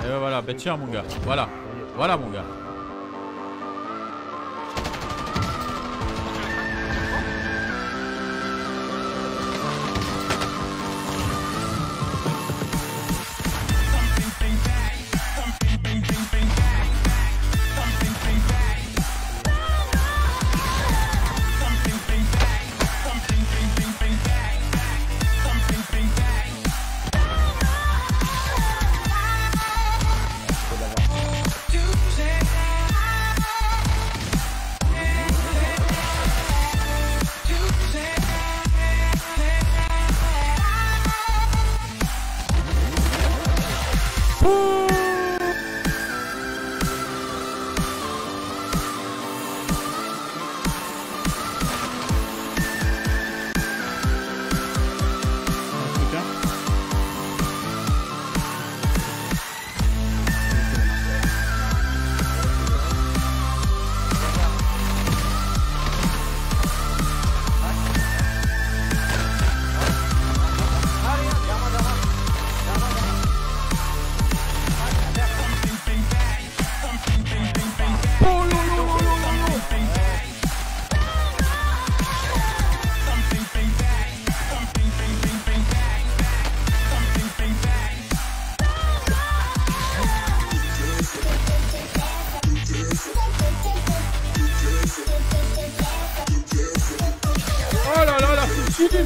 voilà, bah tiens mon gars. Voilà. Voilà mon gars. Oh là là, la fusine.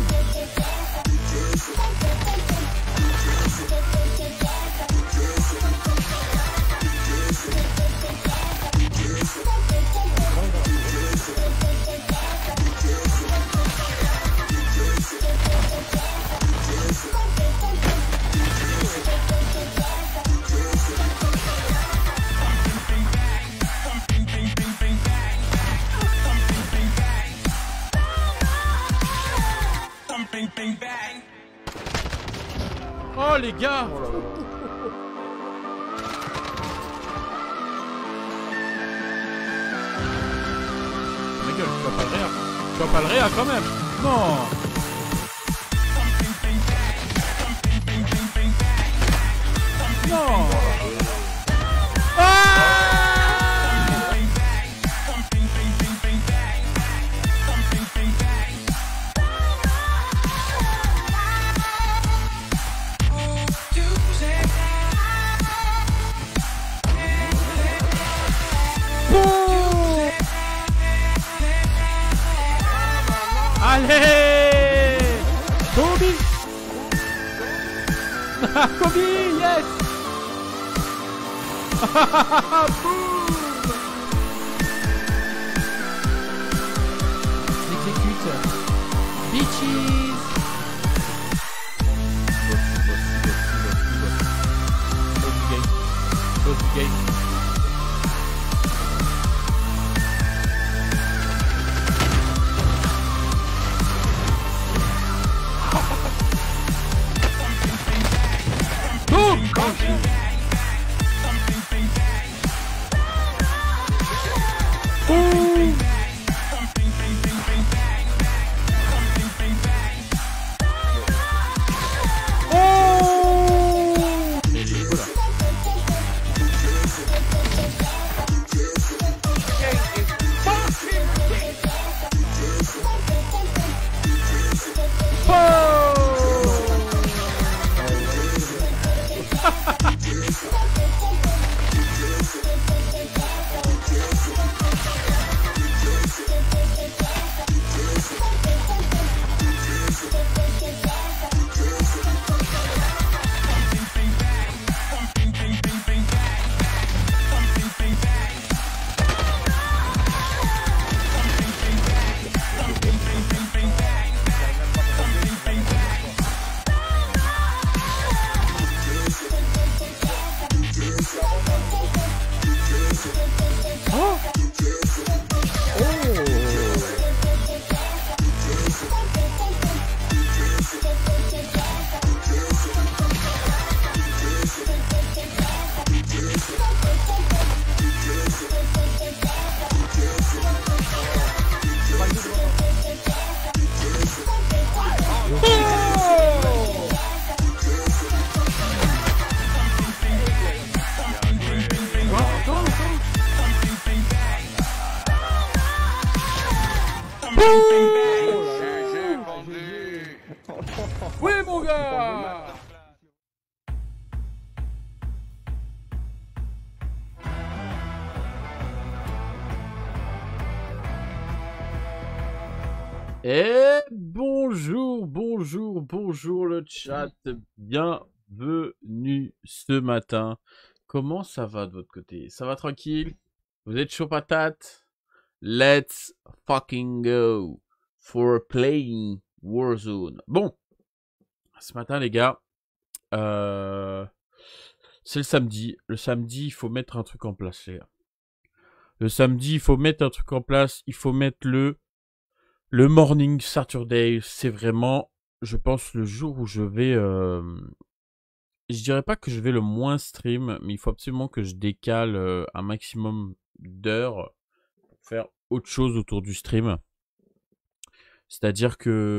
Oh les gars. Ma gueule, tu vas pas le réa. Tu vas pas le réa quand même. Non. Non. Allez, Kobe. Kobe, yes. Boum. Exécute. Bitches. Close the gate. Et bonjour, bonjour, bonjour le chat. Bienvenue ce matin. Comment ça va de votre côté? Ça va tranquille? Vous êtes chaud patate? Let's fucking go for playing Warzone. Bon, ce matin les gars, c'est le samedi. Le samedi, il faut mettre un truc en place les gars. Le samedi, il faut mettre un truc en place. Il faut mettre le morning Saturday. C'est vraiment, je pense, le jour où je vais... je dirais pas que je vais le moins stream, mais il faut absolument que je décale un maximum d'heures pour faire autre chose autour du stream. C'est-à-dire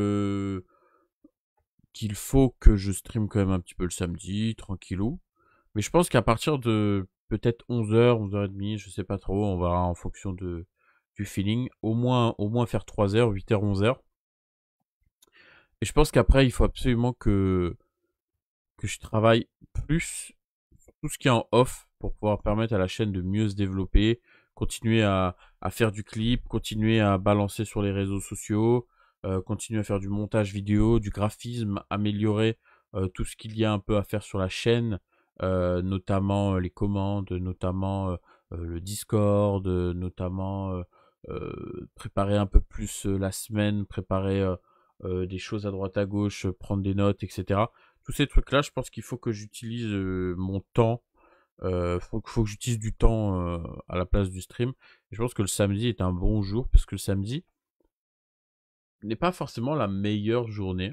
qu'il faut que je stream quand même un petit peu le samedi, tranquillou. Mais je pense qu'à partir de peut-être 11h, 11h30, je sais pas trop, on verra en fonction du feeling. Au moins faire 3h, 8h, 11h. Et je pense qu'après, il faut absolument que je travaille plus sur tout ce qui est en off pour pouvoir permettre à la chaîne de mieux se développer, continuer à faire du clip, continuer à balancer sur les réseaux sociaux, continuer à faire du montage vidéo, du graphisme, améliorer tout ce qu'il y a un peu à faire sur la chaîne, notamment les commandes, notamment le Discord, notamment préparer un peu plus la semaine, préparer des choses à droite à gauche, prendre des notes, etc. Tous ces trucs-là, je pense qu'il faut que j'utilise mon temps. Faut que j'utilise du temps à la place du stream. Et je pense que le samedi est un bon jour parce que le samedi n'est pas forcément la meilleure journée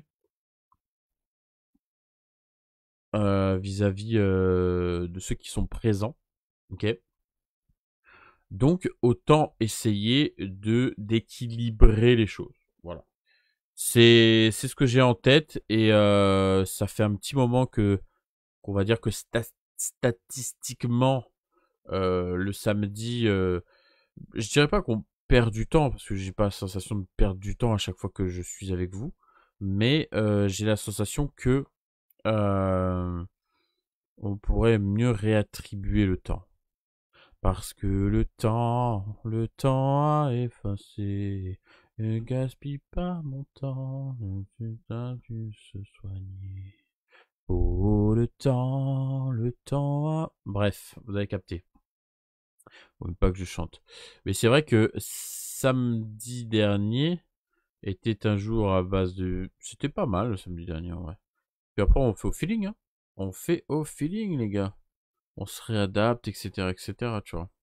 vis-à-vis de ceux qui sont présents. Ok. Donc autant essayer d'équilibrer les choses. Voilà. C'est ce que j'ai en tête et ça fait un petit moment qu'on va dire que statistiquement le samedi, je dirais pas qu'on perd du temps parce que j'ai pas la sensation de perdre du temps à chaque fois que je suis avec vous, mais j'ai la sensation que euh, on pourrait mieux réattribuer le temps. Parce que le temps a effacé. Ne gaspille pas mon temps, tu as dû se soigner. Oh, le temps a... Bref, vous avez capté. Faut même pas que je chante. Mais c'est vrai que samedi dernier était un jour à base de... C'était pas mal le samedi dernier, ouais. Puis après, on fait au feeling, hein. On fait au feeling, les gars. On se réadapte, etc., etc., tu vois.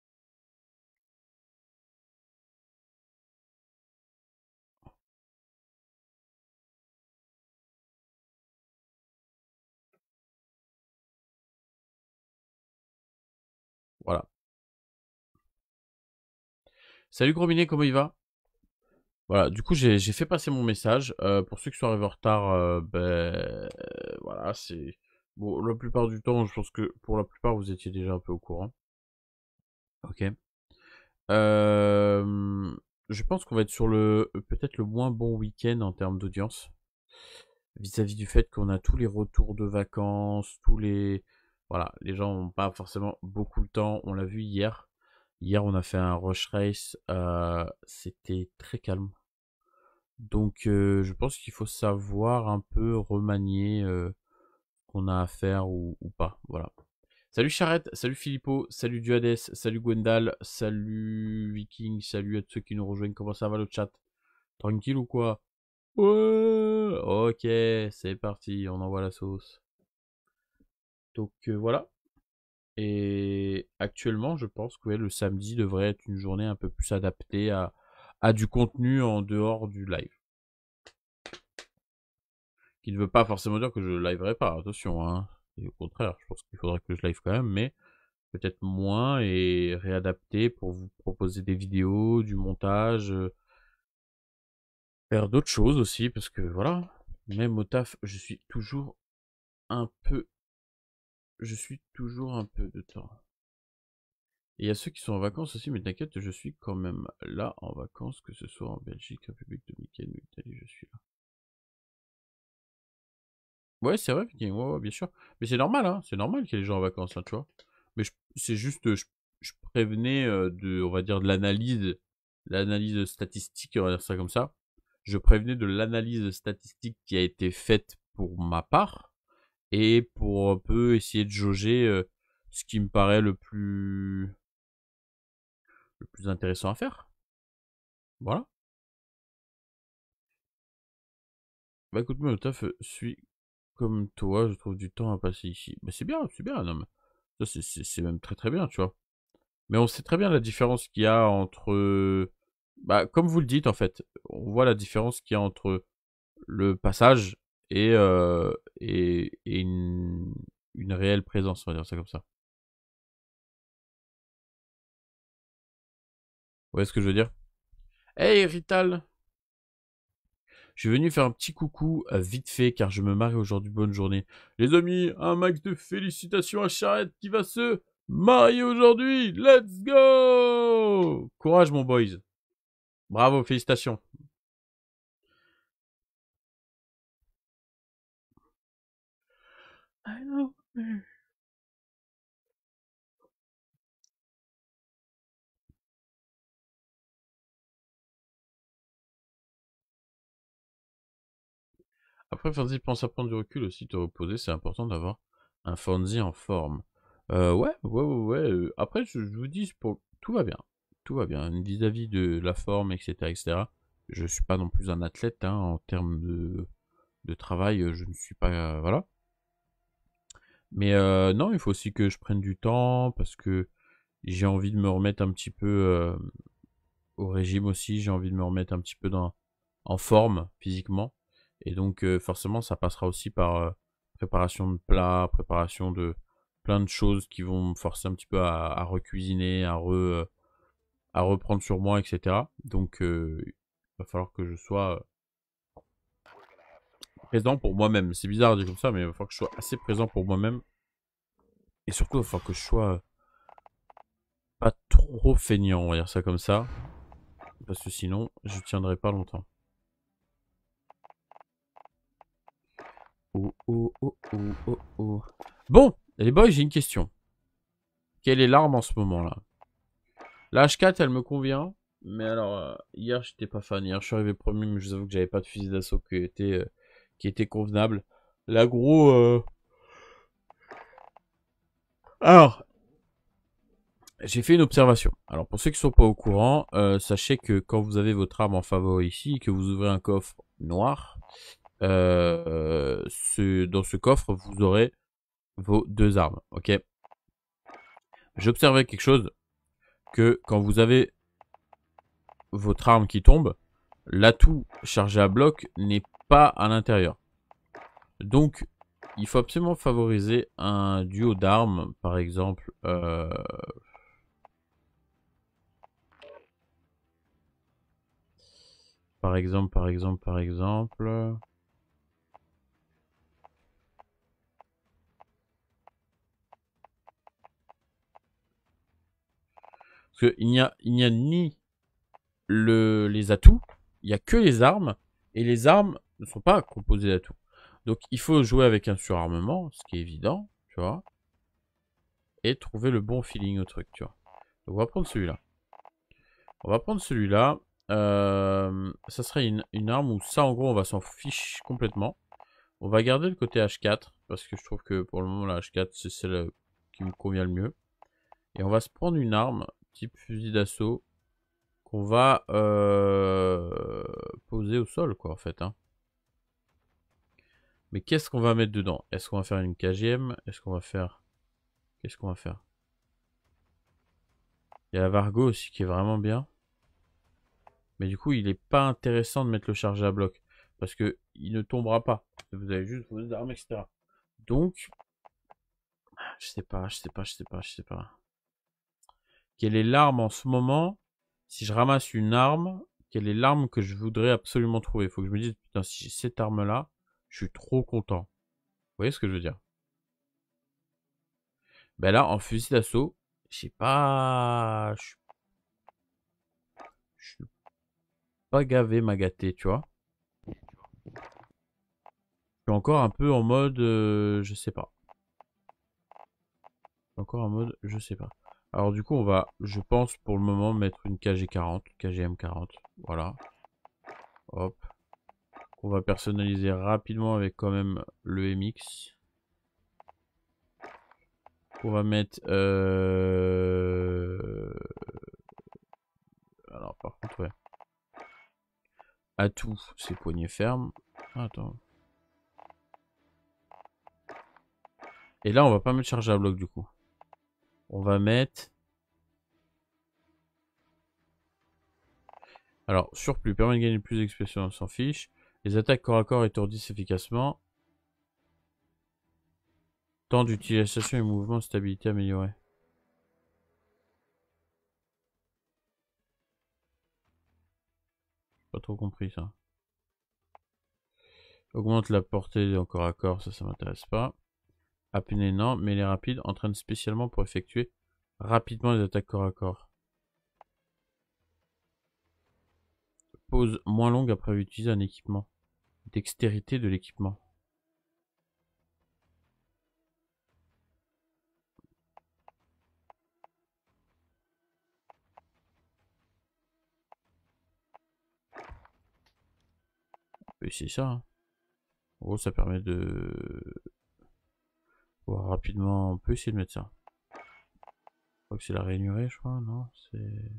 Voilà. Salut Gros Minet, comment il va? Voilà, du coup j'ai fait passer mon message. Pour ceux qui sont arrivés en retard, voilà, c'est... Bon, la plupart du temps, je pense que pour la plupart, vous étiez déjà un peu au courant. Ok. Je pense qu'on va être sur peut-être le moins bon week-end en termes d'audience. Vis-à-vis du fait qu'on a tous les retours de vacances, Voilà, les gens n'ont pas forcément beaucoup de temps. On l'a vu hier. Hier, on a fait un rush race. C'était très calme. Donc, je pense qu'il faut savoir un peu remanier ce qu'on a à faire ou pas. Voilà. Salut Charrette, salut Philippot, salut Duades, salut Gwendal, salut Viking, salut à tous ceux qui nous rejoignent. Comment ça va le chat? Tranquille ou quoi? Ouais. Ok, c'est parti, on envoie la sauce. Donc voilà. Et actuellement, je pense que ouais, le samedi devrait être une journée un peu plus adaptée à du contenu en dehors du live. Qui ne veut pas forcément dire que je liverai pas, attention, hein. Et au contraire, je pense qu'il faudrait que je live quand même, mais peut-être moins et réadapter pour vous proposer des vidéos, du montage, faire d'autres choses aussi, parce que voilà, même au taf, je suis toujours un peu de temps. Et il y a ceux qui sont en vacances aussi, mais t'inquiète, je suis quand même là en vacances, que ce soit en Belgique, République dominicaine ou Italie, je suis là. Ouais, c'est vrai, Viking, ouais, bien sûr. Mais c'est normal, hein, c'est normal qu'il y ait les gens en vacances, hein, tu vois. Mais c'est juste, je prévenais on va dire, de l'analyse statistique, on va dire ça comme ça. je prévenais de l'analyse statistique qui a été faite pour ma part et pour un peu essayer de jauger ce qui me paraît le plus intéressant à faire. Voilà. Bah écoute, moi, au taf, suis comme toi, je trouve du temps à passer ici. Bah c'est bien, non, mais ça c'est même très très bien, tu vois. Mais on sait très bien la différence qu'il y a entre... Bah, comme vous le dites, en fait, on voit la différence qu'il y a entre le passage et une réelle présence, on va dire ça comme ça. Vous voyez ce que je veux dire? Hey Rital! Je suis venu faire un petit coucou vite fait car je me marie aujourd'hui, bonne journée. Les amis, un max de félicitations à Charrette qui va se marier aujourd'hui! Let's go! Courage mon boys! Bravo, félicitations! I know. Après, Fonzie pense à prendre du recul aussi, te reposer, c'est important d'avoir un Fonzie en forme. Ouais. Après, je vous dis, tout va bien. Tout va bien. Vis-à-vis de la forme, etc., etc., je suis pas non plus un athlète, hein, en termes de travail, je ne suis pas... voilà. Mais non, il faut aussi que je prenne du temps, parce que j'ai envie de me remettre un petit peu au régime aussi, j'ai envie de me remettre un petit peu en forme physiquement. Et donc forcément ça passera aussi par préparation de plats, préparation de plein de choses qui vont me forcer un petit peu à recuisiner, à reprendre sur moi, etc. Donc il va falloir que je sois présent pour moi-même. C'est bizarre de dire comme ça, mais il va falloir que je sois assez présent pour moi-même. Et surtout, il va falloir que je sois pas trop feignant, on va dire ça comme ça. Parce que sinon, je tiendrai pas longtemps. Oh. Bon, les boys, j'ai une question. Quelle est l'arme en ce moment là? La H4, elle me convient. Mais alors, hier, j'étais pas fan. Hier, je suis arrivé premier, mais je vous avoue que j'avais pas de fusil d'assaut qui était convenable. La gros. Alors, j'ai fait une observation. Alors, pour ceux qui sont pas au courant, sachez que quand vous avez votre arme en favori ici, et que vous ouvrez un coffre noir, dans ce coffre, vous aurez vos deux armes. Ok. J'observais quelque chose, que quand vous avez votre arme qui tombe, l'atout chargé à bloc n'est pas à l'intérieur. Donc, il faut absolument favoriser un duo d'armes, par exemple. Par exemple. Parce qu'il n'y a ni les atouts, il n'y a que les armes, et les armes ne sont pas composées d'atouts. Donc il faut jouer avec un surarmement, ce qui est évident, tu vois, et trouver le bon feeling au truc, tu vois. Donc on va prendre celui-là. Ça serait une arme où ça, en gros, on va s'en fiche complètement. On va garder le côté H4, parce que je trouve que pour le moment, la H4, c'est celle qui me convient le mieux. Et on va se prendre une arme, type fusil d'assaut, qu'on va poser au sol, quoi, en fait. Hein. Mais qu'est-ce qu'on va mettre dedans? Est-ce qu'on va faire une KGM? Est-ce qu'on va faire... Qu'est-ce qu'on va faire? Il y a la Vargo aussi qui est vraiment bien. Mais du coup, il n'est pas intéressant de mettre le chargé à bloc. Parce que il ne tombera pas. Vous avez juste vos armes, etc. Donc, je sais pas. Quelle est l'arme en ce moment? Si je ramasse une arme, quelle est l'arme que je voudrais absolument trouver? Il faut que je me dise, putain, si j'ai cette arme-là, je suis trop content. Vous voyez ce que je veux dire? Ben là, en fusil d'assaut, je sais pas... Je suis pas gavé, ma gâtée, tu vois. Je suis encore un peu en mode... je sais pas. Encore en mode, je sais pas. Alors du coup, on va, je pense, pour le moment, mettre une KG40, KGM40. Voilà. Hop. qu'on va personnaliser rapidement avec quand même le MX. On va mettre... Alors par contre, ouais. Atout, c'est poignée ferme. Ah, attends. Et là, on va pas mettre charge à bloc du coup. On va mettre... Alors, surplus permet de gagner plus d'expression, on s'en fiche. Les attaques corps à corps étourdissent efficacement. Temps d'utilisation et mouvement, stabilité améliorée. Pas trop compris ça. Augmente la portée en corps à corps, ça m'intéresse pas. Apnée non, mais les rapides entraînent spécialement pour effectuer rapidement les attaques corps à corps. Pause moins longue après avoir utilisé un équipement. Dextérité de l'équipement. On peut essayer ça. Hein. En gros, ça permet de voir rapidement. On peut essayer de mettre ça. Je crois que c'est la rainurée, je crois. Non, c'est...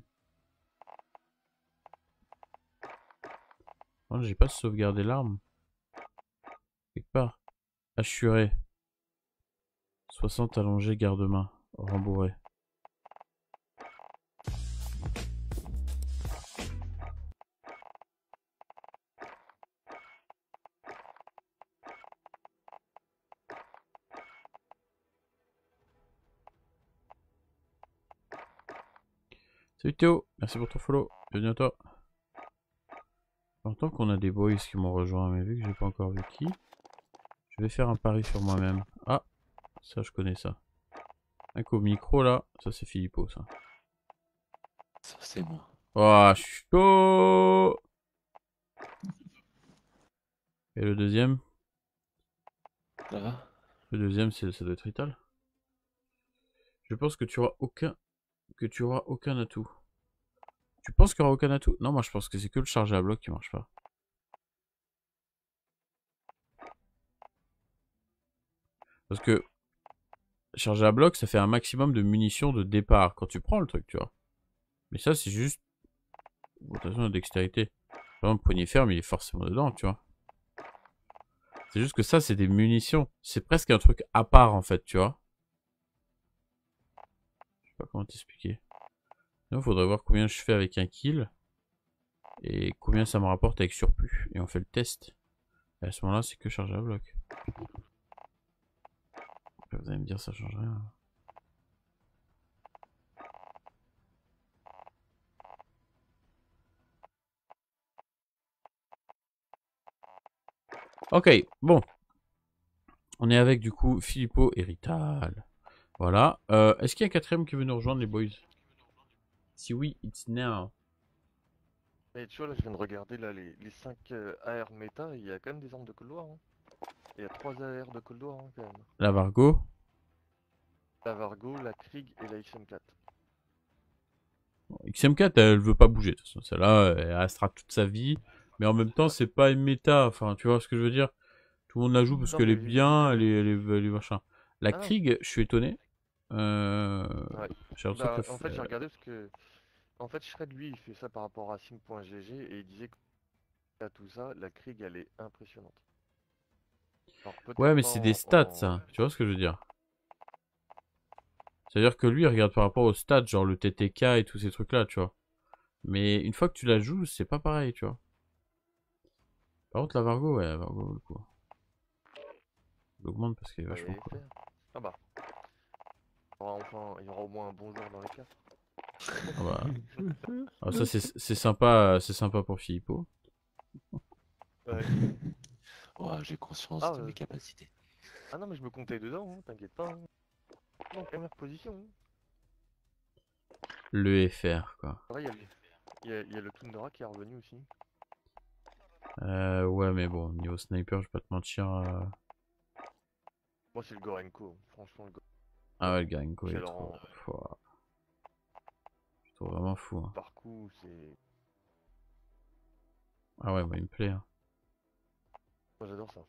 Non, j'ai pas sauvegardé l'arme. Quelque part. Assuré. 60 allongé garde-main. Rembourré. Salut Théo, merci pour ton follow. Bienvenue à toi. J'entends qu'on a des boys qui m'ont rejoint, mais vu que j'ai pas encore vu qui, je vais faire un pari sur moi-même. Ah, ça je connais ça. Un au micro là, ça c'est Philippot ça. Ça, c'est moi. Oh, je suis chaud. Et le deuxième? Ça va? Le deuxième, ça doit être Rital. Je pense que tu auras aucun atout. Tu penses qu'il y aura aucun atout? Non, moi je pense que c'est que le chargé à bloc qui marche pas. Parce que chargé à bloc, ça fait un maximum de munitions de départ quand tu prends le truc, tu vois. Mais ça, c'est juste rotation de dextérité. Par exemple, poignée ferme, il est forcément dedans, tu vois. C'est juste que ça, c'est des munitions. C'est presque un truc à part, en fait, tu vois. Je sais pas comment t'expliquer. Il faudrait voir combien je fais avec un kill. Et combien ça me rapporte avec surplus. Et on fait le test. Et à ce moment-là, c'est que chargé à bloc. Vous allez me dire, ça change rien. Ok, bon. On est avec, du coup, Philippot et Rital. Voilà. Est-ce qu'il y a un quatrième qui veut nous rejoindre, les boys? Si oui, it's now. Mais tu vois, là, je viens de regarder là, les 5 AR méta, il y a quand même des armes de couloir. Hein. Il y a 3 AR de couloir hein, quand même. La Vargo. La Vargo, la Krieg et la XM4. XM4, elle veut pas bouger. De toute façon, celle-là, elle restera toute sa vie. Mais en même temps, c'est pas une méta. Enfin, tu vois ce que je veux dire? Tout le monde la joue parce Non, qu'elle mais est bien, vu. elle est machin. La Ah non. Krieg, je suis étonné. Ouais. J'ai l'impression Bah, que... en fait, j'ai regardé parce que. En fait, Shred, lui, il fait ça par rapport à sim.gg et il disait que tout ça, la Krieg, elle est impressionnante. Alors, Ouais, peut-être mais pas c'est des stats, ça. Tu vois ce que je veux dire? C'est-à-dire que lui, il regarde par rapport aux stats, genre le TTK et tous ces trucs-là, tu vois. Mais une fois que tu la joues, c'est pas pareil, tu vois. Par contre, la Vargo, ouais, la Vargo, le coup. Je l'augmente parce qu'elle est Bah, il vachement allait cool. faire. Ah bah. Il y aura au moins un bon joueur dans les 4. Ah bah... Ah, ça, c'est sympa pour Philippot. Ouais. Oh, j'ai conscience Ah, de mes capacités. ah non, mais je me comptais dedans, hein, t'inquiète pas. Hein. Non, première position. Hein. Le FR, quoi. Ouais, il y a le Tundra qui est revenu aussi. Ouais, mais bon, niveau sniper, je vais pas te mentir. Moi, c'est le Gorenko. Franchement, le Ah ouais, le Garenko, il est quel trop... rang. Pouah, je trouve vraiment fou. Hein. Par coup, c'est. Ah ouais, moi, il me plaît. Hein. Moi j'adore ça.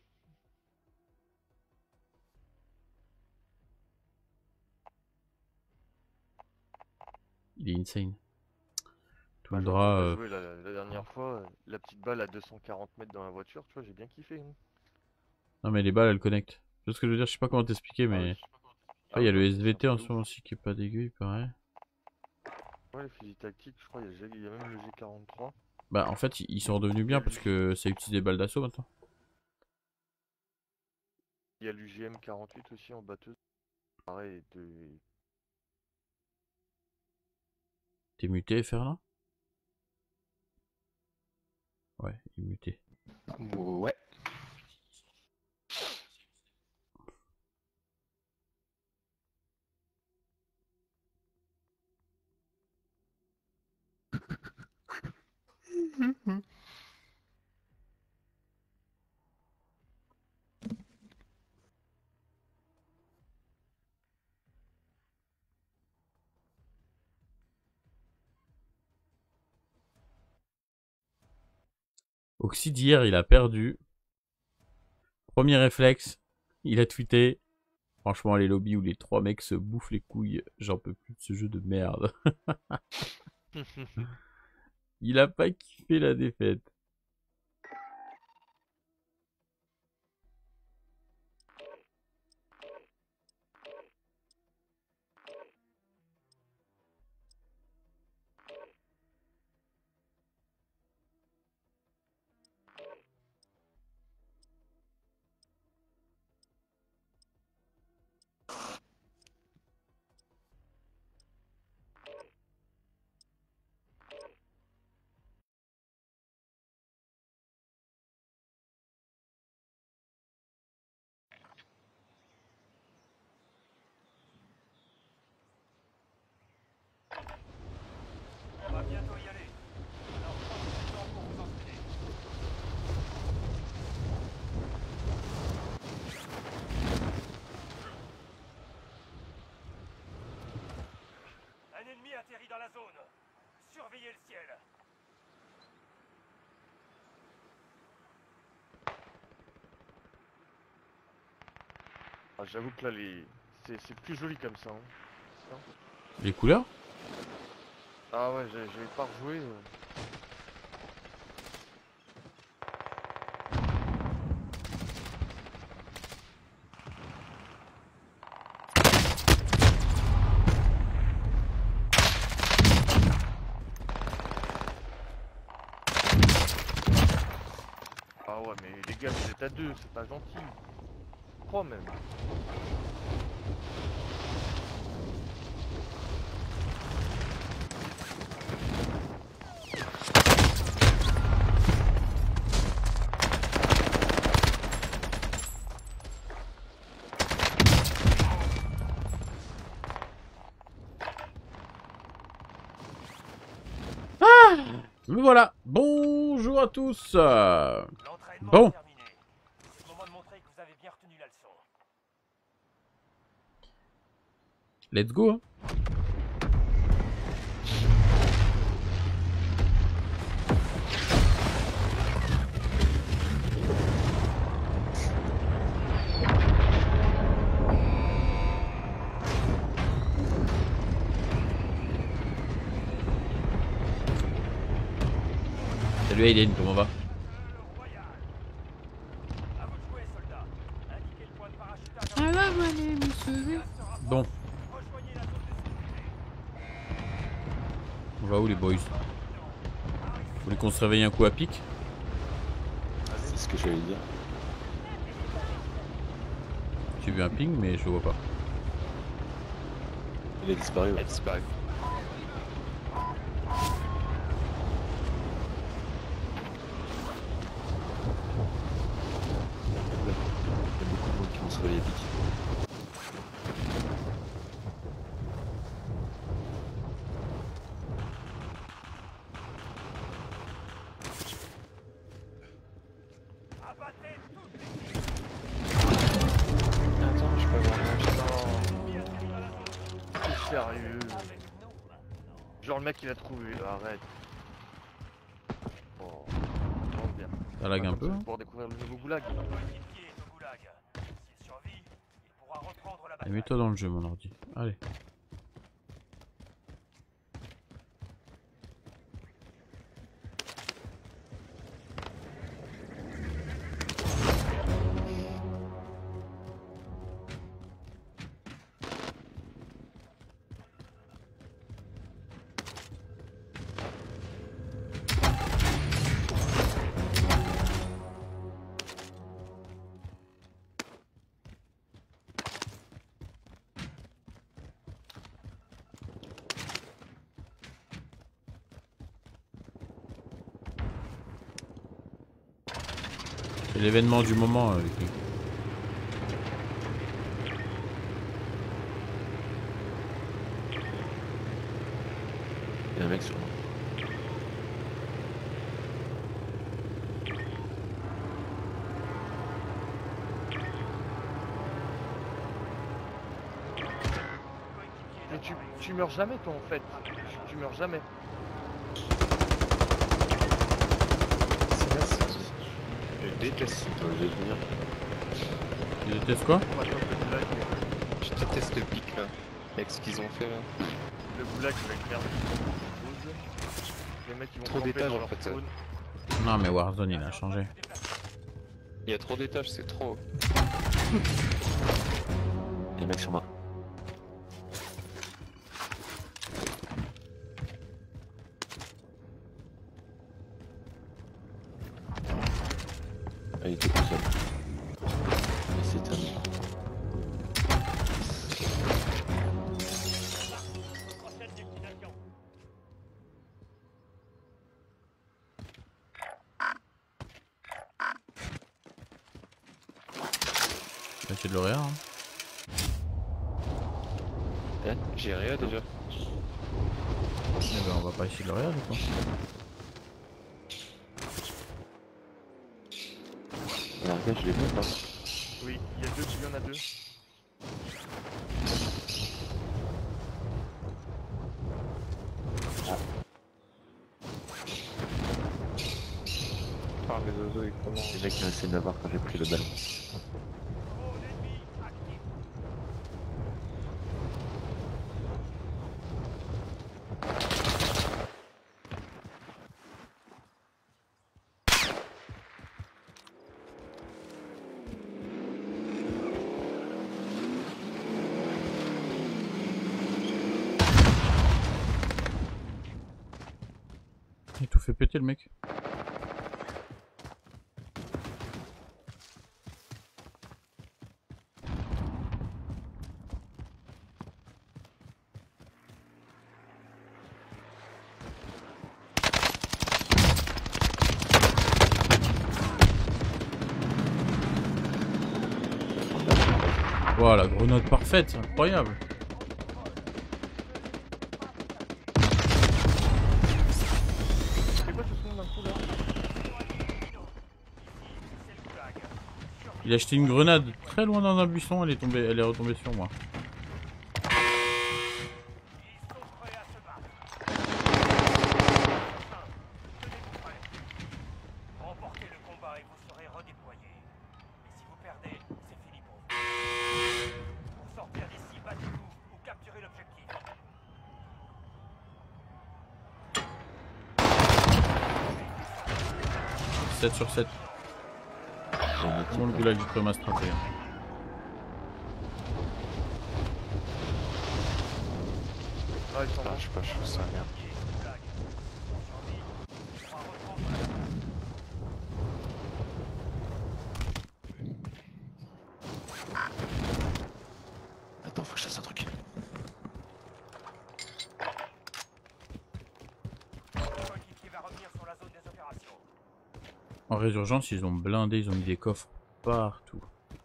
Il est insane. Tout Bah, le genre quand on drap. a joué la dernière fois, la petite balle à 240 mètres dans la voiture, tu vois, j'ai bien kiffé, hein. Non, mais les balles elles connectent. Tu vois ce que je veux dire? Je sais pas comment t'expliquer, Ah oui. mais. Ah Il y a oui, le non, c'est un SVT truc en de ce ouf. moment aussi qui est pas dégueu, il paraît. Ouais, les fusils tactiques, je crois, il y a même le G43. Bah, en fait, ils sont redevenus Il y a bien parce que ça utilise des balles d'assaut maintenant. il y a l'UGM 48 aussi en batteuse. Pareil, T'es muté, Ferlin? Ouais, il est muté. Ouais. Oxy d'hier, il a perdu. Premier réflexe, il a tweeté. Franchement, les lobbies où les 3 mecs se bouffent les couilles, j'en peux plus de ce jeu de merde. Il a pas kiffé la défaite. On va bientôt y aller. Alors prenez le temps pour vous entraîner. Un ennemi atterrit dans la zone. Surveillez le ciel. Ah, j'avoue que là, c'est plus joli comme ça, hein. Les couleurs? Ah ouais, j'ai pas rejoué. Ah ouais, mais les gars, vous êtes à deux, c'est pas gentil. 3 même. Me voilà. Bonjour à tous. L'entraînement Bon. est terminé. C'est le moment de montrer que vous avez bien retenu la leçon. Let's go. Hein. Salut Aiden, comment va? Le royal. À vous de jouer, soldats. Indiquez le point de parachutage. Bon, Rejoignez la zone de sécurité. on va où les boys? Vous voulez qu'on se réveille un coup à pic? C'est ce que j'allais dire. J'ai vu un ping mais je le vois pas. Il a disparu. Ouais. Il a disparu. Il y a beaucoup de monde qui vont se réveiller pique. Abattez toutes les Attends, je peux avoir un ennemis atterris dans la zone. C'est sérieux. Avec nous maintenant. Genre le mec il a trouvé, arrête. Oh, non bien. Ça lag un peu. Hein. Pour découvrir le nouveau goulag. Votre coéquipier est au goulag. S'il survit, il pourra reprendre la bataille. Mets-toi dans le jeu, mon ordi. Allez. C'est l'événement du moment, Vicky. Il y a un mec sur moi. Mais tu meurs jamais toi en fait. Tu meurs jamais. Je déteste ce venir. Tu détestes quoi? On va faire le goulag. Je déteste le pic là, avec ce qu'ils ont fait là. Le goulag avec merde. Les mecs ils vont Trop camper d'étages, dans en leur fait. spawn. Non, mais Warzone, il a changé. Il y a trop d'étages, c'est trop. Il y a un mec sur moi. Ah, il était tout seul. Et c'est terminé. Prochaine destination. On va essayer de le réa. Hein. J'ai rien déjà. Eh ben, on va pas essayer de le réa, du coup. Alors, regarde, je l'ai vu ou pas? Oui, il y en a deux. Ah, les oiseaux ils commencent. Les mecs qui ont essayé de m'avoir quand j'ai pris le ballon. Drone ennemi actif. Il tout fait péter, le mec. Voilà, grenade parfaite, c'est incroyable. C'est quoi ce son d'un coup là? Il a acheté une grenade très loin dans un buisson, elle est retombée sur moi. Ils sont prêts à se battre. Tenez-vous prêts. Remportez le combat et vous serez redéployés. Mais si vous perdez, c'est fini pour vous. Pour sortir d'ici, battez-vous ou capturez l'objectif. 7 sur 7. Bon, le goulag du Thomas 31. Ah, ils sont là. Ah, je sais pas, je trouve ça merde. Attends, faut que je fasse un truc. Votre coéquipier va revenir sur la zone des opérations. En résurgence, ils ont blindé, ils ont mis des coffres partout.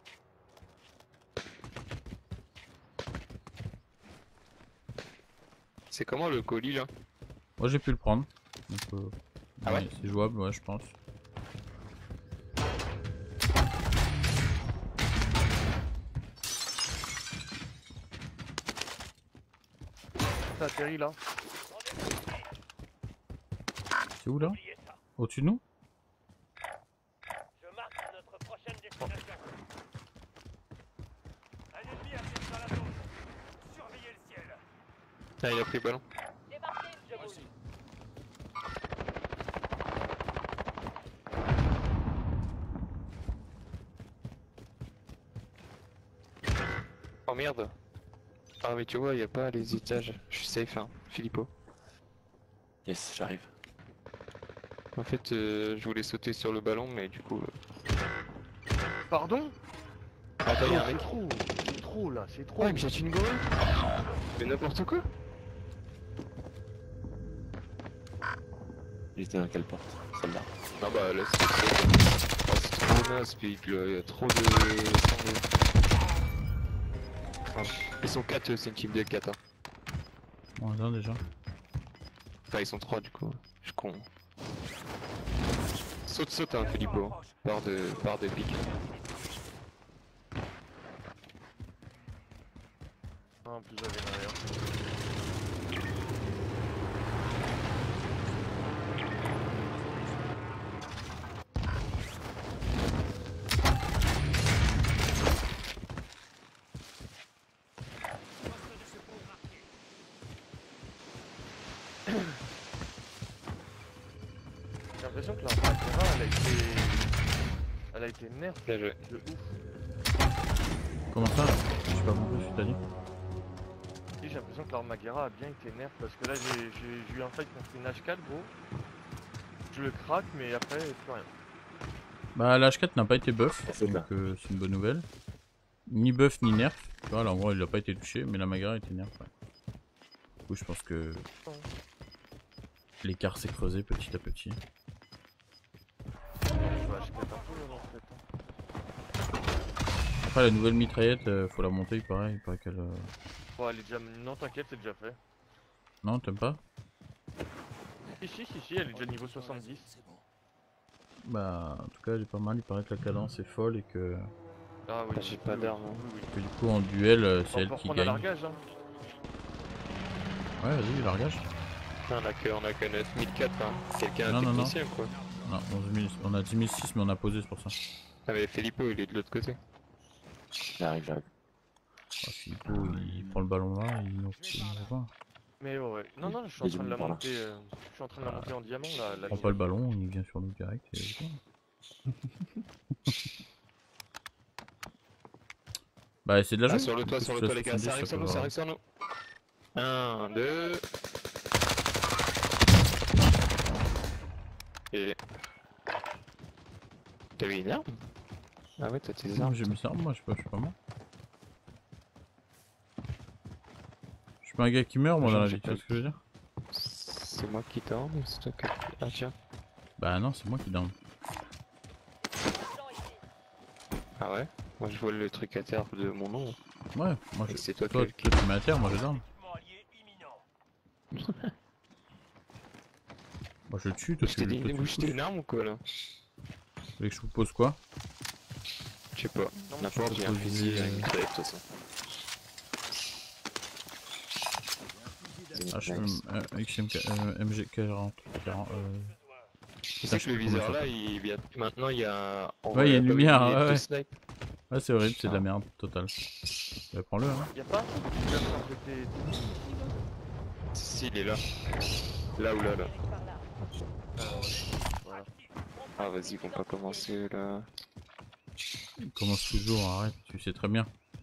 C'est comment le colis là? Moi j'ai pu le prendre. Donc, Ah ouais, c'est jouable, ouais, je pense. Ça atterrit là. C'est où là? Au-dessus de nous? Ah, il a pris le ballon. Oh merde. Ah mais tu vois, il y a pas les étages. Je suis safe hein, Filippo. Yes, j'arrive. En fait, je voulais sauter sur le ballon, mais du coup... Pardon? Ah bah y'a un C'est mec. trop là, c'est trop. Ouais, mais j'ai une gorille. Mais n'importe quoi. Il était dans quelle porte? Celle-là. Ah bah là c'est trop naze, puis il y a trop de sanglés. Ah, ils sont 4, c'est une team de 4 hein. Bon, attends déjà. Enfin ils sont 3 du coup, je suis con. Saute hein Filippo, barre de pique. En plus j'avais derrière. J'ai l'impression que leur Magera elle a été nerf Bien joué. de ouf. Comment ça? J'ai pas compris ce que t'as dit. Si, j'ai l'impression que leur Magera a bien été nerf parce que là j'ai eu un fight contre une H4 gros. Je le craque mais après plus rien. Bah, l'H4 n'a pas été buff, C'est donc ça. c'est une bonne nouvelle. Ni buff ni nerf. Tu vois, là en gros il a pas été touché, mais la Magara était nerf. Ouais. Du coup, je pense que l'écart s'est creusé petit à petit. Je vais H4 un peu en fait. Après, la nouvelle mitraillette, faut la monter, il paraît qu'elle. Bon elle est déjà... Non t'inquiète c'est déjà fait. Non, t'aimes pas? Si, elle est déjà niveau 70. Bah, en tout cas, elle est pas mal. Il paraît que la cadence est folle et que, Ah oui. Bah, j'ai pas d'arme, hein. Oui. que du coup, en duel, c'est On elle peut qui reprendre un gagne. largage hein. Ouais, vas-y, largage. On a que 9004 hein. Quelqu'un Non, un non, non. technicien quoi. Non, 11 000, on a 10 006, mais on a posé, c'est pour ça. Ah mais Filippo il est de l'autre côté. J'arrive. Bah, Filippo, il prend le ballon là, il nous revoit. Mais ouais. Non, je suis en Les train de la par là. monter. Je suis en train de la monter en diamant là. Il prend pas le ballon, il vient sur nous direct. Et... bah, c'est de la Ah jouer. sur le toit les gars, ça arrive sur nous, ça va. arrive sur nous. 1, 2. Et... T'avais une arme? Ah ouais t'as tes Non, armes. j'ai mis ça, moi, je suis pas mort. Je suis pas un gars qui meurt, moi, dans la vie, tu vois ce que je veux dire? C'est moi qui t'arme ou c'est toi qui... Ah tiens. Bah, non, c'est moi qui down. Ah ouais? Moi je vois le truc à terre de mon nom. Ouais, moi, Et je... c'est toi toi, qui... tu mets à terre, moi, je down. Équipement allié imminent. Moi, je le tue, toi, Je tu t'ai dit toi, de tu bouger le une arme ou quoi là? Vous voulez que je vous pose quoi? Je sais pas. N'importe, j'ai un propose fusil des- et une mitraillette de toute façon. MG40. Tu sais que le viseur là, il vient... maintenant il y a... Ouais, il y a une lumière, ouais. Snipe. Ouais, c'est horrible, c'est de la merde totale. Bah, prends-le, hein. Y'a pas un truc qui vient de faire péter. Si, il est là. Là ou là, là. Voilà. Ah vas-y, ils vont pas commencer là. Il commence toujours, arrête, tu sais très bien.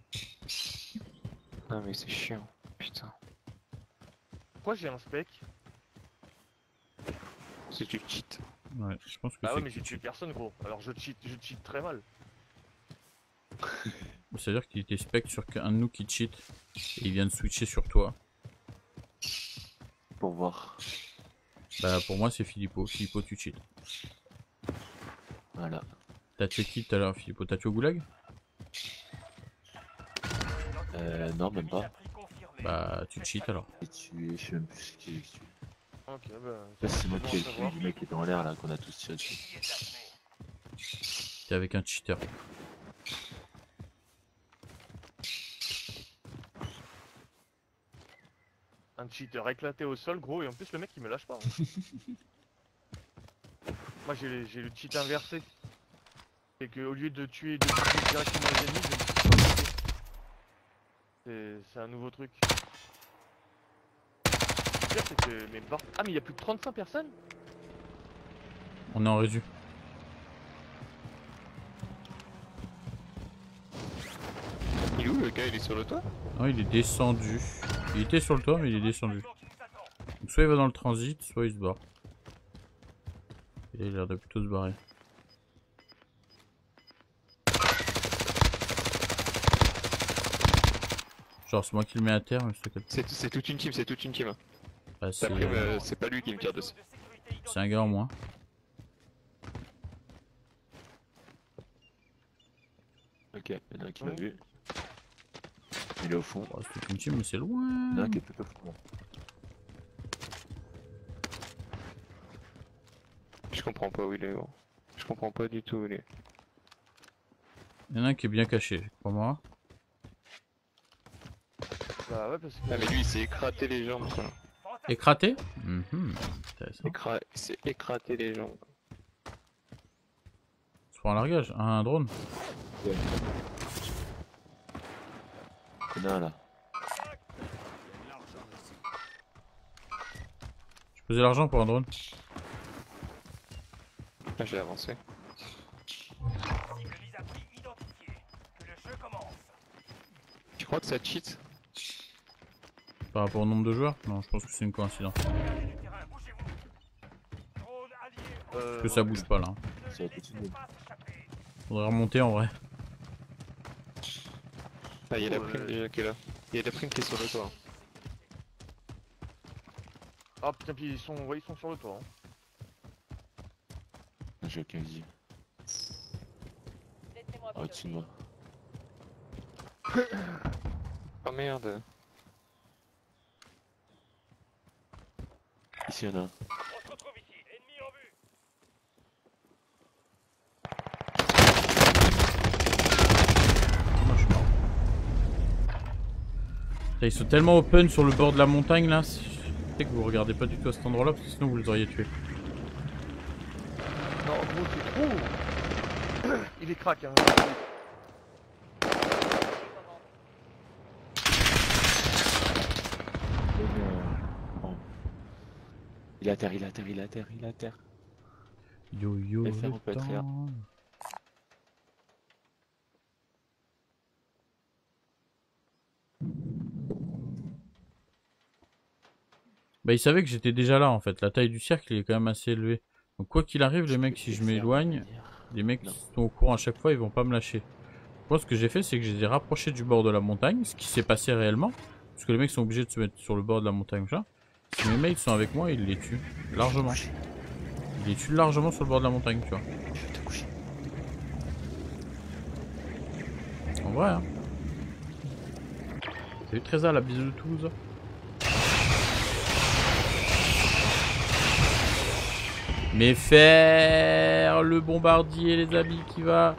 Ah mais c'est chiant. Putain. Pourquoi j'ai un spec? C'est du cheat. Ouais, je pense que Ah c'est. ouais, mais j'ai tué personne gros. Alors je cheat très mal. C'est-à-dire qu'il était spec sur un de nous qui cheat. Et il vient de switcher sur toi. Pour voir. Bah, pour moi, c'est Filippo. Filippo, tu cheat. Voilà. T'as tué qui tout à l'heure, Filippo? T'as tué au goulag? Non, même pas. Bah, tu cheat alors. J'ai tué, je sais même plus qui j'ai tué. Ok, bah. Là, c'est moi bon qui ai à tué savoir. du mec qui était en l'air là, qu'on a tous tiré dessus. T'es avec un cheater. Un cheater éclaté au sol gros et en plus le mec il me lâche pas. Hein. Moi j'ai le cheat inversé. C'est que au lieu de tuer directement les ennemis, je me tue. C'est un nouveau truc. pire, c'est que mes bords... Ah, mais il y a plus de 35 personnes? On est en résu. Il est où le gars? Il est sur le toit? Non, il est descendu. Il était sur le toit, mais il est descendu. Donc soit il va dans le transit, soit il se barre. Et là, il a l'air de plutôt se barrer. Genre, c'est moi qui le mets à terre, mais C'est toute une team, c'est toute une team. bah, C'est pas lui qui me tire dessus. c'est un gars en moins. Ok, il y en a un qui m'a vu. Il est au fond. Oh, c'est toute une team, mais c'est Il y en a loin. un qui est tout au fond. Je comprends pas où il est, gros. Je comprends pas du tout où il est. Il y en a un qui est bien caché, crois-moi. Bah ouais, parce que... Ah mais lui il s'est écraté les jambes quoi. Écraté. Intéressant. Il s'est écraté les jambes. C'est pour un largage, un drone. Il y en a un là. Je posais l'argent pour un drone. Là j'ai avancé. Tu crois que ça cheat? Par rapport au nombre de joueurs? Non, je pense que c'est une coïncidence. Parce que ça bouge pas là. Ça va continuer. Faudrait remonter en vrai. Ah y'a la prime déjà qui est là. Y'a la prime qui est sur le toit. Ah putain, puis ils sont, ouais, ils sont sur le toit. Hein. J'ai aucun visu. Oh, au-dessus de moi. Oh merde. Ici, il y en a un. Moi, je suis mort. Putain, ils sont tellement open sur le bord de la montagne là. Je sais que vous regardez pas du tout à cet endroit là parce que sinon vous les auriez tués. Non, gros, c'est trop. Il est crack, hein. Oh. Il est à terre, il est à terre, il est à terre, il est à terre. Yo yo Et faire, le on peut être rien. temps. Bah il savait que j'étais déjà là en fait, la taille du cercle il est quand même assez élevé. Donc quoi qu'il arrive les mecs si je m'éloigne, les mecs qui sont au courant à chaque fois ils vont pas me lâcher. Moi ce que j'ai fait c'est que je les ai rapprochés du bord de la montagne, ce qui s'est passé réellement. Parce que les mecs sont obligés de se mettre sur le bord de la montagne là. Si mes mates sont avec moi ils les tuent, largement. Ils les tuent largement sur le bord de la montagne tu vois. Je vais te coucher. En vrai hein. Salut Trésor, la bise de Toulouse. Mais faire le bombardier les amis qui va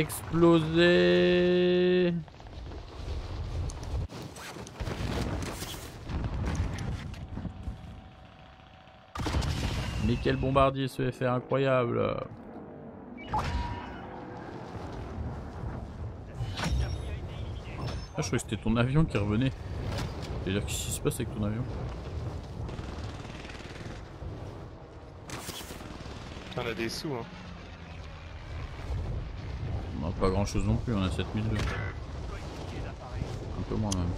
exploser. Mais quel bombardier ce FR incroyable. Ah, je croyais que c'était ton avion qui revenait. C'est-à-dire qu'est-ce qui se passe avec ton avion? On a des sous hein. On n'a pas grand chose non plus, on a 7002. Un peu moins même.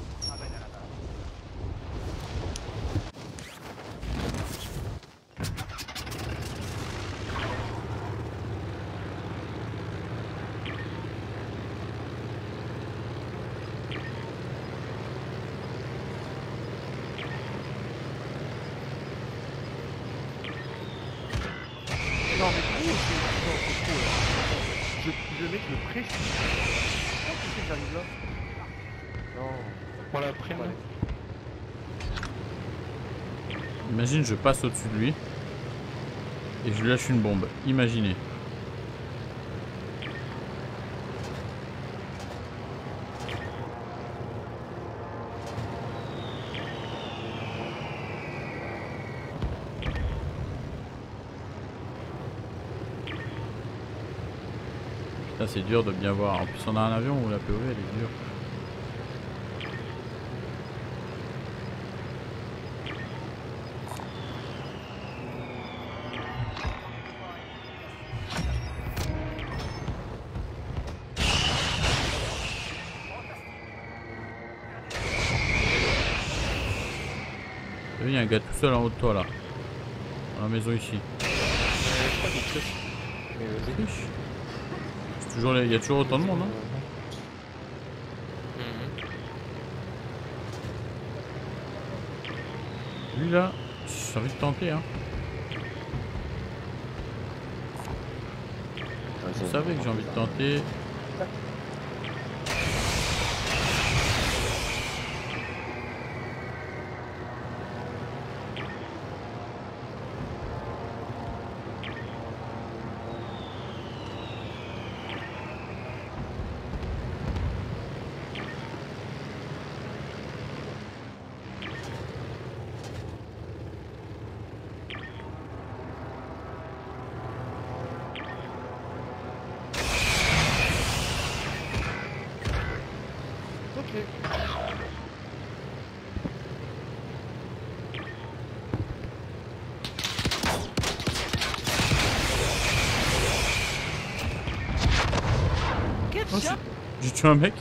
Non, mais trop, c'est trop là. Je mec le précis. Comment tu sais que j'arrive là? Non. On la prime là. Imagine je passe au-dessus de lui et je lui lâche une bombe. Imaginez. Putain c'est dur de bien voir. En plus on a un avion où la POV elle est dure. il y a un gars tout seul en haut de toi là. Dans la maison ici. Je crois qu'il triche. Mais vas-y. Triche. Il y a toujours autant de monde, hein. Lui là, j'ai envie de tenter, hein. Vous savez que j'ai envie de tenter. Oh, j'ai tué un mec.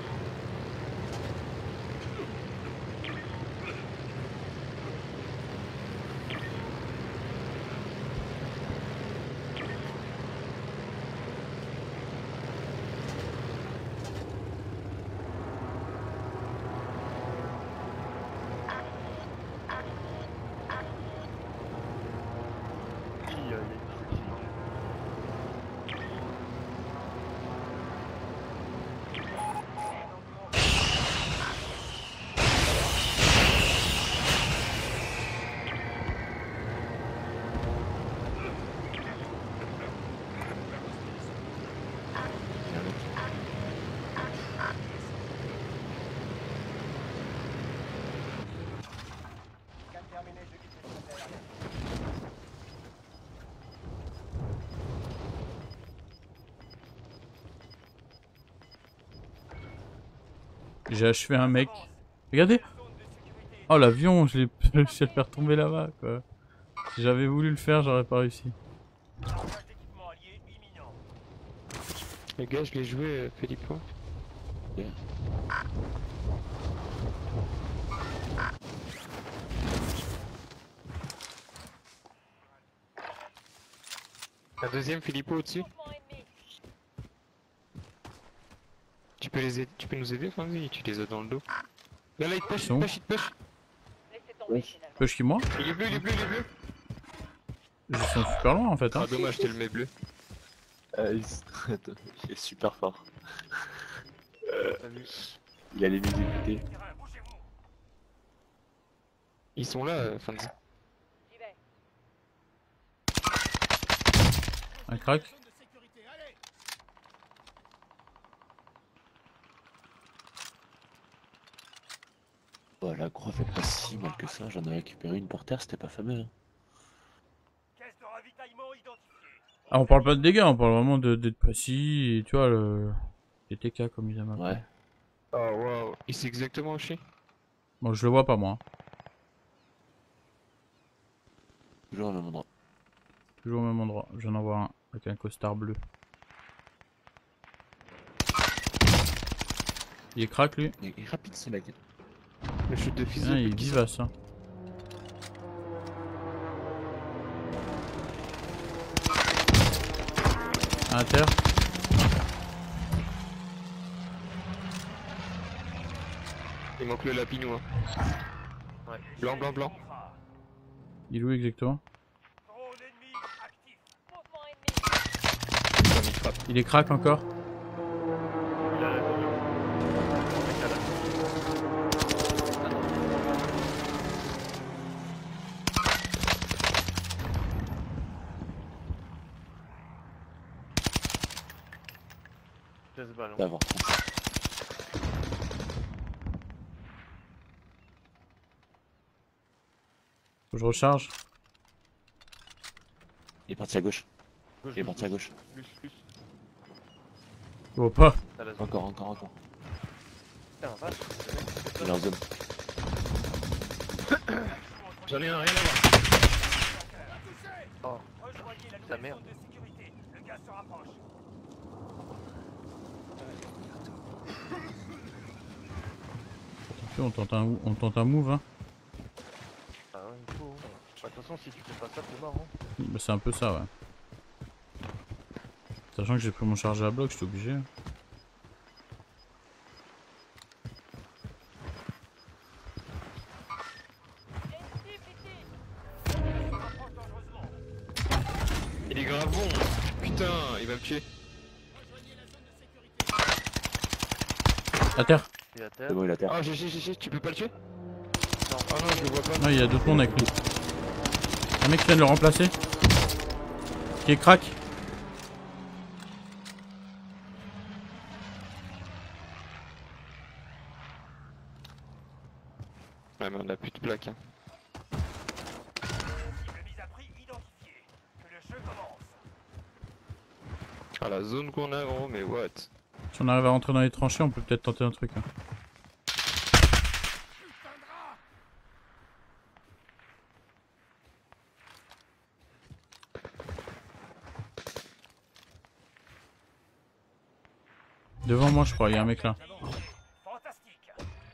J'ai achevé un mec. Regardez. Oh l'avion, je l'ai réussi à le faire tomber là-bas quoi. Si j'avais voulu le faire, j'aurais pas réussi. Les gars, je l'ai joué, Filippo. Yeah. Un deuxième Filippo au-dessus. Tu peux les aider, tu peux nous aider, Fanzi? Tu les as dans le dos. Là, il te push, il te push. Push qui moi? Il est bleu, il est bleu, il est bleu. Ils sont super loin en fait, hein. Ah, dommage, t'es le mets bleu. Il est super fort. Il allait nous écouter. Ils sont là, Fanzi. Un crack. Oh, la croix fait pas si mal que ça, j'en ai récupéré une par terre, c'était pas fameux. Hein. Ah, on parle pas de dégâts, on parle vraiment d'être précis et tu vois les TK comme ils aiment appeler. Ouais. Oh waouh, il sait exactement où je suis. Bon, je le vois pas moi. Toujours au même endroit. Toujours au même endroit. Je viens d'en voir un avec un costard bleu. Il est crack lui. Il est rapide ce mec. Le chute de fils Ah, de il est pute qui vivace. Hein. À terre. Il manque le lapinois. Ouais. Blanc, blanc, blanc. Il est où exactement? Comme il frappe. Il est crack encore. Il a la vision. Ballon. D'avoir. Faut que je recharge. Il est parti à gauche. Gauche, Il est parti à gauche. Plus. Je vois pas. T'as la zone. Encore. Putain, vache. Il est en zone. J'en ai un, rien à voir. Oh, Rejoignez la ta nouvelle merde. zone de sécurité. Le gaz se rapproche. On tente un move hein. Ah ouais. Bah, de toute façon, si tu fais pas ça, t'es mort. Hein. Bah, c'est un peu ça, ouais. Sachant que j'ai pris mon chargeur à bloc, j'étais obligé. Il est grave bon. Putain, il va me tuer. À terre. Et à terre. C'est bon, il est à terre. Ah, GG, tu peux pas le tuer? Non. Oh non, je le vois pas. Non, il y a d'autres mondes avec lui. Un mec qui vient de le remplacer. Qui est crack. Ouais, mais on a plus de plaques. Hein. Cible mise à prix identifiée. Que le jeu commence. Ah, la zone qu'on a, gros, mais what? Si on arrive à rentrer dans les tranchées, on peut peut-être tenter un truc. Hein. Devant moi, je crois, il y a un mec là. Fantastique.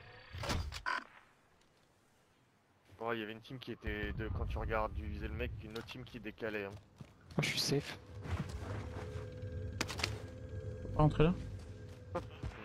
Ouais, il y avait une team qui était de quand tu regardes du viser le mec, une autre team qui décalait. Hein. Oh, je suis safe. Faut pas rentrer là? Non.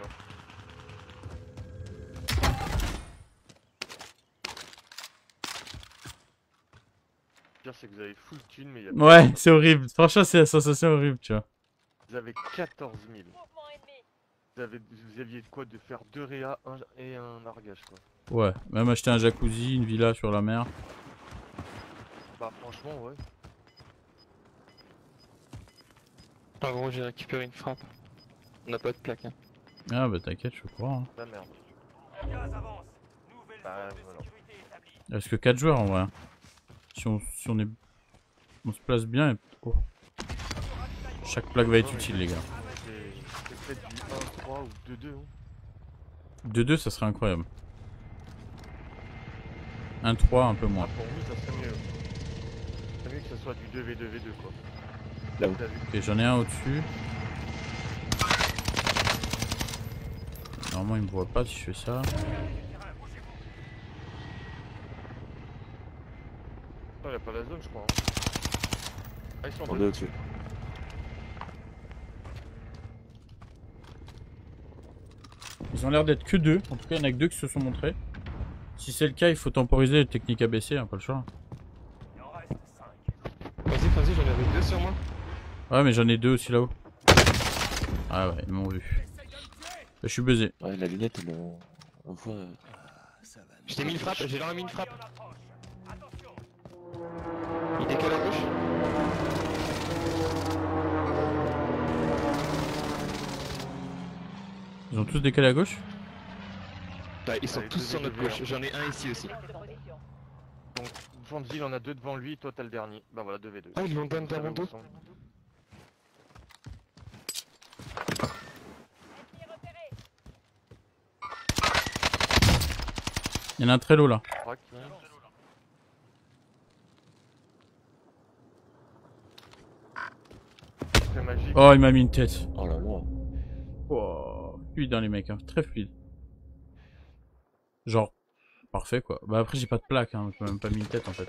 Le pire, c'est que vous avez full thune, mais il y a Ouais, c'est horrible. Franchement, c'est la sensation horrible, tu vois. vous avez 14 000. Vous aviez de quoi de faire 2 réa et un largage quoi. Ouais, même acheter un jacuzzi, une villa sur la mer. Bah franchement ouais. Ah, gros, j'ai récupéré une frappe. On n'a pas de plaque. Hein. Ah bah t'inquiète, je crois. Hein. La merde. Le gaz avance. Nouvelle Bah, zone de voilà. sécurité établie. Il reste que 4 joueurs en vrai. Si on est... On se place bien et... Oh. Chaque plaque va être utile les gars. C'est peut-être du 1-3 ou 2-2 hein. 2-2 ça serait incroyable. 1-3 un peu Ah, moins. pour nous ça serait mieux. C'est mieux que ce soit du 2v2v2 quoi. Là où. T'as vu. Ok, j'en ai un au-dessus. Normalement il me voit pas si je fais ça. Non, y'a pas la zone je crois. Hein. Ah ils sont En deux. deux au-dessus. Ils ont l'air d'être que 2. En tout cas il y en a que 2 qui se sont montrés. Si c'est le cas il faut temporiser les techniques ABC, hein, pas le choix. Il en reste 5. Vas-y, j'en avais 2 sur moi. Ouais mais j'en ai 2 aussi là-haut. Ah ouais, ils m'ont vu. Je suis buzzé. Ouais, la lunette, on voit. Je t'ai mis une frappe, j'ai leur mis une frappe. On approche. Attention. Il décale à gauche. Ils ont tous décalé à gauche? Ouais, ils sont Allez, tous sur notre 2v2v1. gauche. J'en ai un ici aussi. Donc Fanzil en a 2 devant lui, toi t'as le dernier. Bah voilà 2v2. Ah, ils l'ont donné Vous savez devant où deux. ils sont. Il y en a un très low là. Crac, hein. C'est magique. Oh il m'a mis une tête. Oh là là. Oh, fluide dans les mecs, hein. Très fluide. Genre, parfait quoi. Bah après j'ai pas de plaque, hein. Je m'ai même pas mis une tête en fait.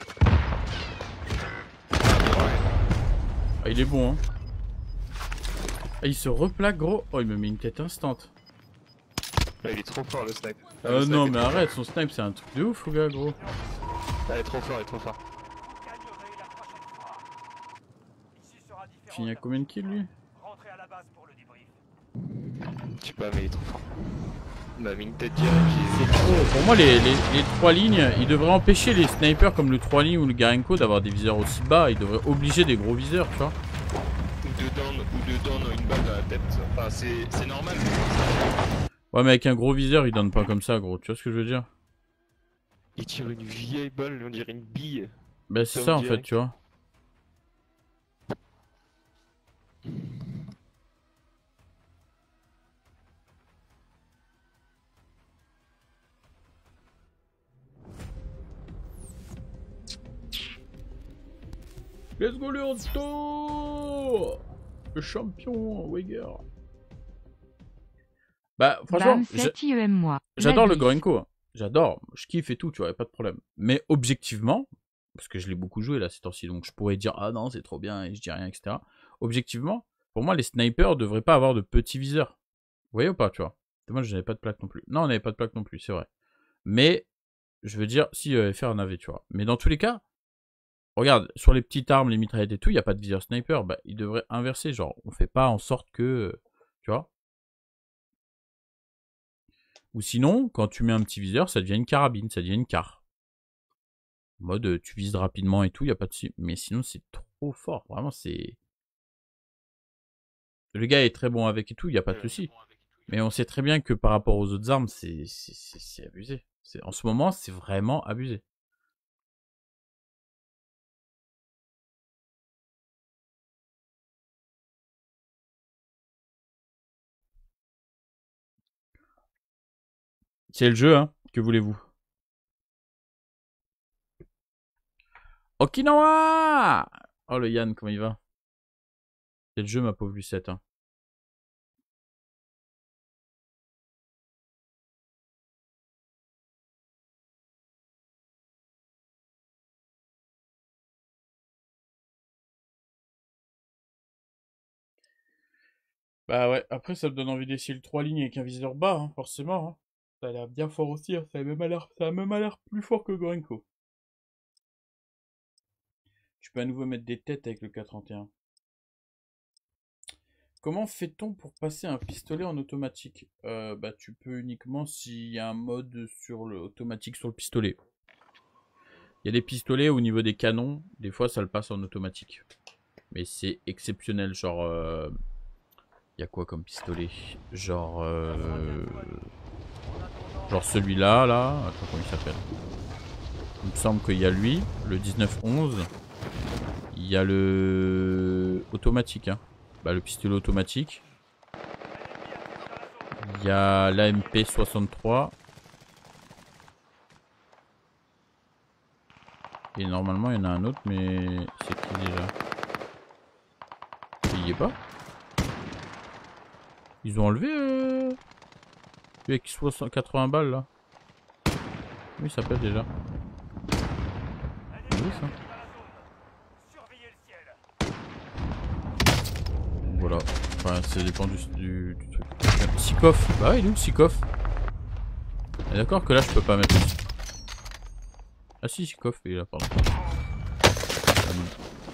Ah il est bon hein. Ah il se replaque gros. Oh il me met une tête instant. Là, il est trop fort le snipe. Non mais arrête, son snipe c'est un truc de ouf gars gros. Ah, il est trop fort, il est trop fort. Gagnerez la prochaine fois. Ici sera différent. Fini à combien de kills lui? Rentrez à la base pour le débrief. Je sais pas, mais il est trop fort. Il m'a mis une tête direct. Pour moi les 3 lignes, ils devraient empêcher les snipers comme le 3 lignes ou le Garenko d'avoir des viseurs aussi bas. Ils devraient obliger des gros viseurs tu vois. Ou dedans, une balle dans la tête. Enfin, c'est normal. Ouais mais avec un gros viseur ils donnent pas comme ça gros, tu vois ce que je veux dire? Il tire une vieille balle, on dirait une bille. Bah c'est Ça, ça on en fait dirait. tu vois. Let's go le Honto! Le champion, Weiger. Bah franchement, Bam, fait IEM moi. j'adore La le vie. Gorenko. J'adore, je kiffe et tout, tu vois, y a pas de problème. Mais objectivement, parce que je l'ai beaucoup joué là ces temps-ci, donc je pourrais dire ah non c'est trop bien et je dis rien, etc. Objectivement, pour moi les snipers devraient pas avoir de petits viseurs. Vous voyez ou pas, tu vois? Moi je n'avais pas de plaque non plus. Non, on n'avait pas de plaque non plus, c'est vrai. Mais je veux dire, si FR en avait, tu vois. Mais dans tous les cas, regarde, sur les petites armes, les mitraillettes et tout, il n'y a pas de viseur sniper. Bah, il devrait inverser, genre, on fait pas en sorte que, tu vois. Ou sinon, quand tu mets un petit viseur, ça devient une carabine, ça devient une car. En mode, tu vises rapidement et tout, il n'y a pas de... Mais sinon, c'est trop fort, vraiment, c'est... Le gars est très bon avec et tout, il n'y a pas de souci. Mais on sait très bien que par rapport aux autres armes, c'est abusé. En ce moment, c'est vraiment abusé. C'est le jeu, hein. Que voulez-vous? Okinawa! Oh le Yann, comment il va? C'est le jeu, ma pauvre Lucette, hein. Bah ouais, après ça me donne envie d'essayer le 3 lignes avec un viseur bas, hein, forcément. Hein. Ça a l'air bien fort aussi, hein. Ça a même l'air plus fort que Gorenko. Tu peux à nouveau mettre des têtes avec le K31. Comment fait-on pour passer un pistolet en automatique? Bah tu peux uniquement s'il y a un mode sur le automatique sur le pistolet. Il y a des pistolets au niveau des canons, des fois ça le passe en automatique. Mais c'est exceptionnel, genre... Il y a quoi comme pistolet? Genre... Genre celui-là, là... Attends, comment il s'appelle? Il me semble qu'il y a lui, le 1911. Il y a le... automatique, hein. Bah le pistolet automatique. Il y a l'AMP 63. Et normalement il y en a un autre, mais c'est qui déjà? Il y est pas? Ils ont enlevé lui avec 80 balles là. Comment il s'appelle déjà? Oui, ça. Voilà. Enfin, ça dépend du truc. Sikov. Bah ouais, il est où Sikov? D'accord que là je peux pas mettre. Ah si, Sikov, il est là, pardon. Ah, non.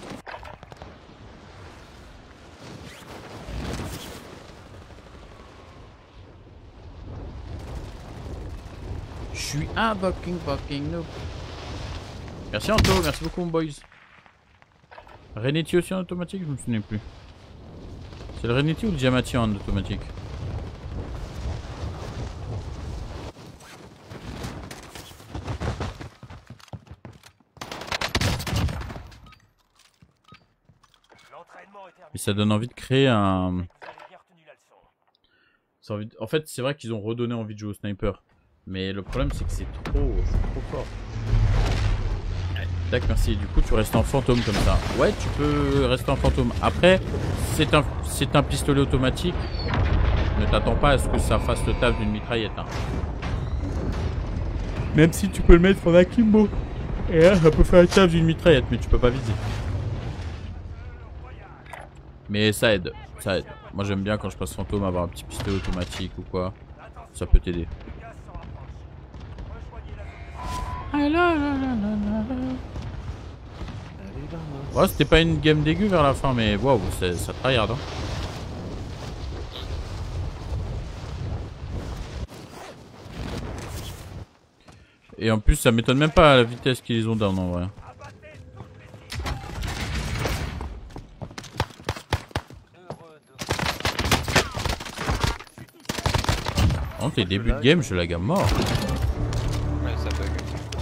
Je suis un fucking noob. Merci Anto, merci beaucoup mon boys. Reneti aussi en automatique, je me souviens plus. C'est le Reneti ou le Giamatti en automatique? Et ça donne envie de créer un... En fait, c'est vrai qu'ils ont redonné envie de jouer au sniper. Mais le problème, c'est que c'est trop fort. Tac, merci. Du coup, tu restes en fantôme comme ça. Ouais, tu peux rester en fantôme. Après, c'est un pistolet automatique. Ne t'attends pas à ce que ça fasse le taf d'une mitraillette. Hein. Même si tu peux le mettre en akimbo. Et là, ça peut faire le taf d'une mitraillette, mais tu peux pas viser. Mais ça aide. Ça aide. Moi, j'aime bien quand je passe fantôme avoir un petit pistolet automatique ou quoi. Ça peut t'aider. Ouais, c'était pas une game dégueu vers la fin, mais waouh, ça tryhard. Hein. Et en plus, ça m'étonne même pas la vitesse qu'ils ont down en vrai. Entre les débuts de game, je la gamme mort. Ouais, ça bug.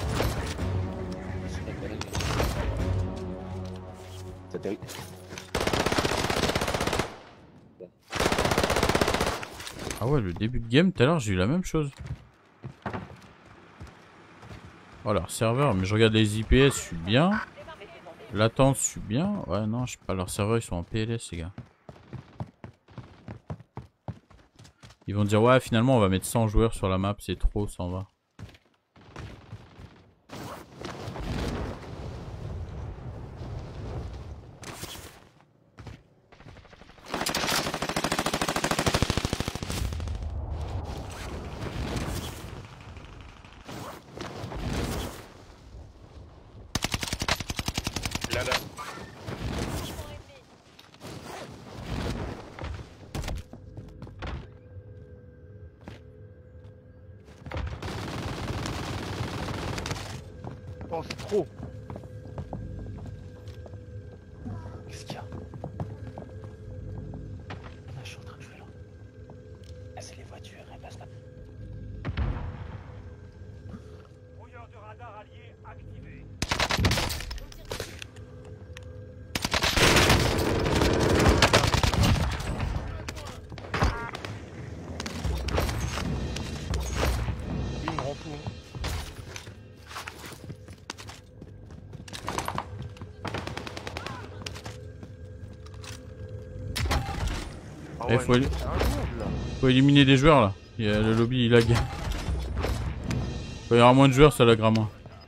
Ah ouais, le début de game, tout à l'heure, j'ai eu la même chose. Oh, leur serveur, mais je regarde les IPS, je suis bien. Latence, je suis bien. Ouais, non, je sais pas, leurs serveurs, ils sont en PLS, les gars. Ils vont dire, ouais, finalement, on va mettre 100 joueurs sur la map, c'est trop, ça en va. Là, là. Oh, c'est trop. Qu'est-ce qu'il y a? Ah, je suis en train de jouer là. Ah, c'est les voitures, elles passent là. Brouilleur de radar allié activé. Lui, il me rend fou. Hein. Ah Eh, faut mais aller- c'est injouable, là. Faut éliminer des joueurs là. Le lobby il lag. Quand il y aura moins de joueurs, ça laggera moins.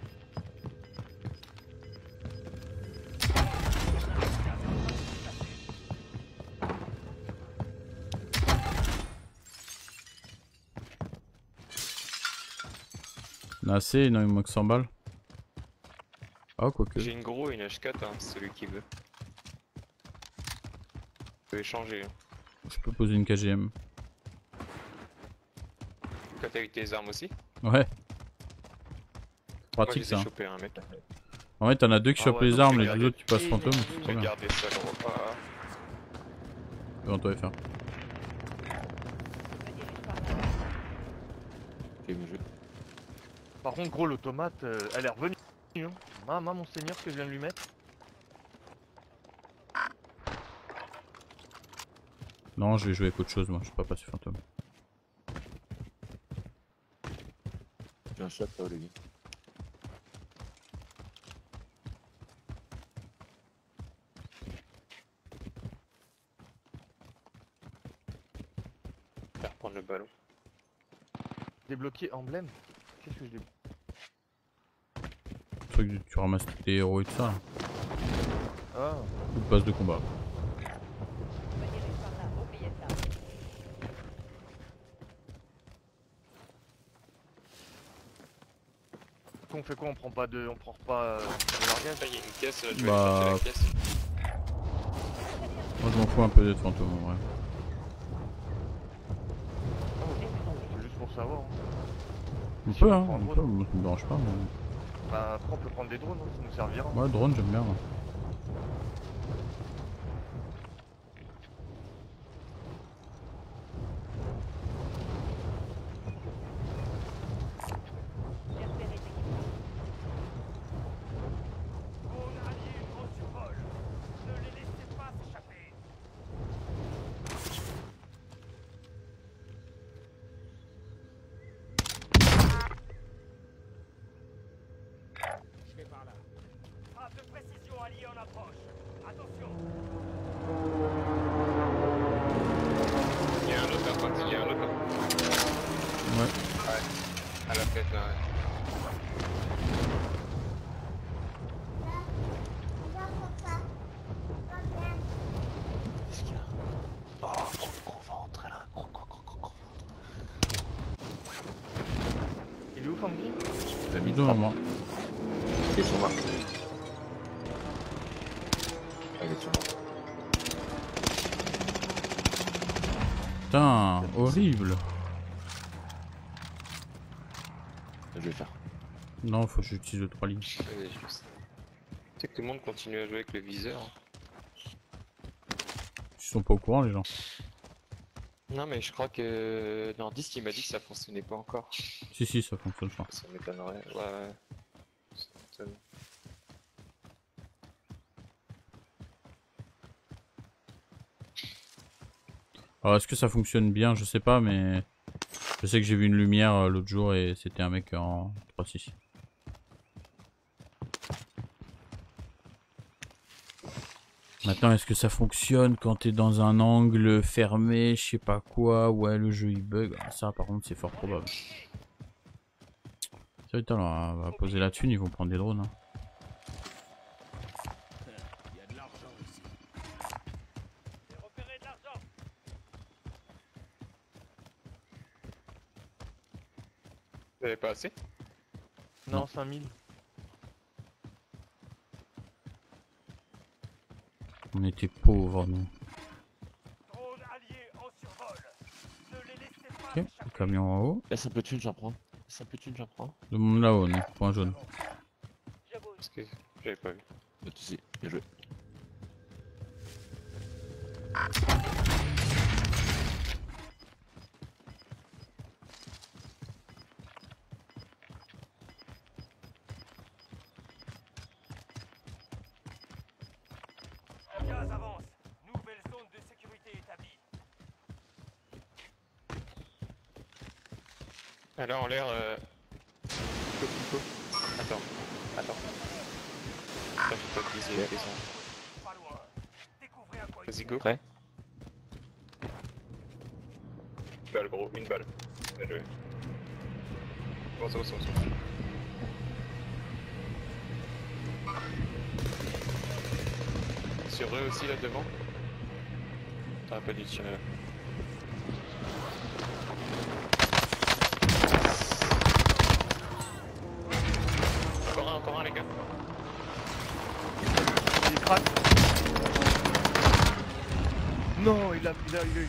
On a assez, non il me manque 100 balles. Ah quoique. J'ai une gros et une H4, hein, celui qui veut. Je peux échanger. Hein. Je peux poser une KGM. Toi t'as eu tes armes aussi? Ouais. Moi je Pratique les ça. ai hein. chopés, hein, mec. En fait t'en as deux qui Ah chopent ouais, les donc armes, je vais les deux garder autres qui passent tous fantôme, les c'est Je trop vais bien. garder ça dans le repas. Devant toi FR. Ok, mais je... Par contre, gros, l'automate, elle est revenue. Hein. Maman, mon seigneur, ce que je viens de lui mettre. Non je vais jouer avec autre chose moi, je suis pas passé fantôme. J'ai un shot là, Olivier. Je vais reprendre le ballon. Débloqué emblème. Qu'est-ce que je débloque? Truc que tu ramasses tous tes héros et tout ça là. Ah, Ou de passe de combat. on fait quoi? On prend pas de. On prend pas de largage? Là il y a une caisse, je vais Bah, aller chercher la caisse. Moi je m'en fous un peu d'être fantôme en vrai. C'est juste pour savoir. Hein. On Si peut on hein, prend un on drone. peut, moi ça me dérange pas. Mais... Bah, après, on peut prendre des drones, hein, ça nous servira. Ouais drone j'aime bien moi. Drone allié en survol. Ne les laissez pas s'échapper. Je vais par là. Frappe de précision alliée en approche. Attention. Il y a un autre là, pointe, il y a un autre là. Ouais. À la tête là, ouais. Qu'est-ce qu'il y a? Oh, gros ventre là. Gros ventre. Il est où, Fangy? T'as mis Devant moi. Il est sur moi. Ah, il est sur moi. Putain, horrible. Je vais le faire. Non faut que j'utilise le 3 lignes. Ouais, je sais. Tu sais que tout le monde continue à jouer avec le viseur. Ils sont pas au courant les gens. Non mais je crois que Nordiste il m'a dit que ça fonctionnait pas encore. Si ça fonctionne je crois. Ça m'étonnerait. Ouais. Ça m'étonne. Alors est-ce que ça fonctionne bien je sais pas mais... Je sais que j'ai vu une lumière l'autre jour et c'était un mec en 3-6. Maintenant est-ce que ça fonctionne quand t'es dans un angle fermé, je sais pas quoi, ouais le jeu il bug, ah, ça par contre c'est fort probable. Ça putain alors on va poser la thune, ils vont prendre des drones. Hein. J'ai repéré de l'argent. Vous avez pas assez? Non, 5000. On était pauvres, nous. Drone allié en survol. Ne les laissez pas Ok, le échapper. camion en haut. Laisse un peu de thune, j'en prends. Laisse un peu de thune, j'en prends. Demande là-haut, non? Point jaune. Parce que j'avais pas vu. Pas de soucis, bien joué. Gaz avance. Nouvelle zone de sécurité établie. Alors en l'air. Pico. Attends. Attends, je peux pas te viser avec les sons. Pas loin. Découvrez à quoi il Vas-y, go. Prêt? Une balle, gros, une balle. Bien joué. Bon, ça. Sur eux aussi là devant. T'aurais pas dû tirer là. Encore un les gars. Il craque. Non, il a eu.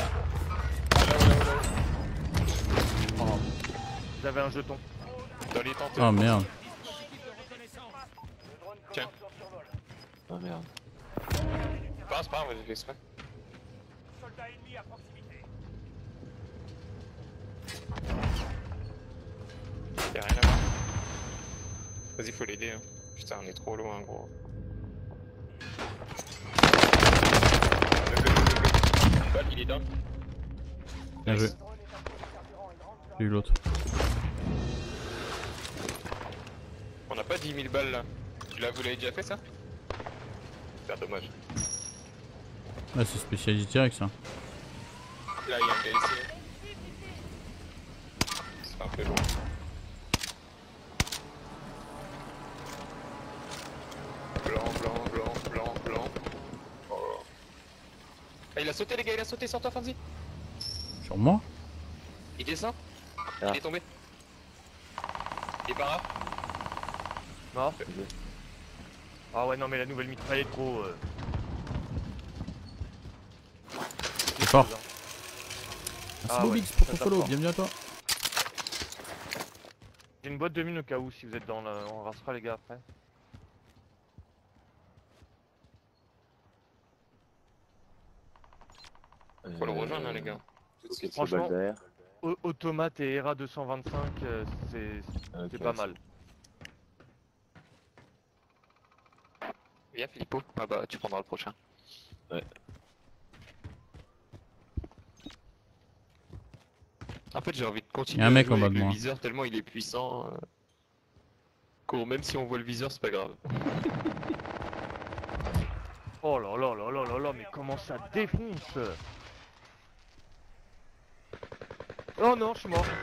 Oh. J'avais un jeton. Dans les tentes. Ah merde. Tiens. Ah merde. Passe pas, vas-y, fais exprès. Soldat ennemi à proximité. Y'a rien à voir. Vas-y, faut l'aider. Hein. Putain, on est trop loin, gros. Go. Balle, il est down. Bien joué. J'ai eu l'autre. On n'a pas 10 000 balles là. Vous l'avez déjà fait ça? C'est dommage. Ah, c'est spécialisé direct ça. Là, il y a un gars ici. C'est un peu long. Blanc. Oh. Ah, il a sauté les gars, il a sauté, sur toi Fancy. Sur moi? Il descend. Ah. Il est tombé. Il est par là. Mort. Ah ouais, non, mais la nouvelle mitraillette, gros. C'est fort. Ah Merci ouais, Bobix pour ça ton tape follow, fort. bienvenue à toi. J'ai une boîte de mine au cas où si vous êtes dans la... On restera les gars après. Faut le rejoindre hein, les gars. Ok, Franchement, balle derrière. Automate et ERA 225, c'est Ok, pas mal. Viens Filippo. Ah bah tu prendras le prochain. Ouais. En fait j'ai envie de continuer Y a un mec à jouer en bas avec de le moi. viseur tellement il est puissant. Même si on voit le viseur c'est pas grave. Oh là là là là là là, mais comment ça défonce! Oh non, je suis mort.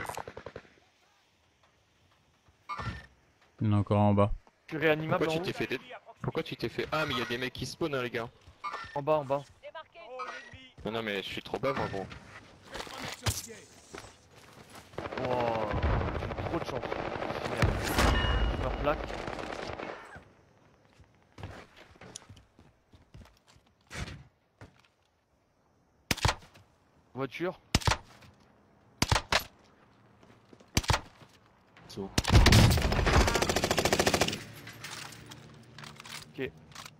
Il y en a encore en bas. Je suis réanimable Pourquoi en tu haut. t'es fait Pourquoi tu t'es fait... Ah mais il y a des mecs qui spawnent hein les gars. En bas. Drone ennemi. Non mais je suis trop bas moi gros. Wow, j'ai trop de chance. Merde. Je me replaque. Voiture. Saut. Ok.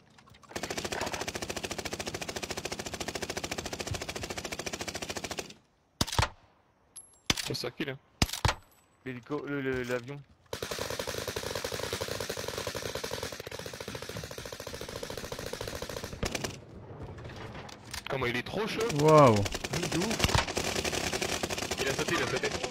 C'est ça qui là. L'hélico, l'avion. Comment il est trop chaud. Waouh. Il a sauté.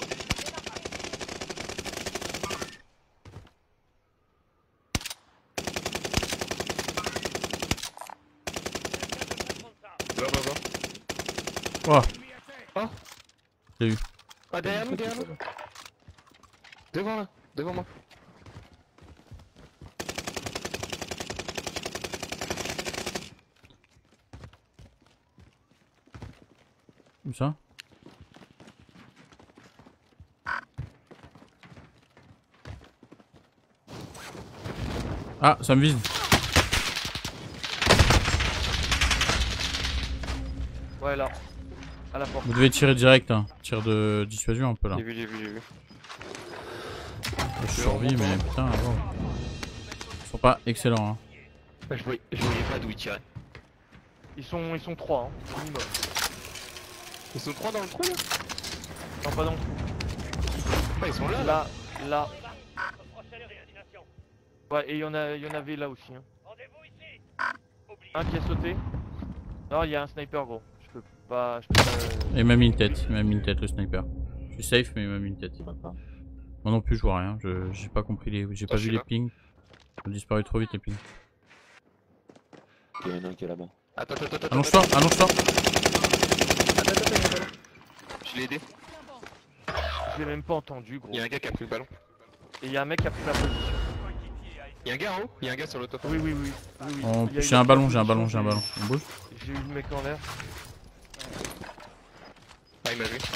Va. Waouh. Ah. J'ai eu. Ah derrière nous. Devant moi. Comme ça. Ah, ça me vise. Ouais, là. À la porte. Vous devez tirer direct, hein. Tir de dissuasion un peu là. J'ai vu. Je survis, mais putain, wow. Ils sont pas excellents, hein. Bah, je voyais pas d'où ils tiraient. Ils sont 3, hein, minimum. Ils sont 3 dans le trou là? Non, pas dans le trou. Ah, ils sont là. Là. Ouais, et il y en avait là aussi. Hein. Un qui a sauté. Non, il y a un sniper, gros. Je peux pas. Il m'a mis une tête, le sniper. Je suis safe, mais il m'a mis une tête. Moi non plus, je vois rien. J'ai pas compris les. J'ai pas vu les pings. Ils ont disparu trop vite les pings. Il y en a un qui est là-bas. Attends. Allonge-toi. Attends. Je l'ai aidé. Je l'ai même pas entendu, gros. Il y a un gars qui a pris le ballon. Et il y a un mec qui a pris la position. Il y a un gars en haut. Il y a un gars sur le top. Oui. J'ai un ballon. On bouge. J'ai eu le mec en l'air. Ah, il m'a vu.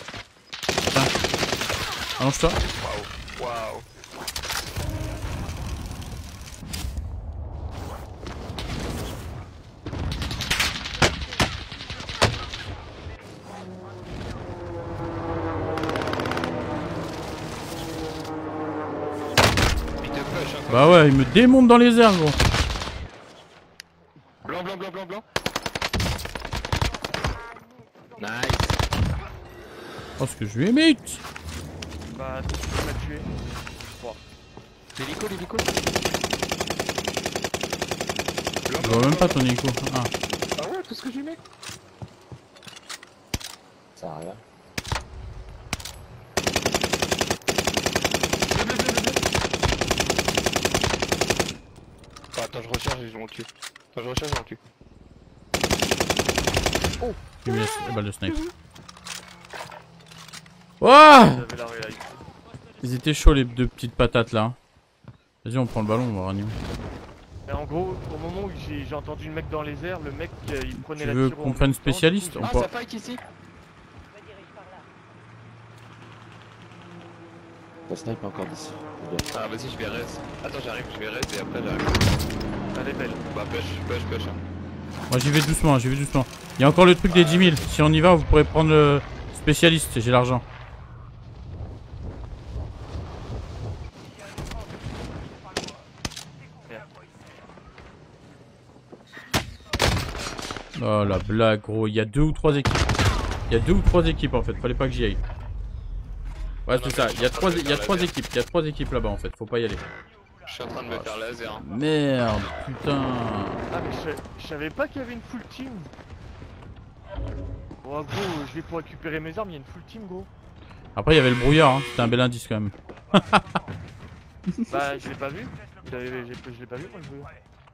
Allonge-toi. Waouh. Bah ouais, il me démonte dans les airs, gros. Blanc. Nice. Oh, ce que je lui ai mis. Bah, tu m'as tué. L'hélico. Je vois même pas ton hélico. Ah. Ah ouais, tout ce que j'ai mis. Ça sert à rien. Oh, attends, je recharge et je m'en tue. Oh, j'ai mis la balle de snipe. Wouah! J'avais la réalité. Ils étaient chauds les deux petites patates là. Vas-y, on prend le ballon, on va ranimer. Mais en gros, au moment où j'ai entendu le mec dans les airs, le mec il prenait Tu la veux tire en qu'on prenne même temps, spécialiste? du coup, On Ah, peut- ça fight ici. La snipe est encore d'ici. Ah, vas-y, je vais reste. Attends, j'arrive, je vais reste et après j'arrive. Elle est belle. Bah, push. Moi j'y vais doucement, Il y a encore le truc des 10 000. Si on y va, vous pourrez prendre le spécialiste, j'ai l'argent. Oh la blague, gros. Il y a 2 ou 3 équipes. En fait, fallait pas que j'y aille. Ouais, c'est ça. Il y a 3 équipes là-bas en fait, faut pas y aller. Je suis en train de me faire laser. Hein. Merde, putain. Ah, mais je savais pas qu'il y avait une full team. Oh, gros, je vais pour récupérer mes armes, il y a une full team, gros. Après, il y avait le brouillard, hein. C'était un bel indice quand même. Bah, je l'ai pas vu. Je l'ai pas vu, moi, le brouillard.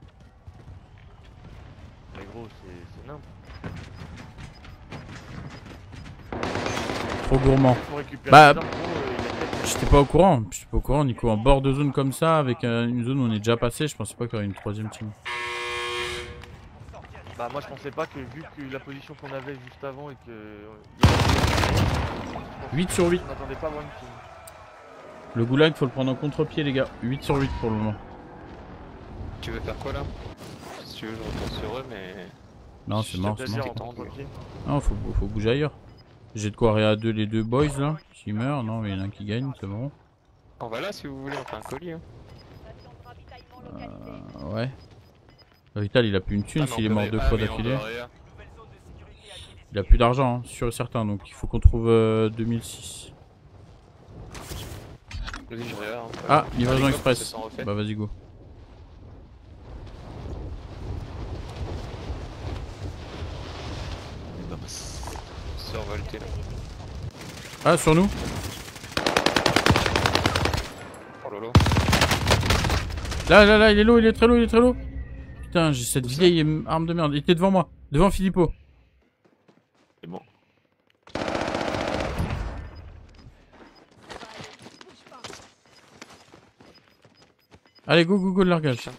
Mais gros, c'est nimp. Trop gourmand. Pour récupérer Bah, mes armes, gros, il y a peut-être- J'étais pas au courant, Nico. En bord de zone comme ça, avec une zone où on est déjà passé, je pensais pas qu'il y aurait une troisième team. Bah, moi, je pensais pas que, vu que la position qu'on avait juste avant et que. 8 sur 8. On n'attendait pas à voir une team. Le goulag, faut le prendre en contre-pied, les gars. 8 sur 8 pour le moment. Tu veux faire quoi là? Si tu veux, je retourne sur eux, mais. Non, c'est mort, c'est C'est-à-dire mort. en contre-pied. Non, faut bouger ailleurs. J'ai de quoi réa 2 les deux boys là. S'ils meurent, non, mais il y en a un qui gagne, c'est bon. On va là si vous voulez, on fait un colis. Hein. Ouais. Vital, il a plus une thune Ah, mais s'il est on mort peut- 2 ah, fois mais on d'affilée. peut rien. Il a plus d'argent, hein, sûr et certain, donc il faut qu'on trouve 2006. Vas-y, je regarde. Hein. Ah, livraison les express. coffres se sont refaits. Bah vas-y, go. Survolté là. Ah, sur nous. Oh lolo. Là, il est low, il est très low. Putain, j'ai cette vieille arme de merde. Il était devant moi, devant Philippot. C'est bon. Allez, go, le largage.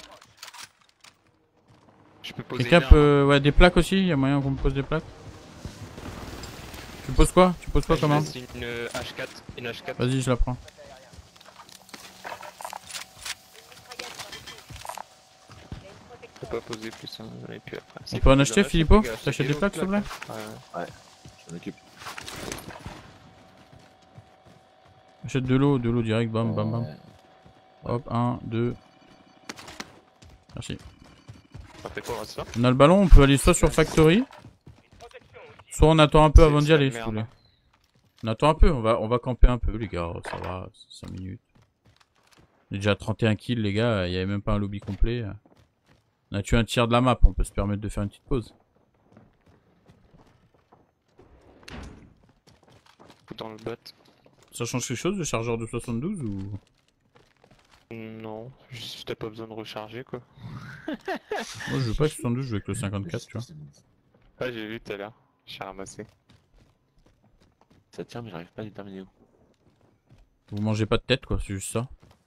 Je peux poser Quelqu'un une arme. peut... Ouais, des plaques aussi, il y a moyen qu'on me pose des plaques. poses quoi? Tu poses quoi Je comme arme? laisse une H4. Une H4. Vas-y, je la prends. Faut pas poser plus, hein. Et puis après. On C'est peut en cool, acheter, j'en Philippot? les gars, c'est T'achètes des plaques, s'il te plaît? Ouais. Je m'en occupe. Achète de l'eau direct, bam bam bam. Hop, 1, 2. Merci. Ça fait quoi, ça? On a le ballon, on peut aller soit sur Factory, soit on attend un peu avant d'y C'est aller, la si vous merde. voulez. On attend un peu, on va camper un peu, les gars, ça va, 5 minutes. On est déjà à 31 kills, les gars, il n'y avait même pas un lobby complet. On a tué un tiers de la map, on peut se permettre de faire une petite pause. Tout dans le bot. Ça change quelque chose, le chargeur de 72 ou... Non, juste t'as pas besoin de recharger quoi. Moi je veux pas avec 72, je veux avec le 54, tu vois. Ah, j'ai vu tout à l'heure. J'ai ramassé. Ça tient, mais j'arrive pas à déterminer où. Vous mangez pas de tête quoi, c'est juste ça.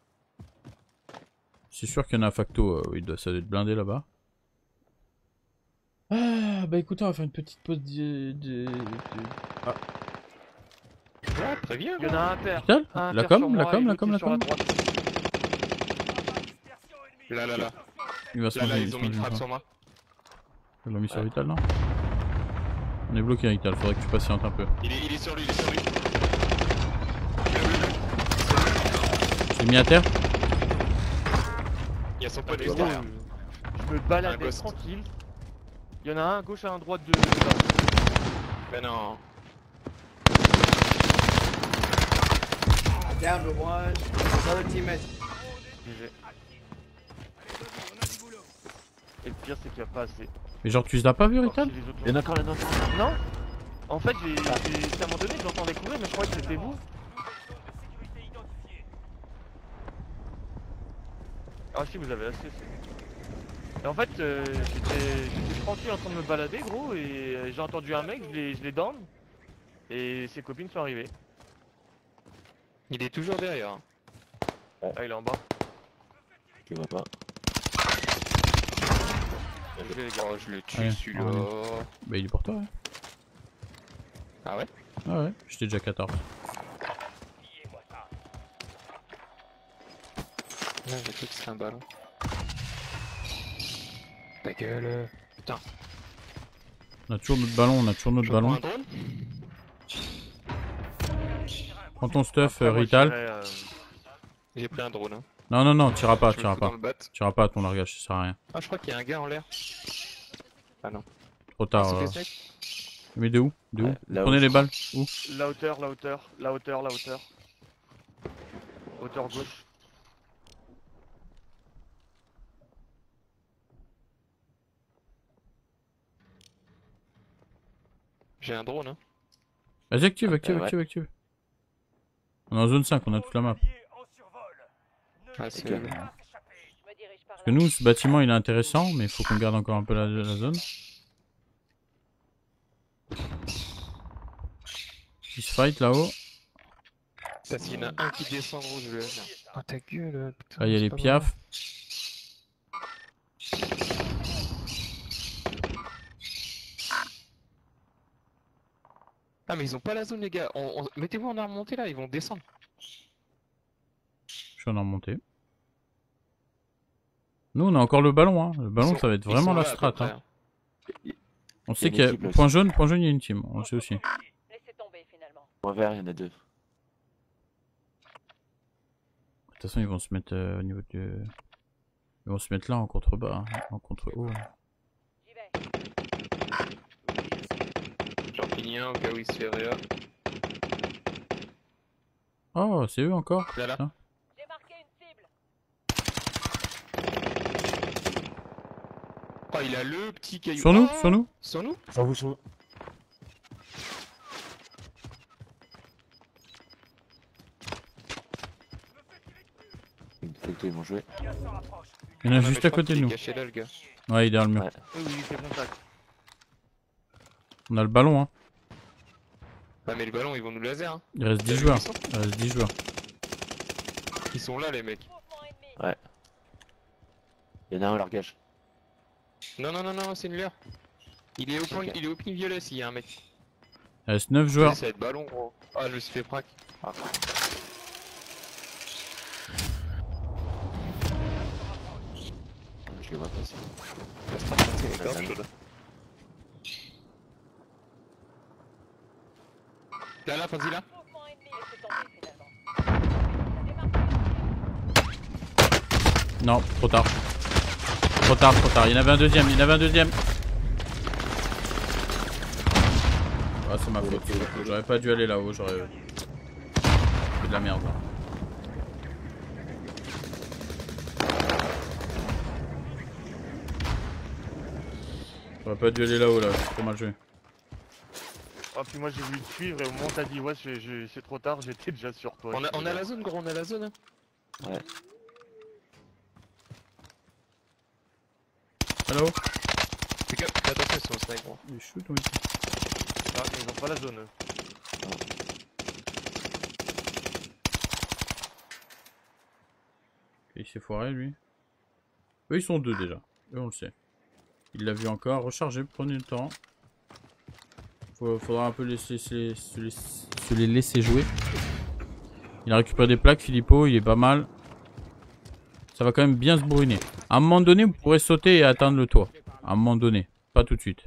C'est sûr qu'il y en a à Facto, oui, ça doit être blindé là-bas. Ah, bah écoutez, on va faire une petite pause Ah. Ouais, très bien. Il y en a un paire. Vital Un La paire sur com, la moi com, et la l'autre com, est la sur la com. droite. Là. Il va se Là, manger, ils ont mis une frappe sur moi. Ils l'ont mis sur Vital, non? On est bloqué Vital, faudrait que tu patientes un peu. Il est sur lui, il est sur lui. Je l'ai mis à terre. Il y a son pote Ah, juste gros, derrière. Je me baladais ghost. tranquille. Il y en a un à gauche et un à droite de. Mais non. Down to one. Another teammate. GG. Et le pire c'est qu'il n'y a pas assez. Mais genre tu les as pas vu Alors, Vital? si les autres Il y en a encore, il y en a encore. Non. En fait, à un moment donné, j'entendais courir, mais je croyais que c'était vous. Ah si, vous avez assez. Et en fait, j'étais tranquille en train de me balader, gros, et j'ai entendu un mec, je l'ai down, et ses copines sont arrivées. Il est toujours derrière. Ah, il est en bas. Je le vois pas. GG, les gars. Oh, je le tue Ouais, celui-là. Bah il est pour toi, ouais. Ah ouais? Ah ouais, j'étais déjà 14. Ouais, j'ai cru que c'était un ballon. Ta gueule. Putain. On a toujours notre ballon, on a toujours notre Je prends ballon. un drone? Prends ton stuff, Après, moi, je Rital. dirais, J'ai pris un drone. Hein. Non, t'iras pas, Je me t'iras fous dans pas. le bat. T'iras pas à ton largage, ça sert à rien. Ah, je crois qu'il y a un gars en l'air. Ah non. Trop tard. C'est fait sec. Mais de où? De où? Ouais, là où Prenez je les crois. balles. Où? la hauteur. Hauteur gauche. J'ai un drone. Hein. Vas-y, active. Ouais. On est en zone 5, on a toute la map. Ah, c'est Ok. Parce que nous, ce bâtiment il est intéressant, mais il faut qu'on garde encore un peu la zone. Ils se fight là-haut. Parce qu'il y en a un qui descend gros, je vais la faire. Oh ta gueule, putain. Là, il y a c'est les pas piafs. Ah mais ils ont pas la zone les gars, mettez-vous en arme montée là, ils vont descendre. Je suis en remontée. Nous, on a encore le ballon. Hein. Le ballon, ça va être Ils vraiment sont la là, à peu strat. près, Hein. hein. On sait une qu'il y a équipe, là, point jaune, il y a une team. On le sait aussi. De Laissez tomber finalement. Point vert, il y en a deux. toute façon, ils vont se mettre au niveau du. Ils vont se mettre là en contrebas, hein, en contre-haut. Hein. J'y vais. J'en finis un au cas où il se fait réa. Oh, c'est eux encore. Là là. Putain. J'ai marqué une cible. Oh il a le petit caillou. Sur nous, Oh, sur nous. Sur nous. Sur vous, sur vous. Ils vont jouer. Il y en a Ah, mais juste je à crois côté qu'il de est nous. caché là le gars. Ouais, il est derrière le mur. Ouais. Oui, il fait contact. On a le ballon. Hein. Ah mais le ballon ils vont nous laser hein. Il reste 10 T'as vu joueurs. où ils sont Il reste 10 joueurs. Ils sont là les mecs. Mouvement ennemi. Il y en a un au largage. Non, c'est une leurre. Il est au point, Ok. il est au ping violet s'il y a un mec. Il reste 9 joueurs. Ça va être ballon, gros. Ah, je me suis fait prac. Ah. Je les vois passer. La stratégie est grave chaude. Là, vas-y là. Mouvement ennemi laissé tomber finalement. Démarqué. Non, trop tard. Trop tard, trop tard. Il y en avait un deuxième, il y en avait un deuxième. Ah, c'est ma faute. J'aurais pas dû aller là-haut, j'aurais fait de la merde. J'aurais pas dû aller là-haut là, c'est trop mal joué. Oh, puis moi j'ai voulu te suivre et au moment où t'as dit ouais c'est trop tard, j'étais déjà sur toi. On a la zone, gros, on a la zone. Ouais. Allô? Fais attention sur le snipe, gros. Il shoot oui. Ah, ils ont pas la zone eux. Il s'est foiré lui. Eux ils sont deux déjà. Eux on le sait. Il l'a vu encore. Rechargez, prenez le temps. Faudra un peu se les laisser jouer. Il a récupéré des plaques, Philippot, il est pas mal. Ça va quand même bien se brûler. À un moment donné, vous pourrez sauter et atteindre le toit. À un moment donné, pas tout de suite.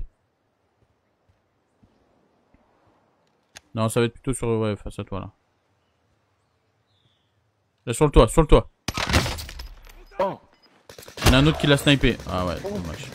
Non, ça va être plutôt sur ouais, face à toi là. Là sur le toit, sur le toit. Oh. Il y en a un autre qui l'a snipé. Ah ouais, dommage.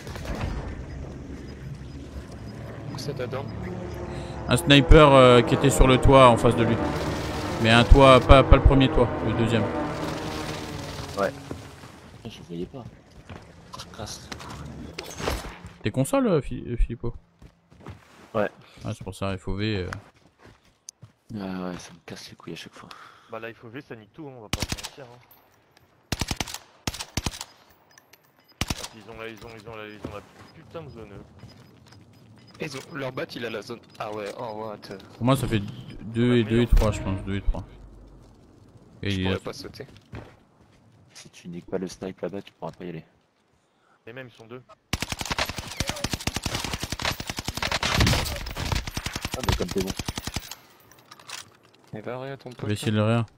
Où ça t'attend? Un sniper qui était sur le toit en face de lui. Mais un toit, pas le premier toit, le deuxième. Ouais. Je voyais pas. Grâce. T'es console, Philippot? Ouais. Ah, c'est pour ça, FOV. Ouais, ouais, ça me casse les couilles à chaque fois. Bah là il faut V ça nique tout, hein, on va pas se mentir. Hein. Ils ont la putain de zone eux. Ils ont leur bat, il a la zone. Ah ouais, oh what. Pour moi, ça fait 2 et 3, je pense. 2 et 3. Et Je il pourrais a... pas sauter. Si tu niques pas le snipe là-bas, tu pourras pas y aller. Les mêmes ils sont deux. Ah, mais comme t'es bon. Il va rien ton Je pote. vais essayer de le rien.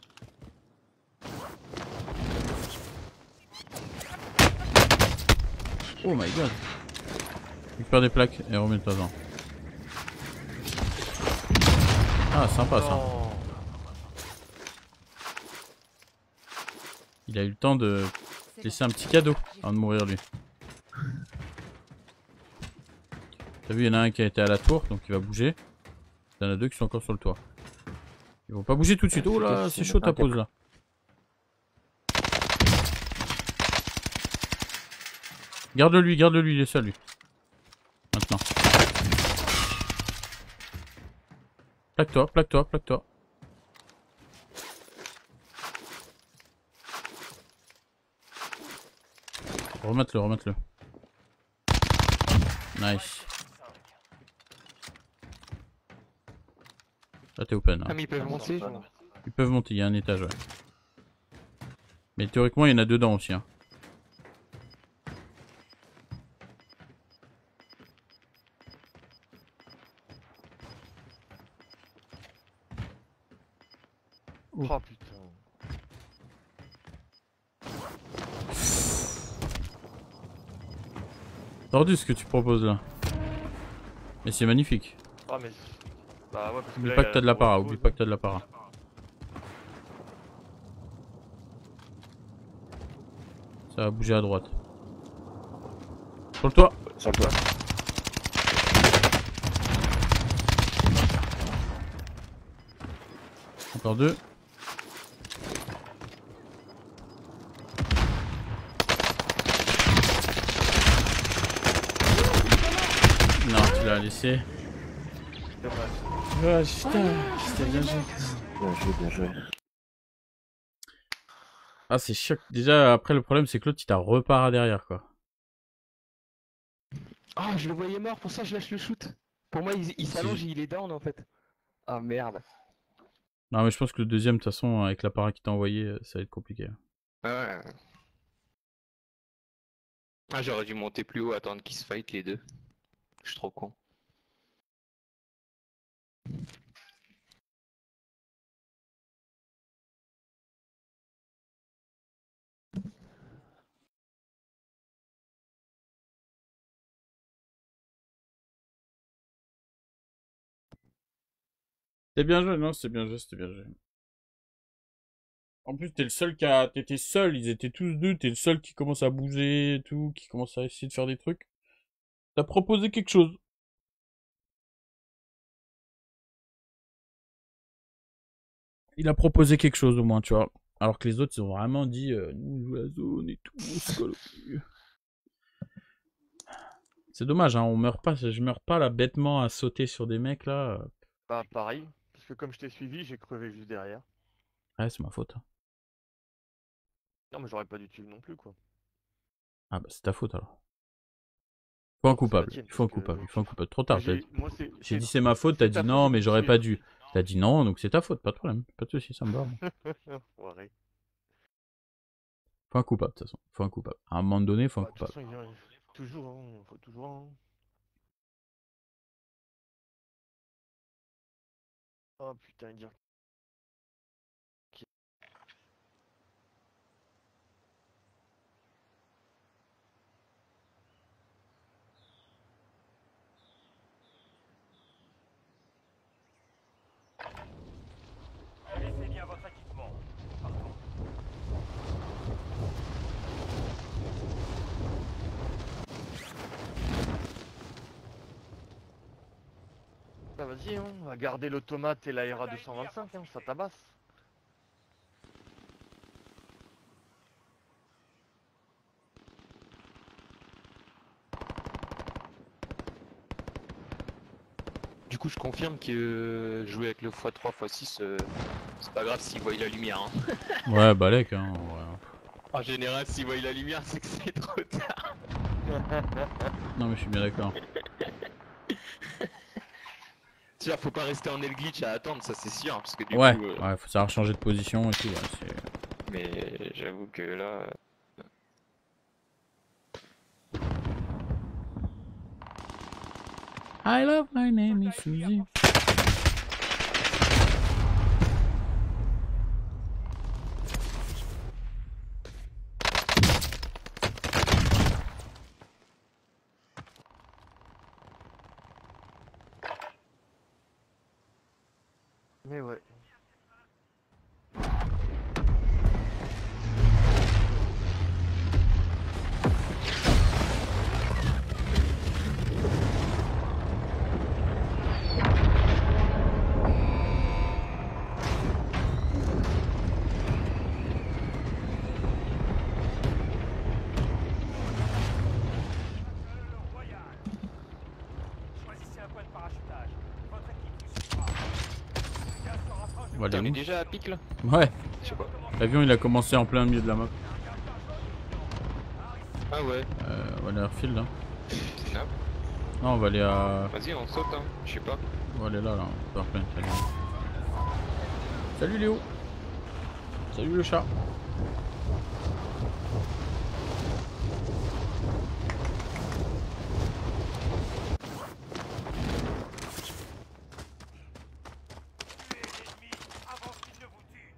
Oh my god. Récupère des plaques et remets-toi-en. Ah, sympa ça. Non. Il a eu le temps de laisser un petit cadeau avant de mourir lui. T'as vu, il y en a un qui a été à la tour, donc il va bouger. Il y en a deux qui sont encore sur le toit. Ils vont pas bouger tout de suite. Oh là, c'est chaud ta pause là. Garde-le lui, il est seul lui. Maintenant. Plaque-toi, plaque-toi, plaque-toi. Remette-le, remette-le. Nice. Là t'es open. Hein. Ah mais ils peuvent monter. Ils peuvent monter, il y a un étage ouais. Mais théoriquement il y en a dedans aussi. Hein. Oh putain. Tordu ce que tu proposes là. Mais c'est magnifique. Ah mais... Bah ouais parce que Oublie là, pas que t'as de la para, oublie pas que t'as de la para. Ça va bouger à droite. Sur le toit. Sur le toit. Encore deux. Non, tu l'as laissé. Dommage. Ah putain, c'était bien joué. Bien joué, bien joué. Ah c'est choc. Déjà après le problème c'est que l'autre il t'a repart à derrière quoi. Ah, je le voyais mort, pour ça je lâche le shoot. Pour moi, il s'allonge et il est down en fait. Ah merde. Non mais je pense que le deuxième de toute façon avec la para qu'il t'a envoyé ça va être compliqué. Ouais. Ah, j'aurais dû monter plus haut, attendre qu'ils se fight les deux. Je suis trop con. C'était bien joué, non, c'était bien joué, c'était bien joué. En plus, t'es le seul t'étais seul, ils étaient tous deux, t'es le seul qui commence à bouger et tout, qui commence à essayer de faire des trucs. T'as proposé quelque chose. Il a proposé quelque chose au moins, tu vois. Alors que les autres, ils ont vraiment dit, nous, on joue la zone et tout, on se colle au cul. C'est dommage, hein, je meurs pas là bêtement à sauter sur des mecs là. Bah pareil, parce que comme je t'ai suivi, j'ai crevé juste derrière. Ouais, c'est ma faute. Non mais j'aurais pas dû tuer non plus quoi. Ah bah c'est ta faute alors. Faut un C'est la coupable, tienne, il faut un parce que coupable, il faut un coupable. Trop tard, moi j'ai dit c'est ma faute, t'as c'est dit ta faute, non j'ai mais tout j'aurais tué. pas dû. T'as dit non, donc c'est ta faute, pas de problème, pas de soucis, ça me va. Enfoiré. Faut un coupable de toute façon, faut un coupable. À un moment donné, faut un Bah, de toute coupable. façon, toujours, hein, faut toujours. Hein. Oh putain, dire. Laissez bien votre équipement. Partons. Bah vas-y, hein, on va garder l'automate et la RA 225, hein, ça tabasse. Du coup, je confirme que jouer avec le x3, x6, c'est pas grave s'il voit la lumière. Hein. Ouais, balèque, hein. Ouais. En général, s'il voit la lumière, c'est que c'est trop tard. Non, mais je suis bien d'accord. Tu vois, faut pas rester en aile glitch à attendre, ça c'est sûr. Parce que du Ouais, coup, ouais, faut savoir changer de position et tout. Ouais, mais j'avoue que là. I love my name is Suzy. Mais ouais. Royal. Choisissez un point de parachutage. Votre équipe vous suivra. Le gaz se rapproche de On va T'en aller es où? déjà à pic là? Ouais, Je sais pas. l'avion il a commencé en plein milieu de la map. Ah ouais, On va aller à Airfield là. c'est nappe. Non, on va aller à. Vas-y, on saute, hein. Je sais pas. On va aller là, on peut reprendre. Salut Léo. Salut le chat. tuer l'ennemi avant qu'il ne vous tue.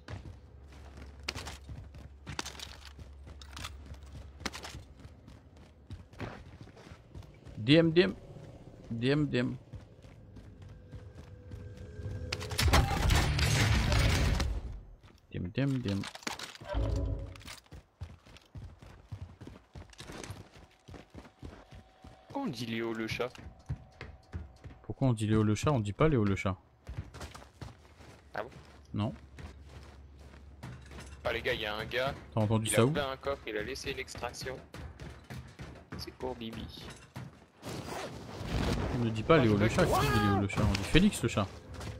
DM, DM. DM, DM. DM, DM, DM. Pourquoi on dit Léo le chat? Pourquoi on dit Léo le chat? On dit pas Léo le chat. Ah bon? Non. Ah les gars, il y a un gars, T'as entendu il ça a où? ouvert un coffre, il a laissé une extraction. C'est pour Bibi. On ne dit pas Ah, Léo je le vais- chat. Qui dit Léo le chat? On dit Félix le chat.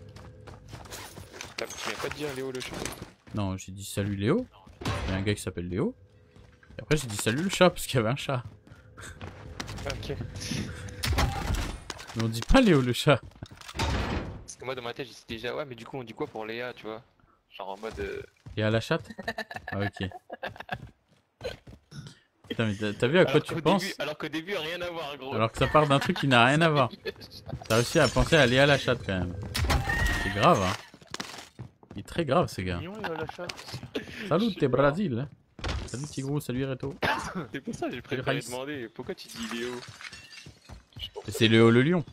Tu viens pas de dire Léo le chat? Non, j'ai dit salut Léo. Il y a un gars qui s'appelle Léo. Et après j'ai dit salut le chat parce qu'il y avait un chat. Ok. Mais on dit pas Léo le chat. Parce que moi dans ma tête, j'étais déjà ouais, mais du coup on dit quoi pour Léa, tu vois? Genre en mode. Et à la chatte? Ah ok. Putain, mais t'as vu à quoi tu penses? Alors qu'au début, rien à voir, gros. Alors que ça part d'un truc qui n'a rien à voir. T'as réussi à penser à aller à la chatte quand même. C'est grave, hein. Il est très grave, ces gars. Mignon, la chatte. Salut, t'es Brésil. Hein. Salut, Tigrou, salut, Reto. C'est pour ça que j'ai préféré demander pourquoi tu dis Léo. C'est Léo le lion.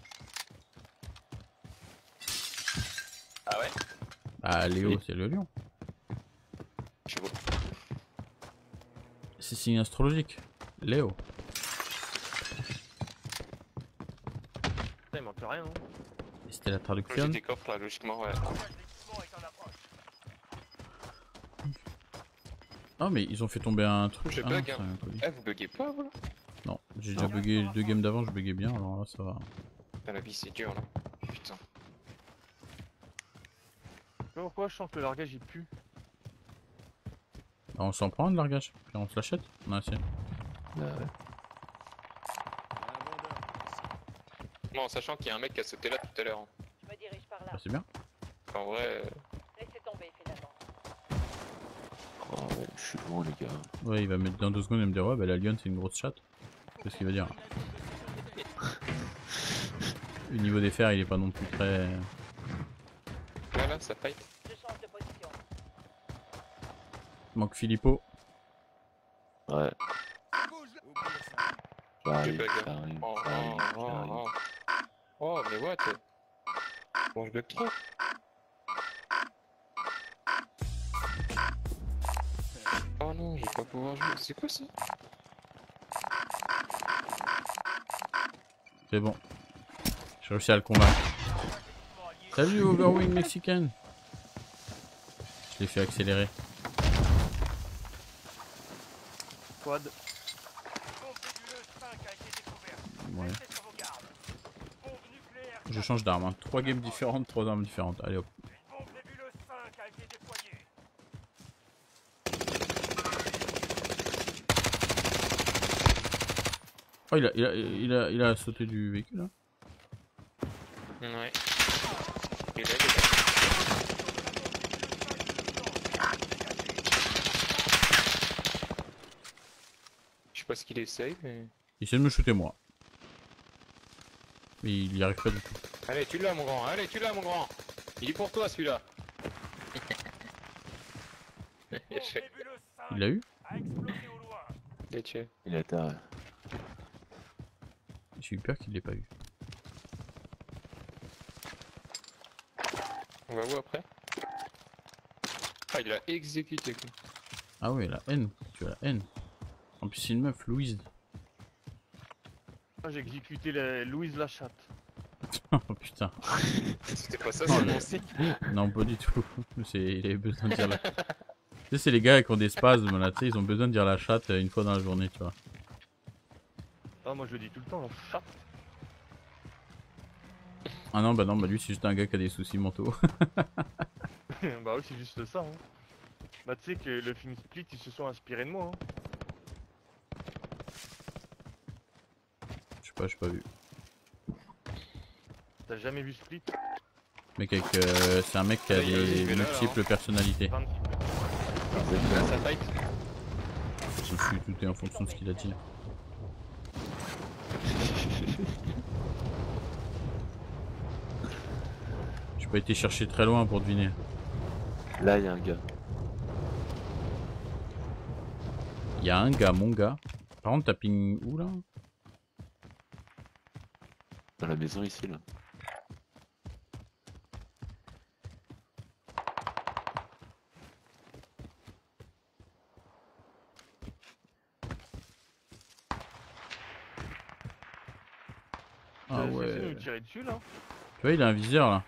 Ah ouais? Ah, Léo, c'est le lion. Je vois. C'est signe astrologique. Léo. Putain, il manque rien, hein. Et c'était la J'ai traduction. des coffres là, logiquement, ouais. Ah, mais ils ont fait tomber un truc. Je Ah, bug, c'est hein. un colis. Eh, vous buguez pas, vous là? Non, j'ai déjà bugué 2 games d'avant, je buguais bien, alors là ça va. Putain, la vie c'est dur là. Putain. Je sais pas pourquoi je sens que le largage il pue. Bah, on s'en prend un de largage, puis on se l'achète. On a assez. Non, en sachant qu'il y a un mec qui a sauté là tout à l'heure. Hein. Je me dirige par là. Bah, c'est bien. En vrai, Laissez tomber finalement. Oh ouais, je suis loin les gars. Ouais, il va mettre dans 2 secondes et me dire ouais, bah la lionne c'est une grosse chatte. C'est ce qu'il va dire. Le niveau des fers il est pas non plus très. voilà, ça fight. Je change de position. Manque Filippo. Ouais. J'arrive, bug. j'arrive, Oh, j'arrive, oh, j'arrive. oh, oh. Oh, mais what? Bon, je bug trop. Oh non, je vais pas pouvoir jouer. C'est quoi ça? C'est bon. J'ai réussi à le convaincre. Salut Overwing Mexican. Je l'ai fait accélérer. Quad. Ouais. Je change d'arme. Hein. 3 games différentes, 3 armes différentes. Allez hop. Oh, il a sauté du véhicule là. Ouais. Et là, je sais pas ce qu'il essaye, mais. Il essaie de me shooter moi. Mais il y arrive pas du tout. Allez, tu l'as, mon grand. Allez, tu l'as, mon grand. Il est pour toi, celui-là. Il l'a eu? Les tués. Il est à... J'ai eu peur qu'il l'ait pas eu. On va où après? Ah, il a exécuté quoi. Ah ouais, la haine. Tu as la haine. En plus, c'est une meuf, Louise. J'ai exécuté Louise la chatte. Oh putain. C'était pas ça, Oh, c'est le- mon signe. Non, pas du tout. Il avait besoin de dire la. Tu sais, c'est les gars qui ont des spasmes là, tu sais, ils ont besoin de dire la chatte une fois dans la journée, tu vois. Ah, moi je le dis tout le temps, la chatte. Ah non, bah lui, c'est juste un gars qui a des soucis mentaux. Bah oui, c'est juste ça. Hein. Bah tu sais que le film Split, ils se sont inspirés de moi. Hein. Je sais pas, j'ai pas vu. T'as jamais vu Split? Mec, avec, c'est un mec qui a Ouais, il y a des des vélos, multiples personnalités. 26. Là, ça fight. Je suis tout est en fonction de ce qu'il a dit. J'ai pas été chercher très loin pour deviner. Là, il y a un gars. Il y a un gars, mon gars. Par contre, t'as ping où là? Dans la maison ici, là. Ah Essaie de ouais. nous tirer dessus là. Tu vois, il a un viseur là.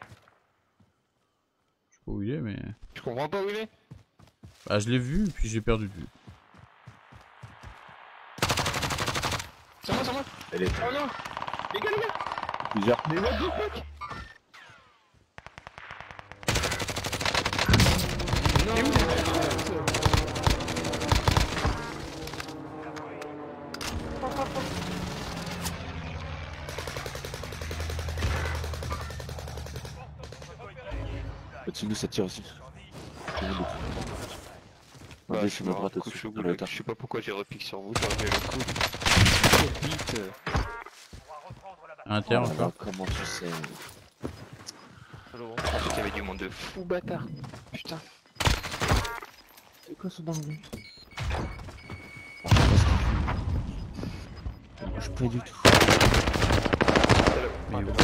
Je sais pas où il est, mais. Je comprends pas où il est. Bah, je l'ai vu, puis j'ai perdu de vue. C'est moi, c'est moi. Elle est Oh non. Les gars, les gars. plusieurs. Mais what the fuck? Non. Au-dessus de nous, ça tire aussi. Tout le monde Attendez, je je suis suis à mort, droite couche au-dessus. au dans le goulag. tas. Je sais pas pourquoi j'ai repique sur vous, j'aurais fait le coup. Trop vite. Pourra reprendre la bataille. À l'intérieur Oh là là, encore. comment tu sais? Allô, En fait, il y avait du monde de fou bâtard. Putain. C'est quoi ce dingue? Ça bouge pas du tout. Mais voilà.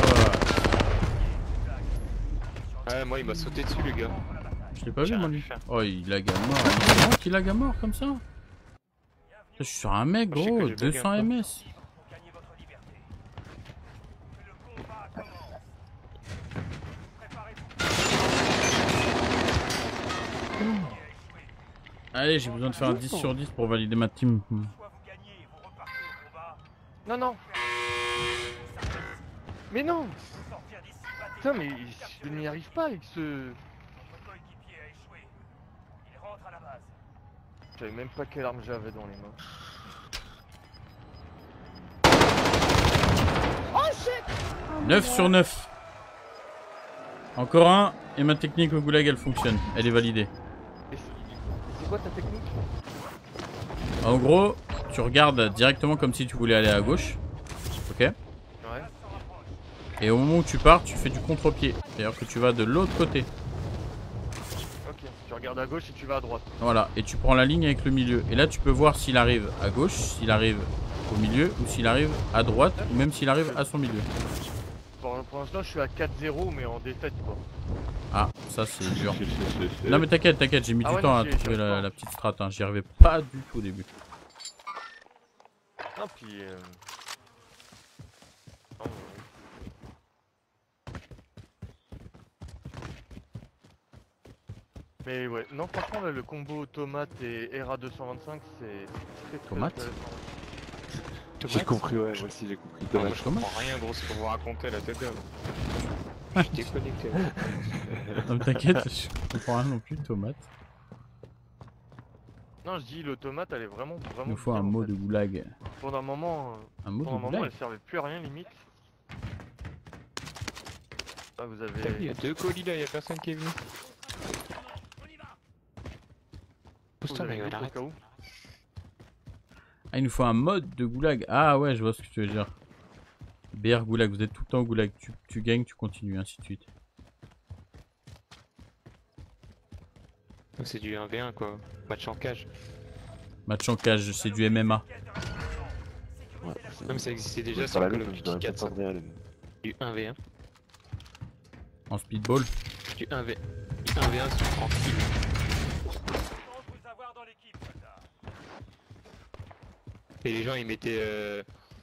Ouais, moi il m'a sauté dessus, le gars. Je l'ai pas vu J'ai moi rien lui. pu faire. Oh il lag à mort. Il monte, il lag à mort comme ça. Je suis sur un mec Moi, je sais gros, que j'ai bugué 200 un peu. ms. Pour gagner votre liberté. Que le combat commence. Préparez-vous. Allez, j'ai besoin de faire un 10 sur 10 pour valider ma team. Soit vous gagnez et vous repartez au combat, Non, non. Mais non. sortir d'ici, battez. Putain, mais je n'y arrive pas avec ce... Votre coéquipier a échoué. Il rentre à la base. Je savais même pas quelle arme j'avais dans les mains. 9 sur 9. Encore un, et ma technique au goulag elle fonctionne. Elle est validée. Et c'est quoi ta technique? En gros, tu regardes directement comme si tu voulais aller à gauche. Ok. Ouais. Et au moment où tu pars, tu fais du contre-pied. C'est-à-dire que tu vas de l'autre côté. Ok. Tu regardes à gauche et tu vas à droite. Voilà. Et tu prends la ligne avec le milieu. Et là, tu peux voir s'il arrive à gauche, s'il arrive au milieu, ou s'il arrive à droite, ou même s'il arrive à son milieu. Pour l'instant, je suis à 4-0, mais en défaite, quoi. Ah, ça c'est dur. Non mais t'inquiète, t'inquiète, j'ai mis Ah du ouais, temps non, à j'y trouver arrive pas. la petite strat. Hein. J'y arrivais pas du tout au début. Non, puis... non, mais ouais, non franchement là, le combo tomate et RA225 c'est très Tomate intéressant. J'ai compris, ouais, moi aussi j'ai compris. Moi, Dommage. je comprends rien, gros, ce que vous racontez, la tête d'homme. Je suis déconnecté. Non mais t'inquiète, je comprends rien non plus, tomate. Non je dis l'automate elle est vraiment Il nous faut bien, un en mot fait. de goulag. Pendant un moment, Un mot de elle goulag. servait plus à rien limite. Ah vous Il y avez... a 2 colis là, il y a personne qui est venu. vous Pousse-toi, avez mais d'autres au arrête. cas où. Ah il nous faut un mode de goulag. Ah ouais je vois ce que tu veux dire. BR goulag, vous êtes tout le temps au goulag. Tu gagnes, tu continues, ainsi de suite. C'est du 1v1 quoi. Match en cage. Match en cage, c'est du MMA. Ouais, Même ça existait déjà déjà sur sur la Call of loupe, je Duty dois 4. pas réel. Du 1v1. En speedball. Du 1v1 sur 30 kills. Vous avoir dans l'équipe, soldat. Et les gens ils mettaient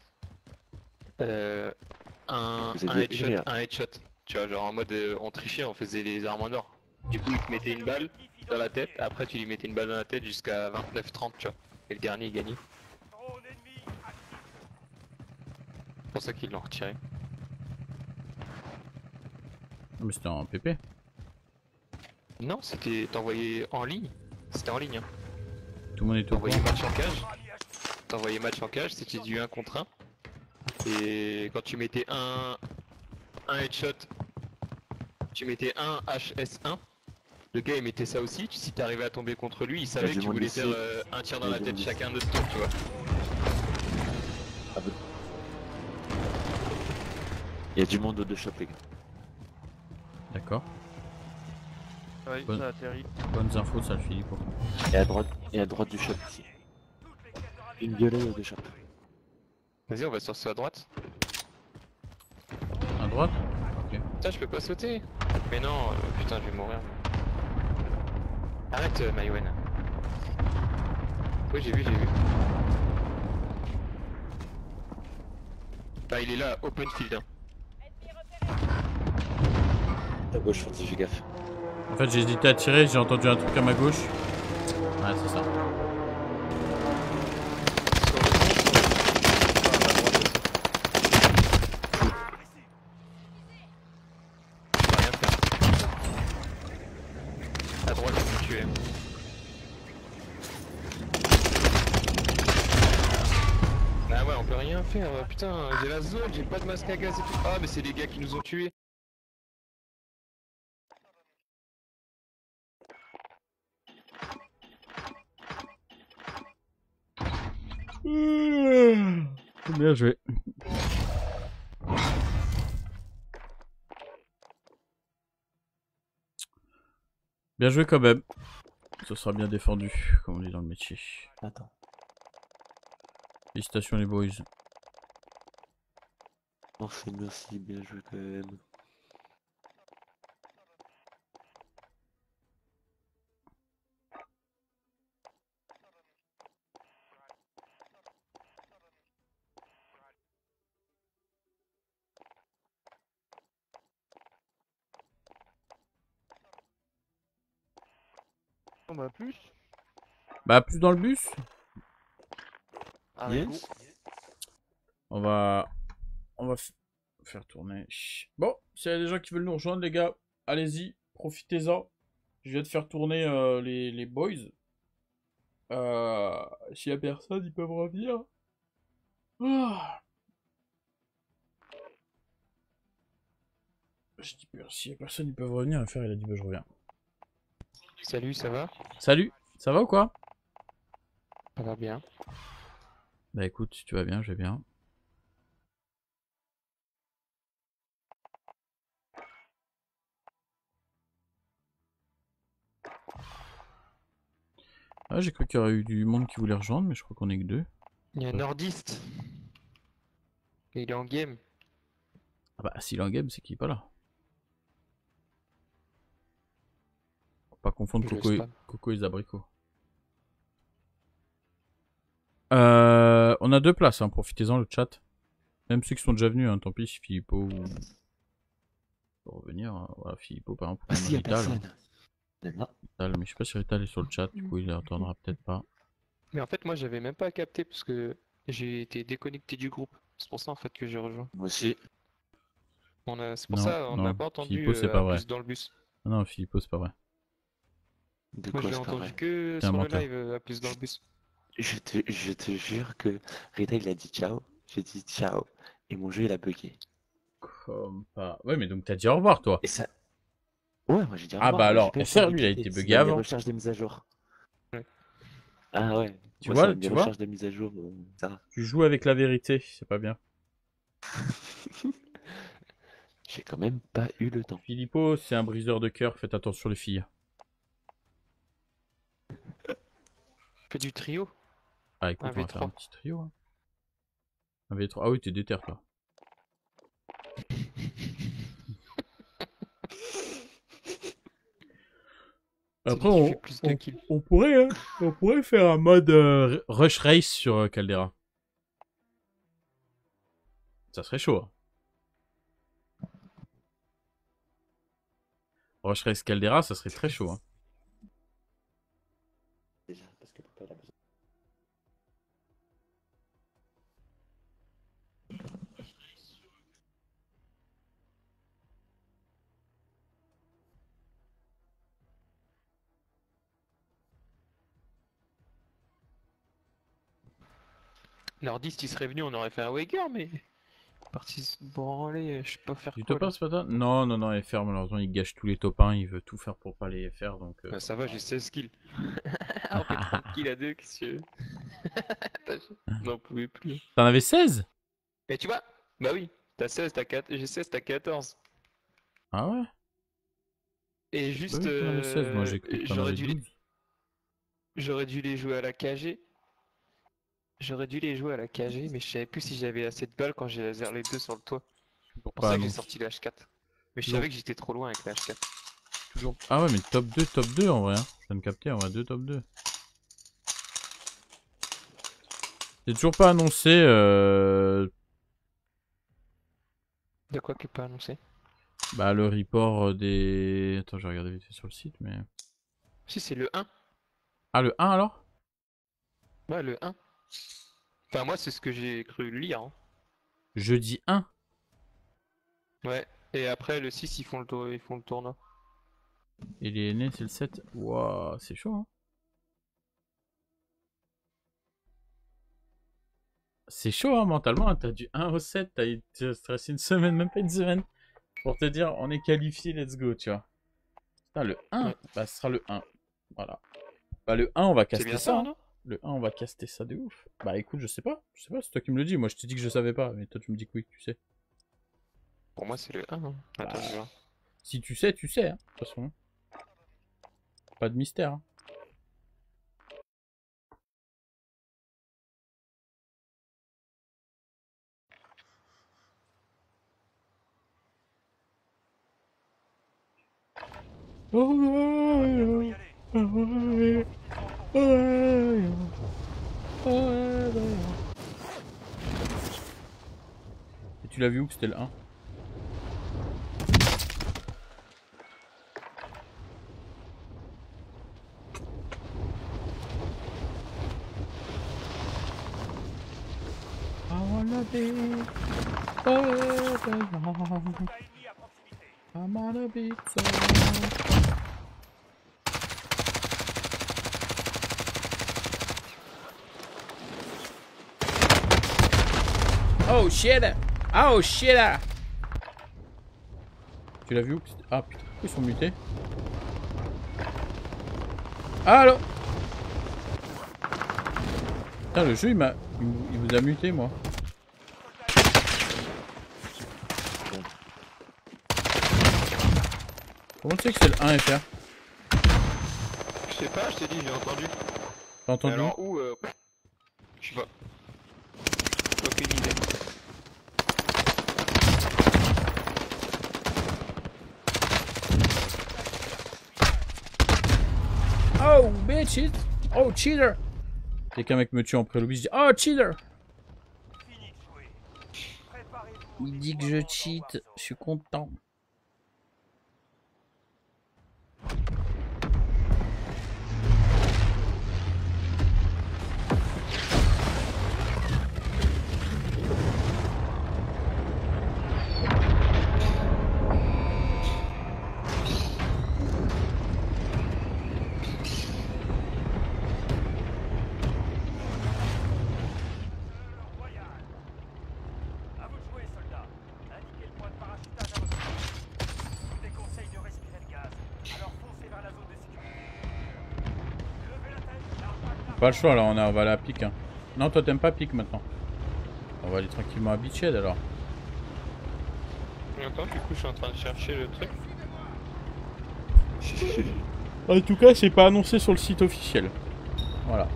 un Vous aviez headshot, derrière. un headshot. Tu vois, genre en mode on trichait, on faisait les armes en or. Du coup, ils te mettaient une balle dans la tête, après tu lui mettais une balle dans la tête jusqu'à 29-30, tu vois. Et le dernier il gagnait. Drone ennemi actif. C'est pour ça qu'ils l'ont retiré. Mais c'était en PP. Non, c'était t'envoyais en ligne. C'était en ligne. Hein. Tout le monde est au courant. T'envoyais match en cage. T'envoyais match en cage, c'était du 1 contre 1. Et quand tu mettais un headshot, tu mettais un HS1. Le gars il mettait ça aussi, si t'arrivais à tomber contre lui, il savait du que tu monde voulais ici. faire un tir dans Il y a la du tête monde ici. chacun de tour, tu vois. Il y a du monde de shop, les gars. D'accord. Ouais, Bonne- ça atterrit. Bonnes infos, ça le Philippe. Et à droite du shop ici. Une violet de shop. Vas-y, on va sur à droite. À droite. Putain, je peux pas sauter. Mais non, putain, je vais mourir. Arrête, Maïwen. Oui, j'ai vu. Bah, il est là, open field. Hein. À gauche, fais gaffe. En fait j'ai hésité à tirer, j'ai entendu un truc à ma gauche. Ouais c'est ça. À droite, je vais me tuer. Ah ouais, on peut rien faire. Putain, j'ai la zone, j'ai pas de masque à gaz et tout. Ah, mais c'est les gars qui nous ont tués. Bien joué. Bien joué quand même. Ça sera bien défendu, comme on dit dans le métier. Attends. Félicitations les boys. Merci, bien joué quand même. On va plus. Bah plus dans le bus. Allez, Yes. go. On va faire tourner. Bon, s'il y a des gens qui veulent nous rejoindre les gars, allez-y, profitez-en. Je viens de faire tourner les boys. S'il y a personne, ils peuvent revenir. Ah. Je dis, s'il y a personne, ils peuvent revenir. Le fer, il a dit, bah, je reviens. Salut, ça va? Salut, ça va ou quoi? Ça va bien. Bah écoute, si tu vas bien, je vais bien. Ah, j'ai cru qu'il y aurait eu du monde qui voulait rejoindre, mais je crois qu'on est que deux. Il y a un nordiste. Et il est en game. Ah bah, s'il est en game, c'est qu'il est pas là. Faut pas confondre Je le Coco et, spam. Coco et les abricots. On a 2 places, hein, profitez-en le chat. Même ceux qui sont déjà venus, hein, tant pis si Philippot pour revenir. Hein. Voilà, Philippot par exemple. Ah si, y'a Rital, personne. Là. Rital, mais je sais pas si Rital est sur le chat, du coup il entendra peut-être pas. Mais en fait, moi, j'avais même pas capté parce que j'ai été déconnecté du groupe. C'est pour ça en fait que j'ai rejoint. Moi aussi. C'est pour Non, ça, on non, n'a pas entendu Philippot, c'est pas vrai. plus dans le bus. Non, Philippot, c'est pas vrai. De Moi, quoi j'ai c'est pas entendu vrai? que T'es un sur le menteur. live à plus dans le bus. Je te jure que Rita il a dit ciao. J'ai dit ciao. Et mon jeu il a bugué. Comme pas. Ouais, mais donc t'as dit au revoir toi. Et ça. Ouais, moi j'ai dit au Ah revoir, bah mais alors, j'ai pas eu le FR temps lui a d'écouter. été Ça bugué m'a mis avant. recharge des mises à jour. Ouais. Ah ouais. Tu Moi, vois, ça m'a mis tu vois recharge des mises à jour. Ça va. Tu joues avec la vérité, c'est pas bien. J'ai quand même pas eu le temps. Philippot, c'est un briseur de cœur, faites attention les filles. Fais du trio. Ah écoute, Un on va faire un V3. petit trio. Hein. Un V3. Ah oui, t'es déter toi. Après, Celui qui fait plus de kills. on pourrait faire un mode rush race sur Caldera. Ça serait chaud. Hein. Rush race Caldera, ça serait très chaud. Hein. Déjà, parce que papa il a besoin. Nordiste, il serait venu, on aurait fait un Wager, mais. Parti se branler, je sais pas faire Du quoi. top Là. 1 ce matin? Non, non, non, FR, malheureusement, il gâche tous les top 1, il veut tout faire pour pas les FR, donc... Bah, ça va, j'ai 16 kills. On fait 30 kills à 2, qu'est-ce que N'en pouvais plus. T'en avais 16? Et tu vois, bah oui, t'as 16, t'as 4, j'ai 16, t'as 14. Ah ouais? Et Bah juste, oui, t'en avais 16, moi j'ai cru que t'en j'aurais avais dû, 12. j'aurais dû les jouer à la KG. J'aurais dû les jouer à la KG, mais je savais plus si j'avais assez de balles quand j'ai laser les deux sur le toit. Toujours C'est pour pas ça que j'ai annoncé. sorti le H4. Mais je Toujours- savais que j'étais trop loin avec le H4. Toujours... Ah ouais, mais top 2 en vrai. Hein. Je viens de capter, en vrai, 2 top 2. C'est toujours pas annoncé. De quoi qui est pas annoncé? Bah, le report des. Attends, je vais regarder vite fait sur le site, mais. Si, c'est le 1. Ah, le 1 alors? Ouais, le 1. Enfin, moi, c'est ce que j'ai cru lire. Hein. Jeudi 1? Ouais. Et après, le 6, ils font le tournoi. Et les aînés, c'est le 7. Waouh, c'est chaud, hein. C'est chaud, hein, mentalement. Hein. T'as du 1 au 7, t'as été stressé une semaine, même pas une semaine. Pour te dire, on est qualifié, let's go, tu vois. Putain, le 1, Ouais. bah, ce sera le 1. Voilà. Bah, le 1, on va C'est caster bien ça. ça, Hein. non? Le 1, on va caster ça de ouf. Bah écoute, je sais pas, c'est toi qui me le dis. Moi, je t'ai dit que je savais pas, mais toi, tu me dis que oui, tu sais. Pour moi, c'est le 1. Hein. Attends, je vais voir. Si tu sais, hein, de toute façon. Pas de mystère. Hein. Et tu l'as vu où que c'était le 1? I'm on a beat song. Oh shit! Oh shit! Tu l'as vu où? Ah putain, pourquoi ils sont mutés? Allo! Putain, le jeu il vous a muté, moi. Comment tu sais que c'est le 1 FR? Je sais pas, je t'ai dit, j'ai entendu. T'as entendu? Alors où je sais pas. Aucune idée. Oh bitch! Oh cheater! Dès qu'un mec me tue en pré-lobby, je dis oh cheater! Il dit que je cheat, je suis content. Pas le choix là, on va aller à pique. Hein. Non, toi t'aimes pas pique maintenant. On va aller tranquillement à Beachhead alors. Attends, du coup, je suis en train de chercher le truc. En tout cas, c'est pas annoncé sur le site officiel. Voilà.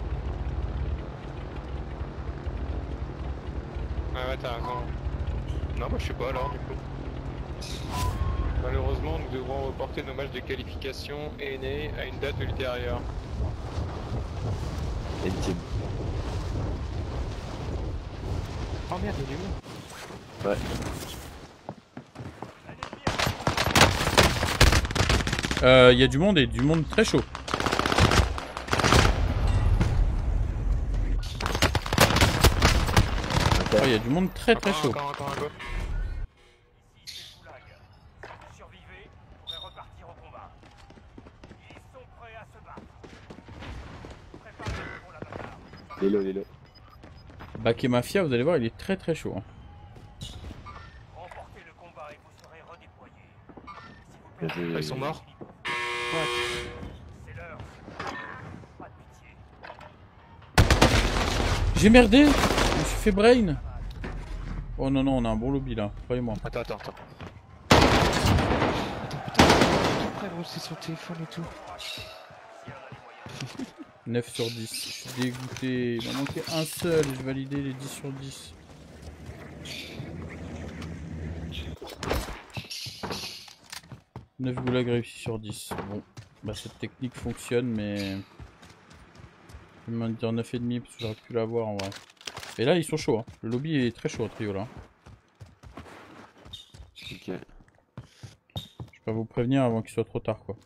Ah ouais, t'as raison. Non, bah je sais pas alors, du coup. Malheureusement, nous devrons reporter nos matchs de qualification ENA à une date ultérieure. Intime. Oh merde, il est où? Ouais. Y a du monde et du monde très chaud. Oh, y a du monde très chaud. Encore un go. Survivez, vous pourrez repartir au combat. Ils sont prêts à se battre. Préparez-vous pour la bagarre. Lélo. Baké Mafia, vous allez voir, il est très chaud. Hein. Remportez le combat et vous serez redéployés. Si vous Ils sont morts. c'est l'heure. Pas de pitié. J'ai merdé. Je me suis fait brain. Oh non, on a un bon lobby là, croyez-moi. Attends. Attends, frère, c'est sur le téléphone et tout. 9 sur 10, je suis dégoûté. Il m'a manqué un seul et je validais les 10 sur 10. « 9 goulags réussis sur 10. Bon, bah cette technique fonctionne, mais... Je vais me dire 9,5 parce que j'aurais pu l'avoir en vrai. Et là, ils sont chauds. Hein. Le lobby est très chaud au trio là. Ok. Je vais pas vous prévenir avant qu'il soit trop tard quoi.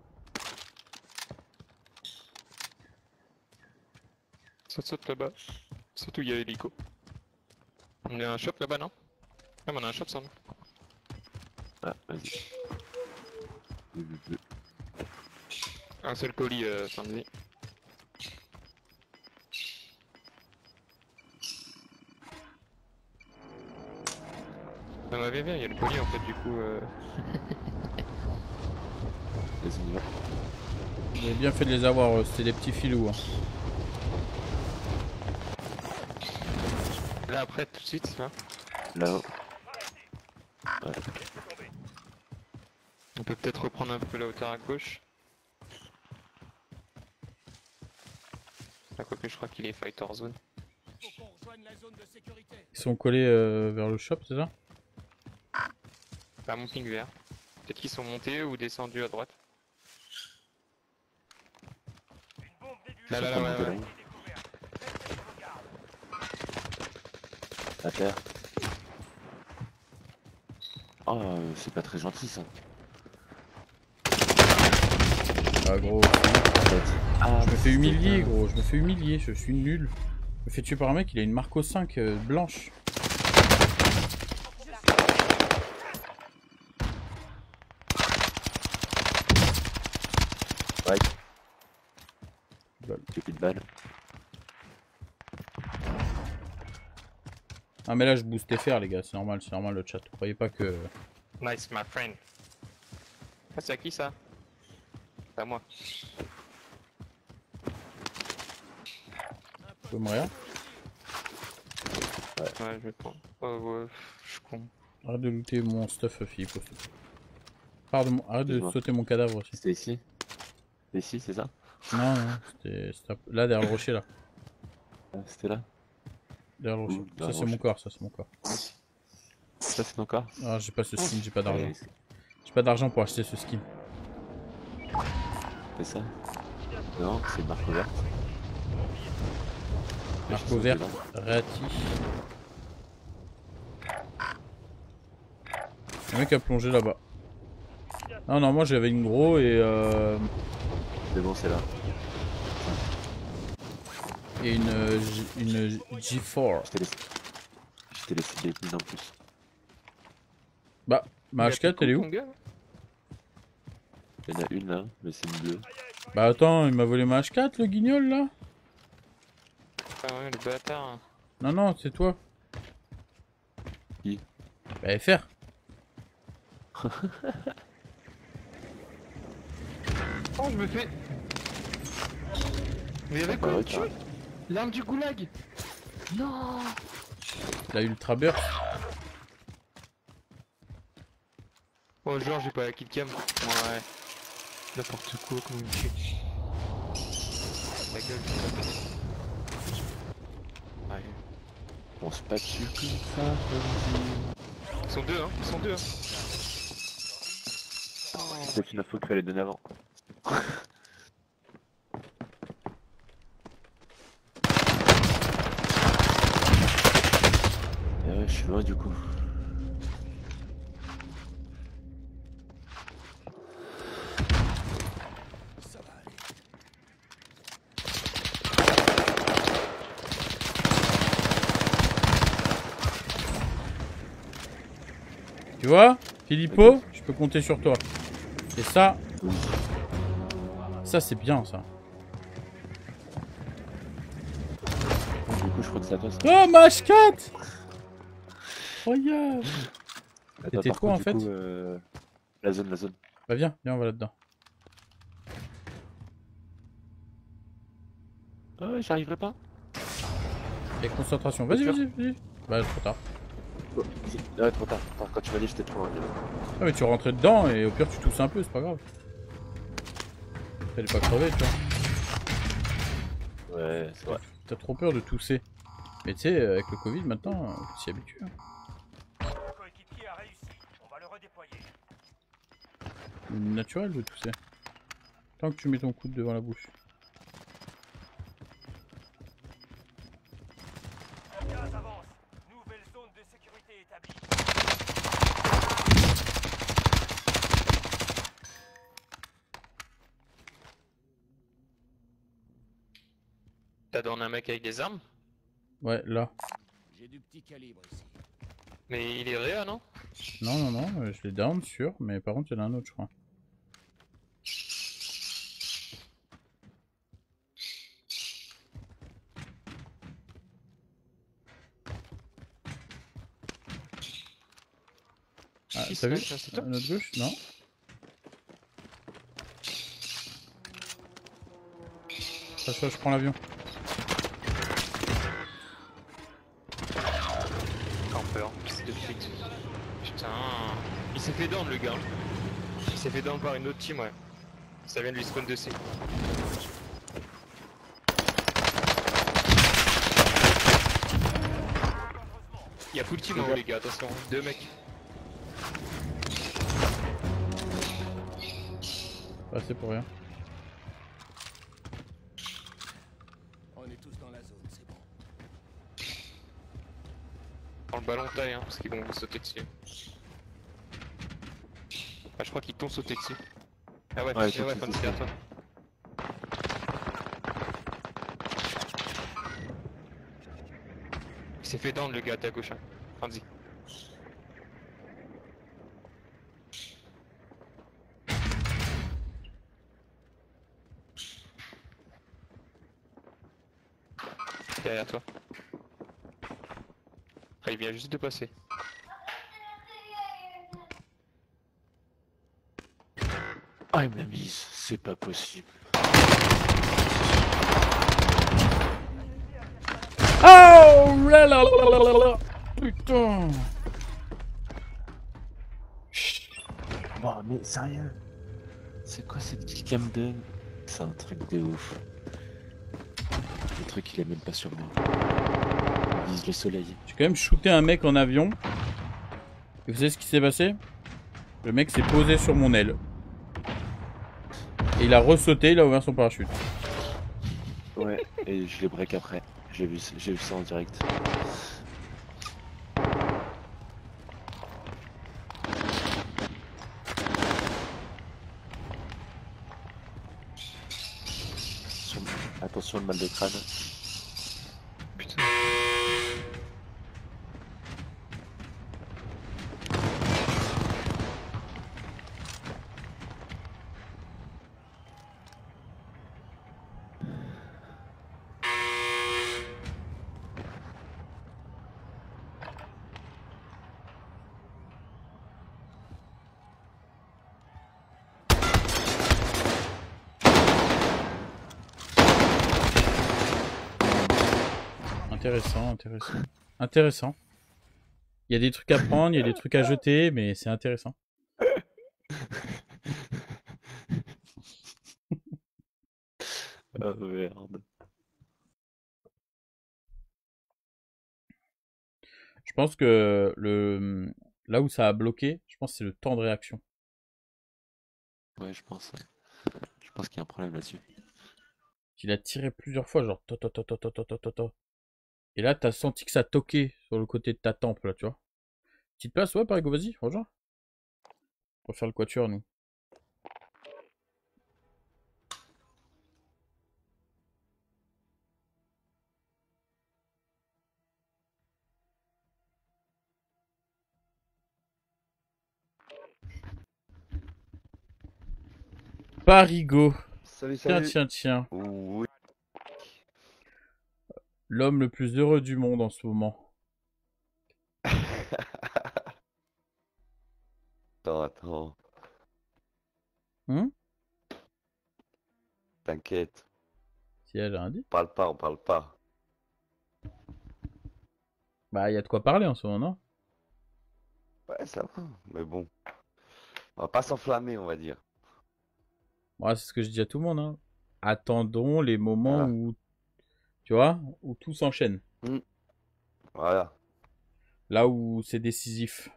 Saute là-bas. Surtout il y a l'hélico. On a un shop là-bas, non? Ouais, on a un shop sans nous. Ah, vas-y. Un seul colis sans vie. Viens, il y a le colis en fait du coup. Vas-y, on y va. Vous avez bien fait de les avoir, c'était des petits filous. Hein. Là après, tout de suite, là. Là-haut. Ouais. On peut peut-être reprendre un peu la hauteur à gauche. À quoi que je crois qu'il est fighter zone. Ils sont collés vers le shop, c'est ça? Pas mon ping vert. Peut-être qu'ils sont montés ou descendus à droite. Là, là, là, ouais, ouais. À terre. Oh, c'est pas très gentil ça. Ah gros, Ah, je me fais humilier gros, je me fais humilier, je suis nul. Je me fais tuer par un mec, il a une Marco 5 blanche. Ouais. Balle. J'ai plus de balles. Ah mais là je booste FR les gars, c'est normal le chat. Croyez pas que... Nice, my friend. Ah, c'est à qui ça? C'est à moi. Tu peux mourir. Ouais, je vais prendre. Oh ouais, je suis con. Arrête de looter mon stuff Philippe. Pardon, arrête de Excuse-moi. sauter mon cadavre aussi. C'était ici. C'était ici, c'est ça? Non, non, c'était là derrière le rocher là. Ah, c'était là. Derrière le rocher. Ouh, Ça derrière c'est le mon rocher. corps, ça c'est mon corps. Ça, c'est ton corps? Ah j'ai pas ce skin, j'ai pas d'argent. Ouais, J'ai pas d'argent pour acheter ce skin. c'est ça? Non, c'est une marque verte. Marco verte, Rati. Le mec a plongé là-bas. Non, non, moi j'avais une gros et C'est bon, c'est là. et une G4. Je t'ai laissé des mines en plus. Bah, ma H4 elle est où? Il y en a une là, mais c'est une bleue. Bah attends, il m'a volé ma H4 le guignol là? Ah ouais, le bâtard. Non, non, c'est toi. Qui? Bah FR. Oh, je me fais. Mais avec quoi tu? L'arme du goulag. Non. La Ultra Burst. Oh, genre, j'ai pas la killcam. Ouais. N'importe quoi, comment il me tue. Ta gueule, je vais la péter. Ouais. On se passe dessus comme ça, Ils sont deux, hein. Ils sont deux, hein. c'est une info qu'il fallait donner avant. Et ouais, je suis loin du coup. Tu vois, Filippo, je peux compter sur toi. Et ça, ça c'est bien ça. Du coup, je crois que c'est à toi. Oh, ma H4! Regarde! Attends, C'était par quoi, contre, en fait? du coup, la zone. Bah viens, viens, on va là-dedans. Ah ouais, j'arriverai pas. Et concentration, vas-y, vas-y, vas-y. Bah, trop tard. Oh, ouais, trop tard. Attends, quand tu m'as dit, j'étais trop loin. Ah mais tu rentrais dedans et au pire tu tousses un peu, c'est pas grave. T'allais pas crever, tu vois. Ouais, c'est vrai. T'as trop peur de tousser. Mais tu sais, avec le Covid maintenant, on s'y habitue. Hein. Le coéquipier a réussi. On va le redéployer. C'est naturel de tousser. Tant que tu mets ton coude devant la bouche. Gaz avance. Nouvelle zone de sécurité établie. T'as donné un mec avec des armes? Ouais, là. J'ai du petit calibre ici. Mais il est réa, non? Non, non, non, je l'ai down sûr, mais par contre il y en a un autre, je crois. Ah, t'as vu? C'est toi? À notre gauche? Non? Je prends l'avion. Campeur, fils de pute. Putain. Il s'est fait down le gars. Il s'est fait down par une autre team, ouais. Ça vient de lui spawn de C. Il y a full team en haut les gars, attention, 2 mecs. Bah, c'est pour rien. On est tous dans la zone, c'est bon. Prends le ballon taille hein, parce qu'ils vont vous sauter dessus. Ah je crois qu'ils t'ont sauté dessus. Ah ouais, Ouais, Fancy à toi. Il s'est fait down le gars à ta gauche hein. Fancy. Derrière toi. Ah, il vient juste de passer. Ah, il me l'a mise, c'est pas possible. Oh là là là là là là. Putain. Bon, mais sérieux, c'est quoi cette kill cam de... C'est un truc de ouf. Le truc il est même pas sur moi. Il vise le soleil. J'ai quand même shooté un mec en avion. Et vous savez ce qui s'est passé? Le mec s'est posé sur mon aile. Et il a ressauté, il a ouvert son parachute. Ouais, et je l'ai break après. J'ai vu ça en direct. Attention le mal de crâne. Putain. Intéressant, intéressant. Intéressant. Il y a des trucs à prendre, il y a des trucs à jeter, mais c'est intéressant. Oh merde. Je pense que là où ça a bloqué, je pense que c'est le temps de réaction. Ouais, je pense. Ouais. Je pense qu'il y a un problème là-dessus. Il a tiré plusieurs fois, genre to, to, to, to, to, to, to, to, to. Et là, t'as senti que ça toquait sur le côté de ta tempe, là, tu vois. Petite place, ouais, Parigo, vas-y, rejoins. On va faire le quatuor, nous. Parigo. Salut, Tiens, salut. tiens, tiens. Oui. L'homme le plus heureux du monde en ce moment. Attends. Hum? T'inquiète. Si elle a rien dit. On parle pas. Bah, il y a de quoi parler en ce moment, non? Ouais, ça va. Mais bon. On va pas s'enflammer, on va dire. Ouais, c'est ce que je dis à tout le monde, hein. Attendons les moments Voilà. où, tu vois, où tout s'enchaîne. Voilà. Là où c'est décisif.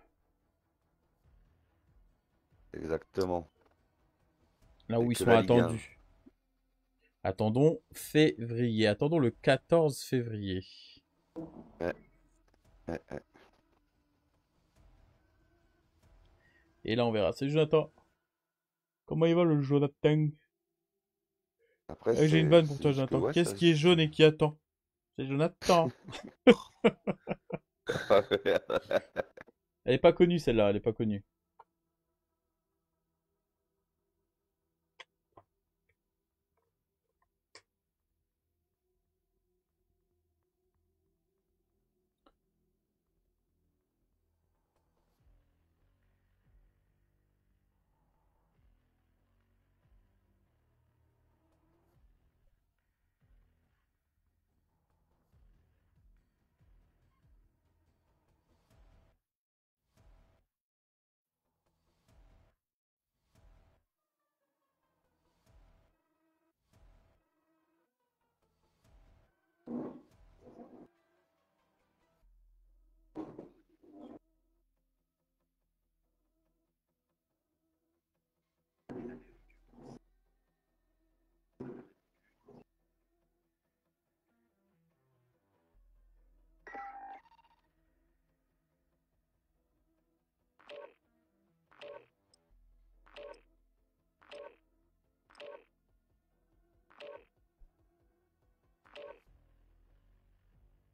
Exactement. Là où Et ils que sont la Ligue 1. attendus. Attendons février. Attendons le 14 février. Ouais. Et là, on verra. C'est Jonathan. Comment il va le Jonathan? Après, J'ai une vanne pour c'est toi, juste que, Jonathan. ouais, Qu'est-ce ça... qui est jaune et qui attend? C'est Jonathan. Elle est pas connue, celle-là. Elle est pas connue.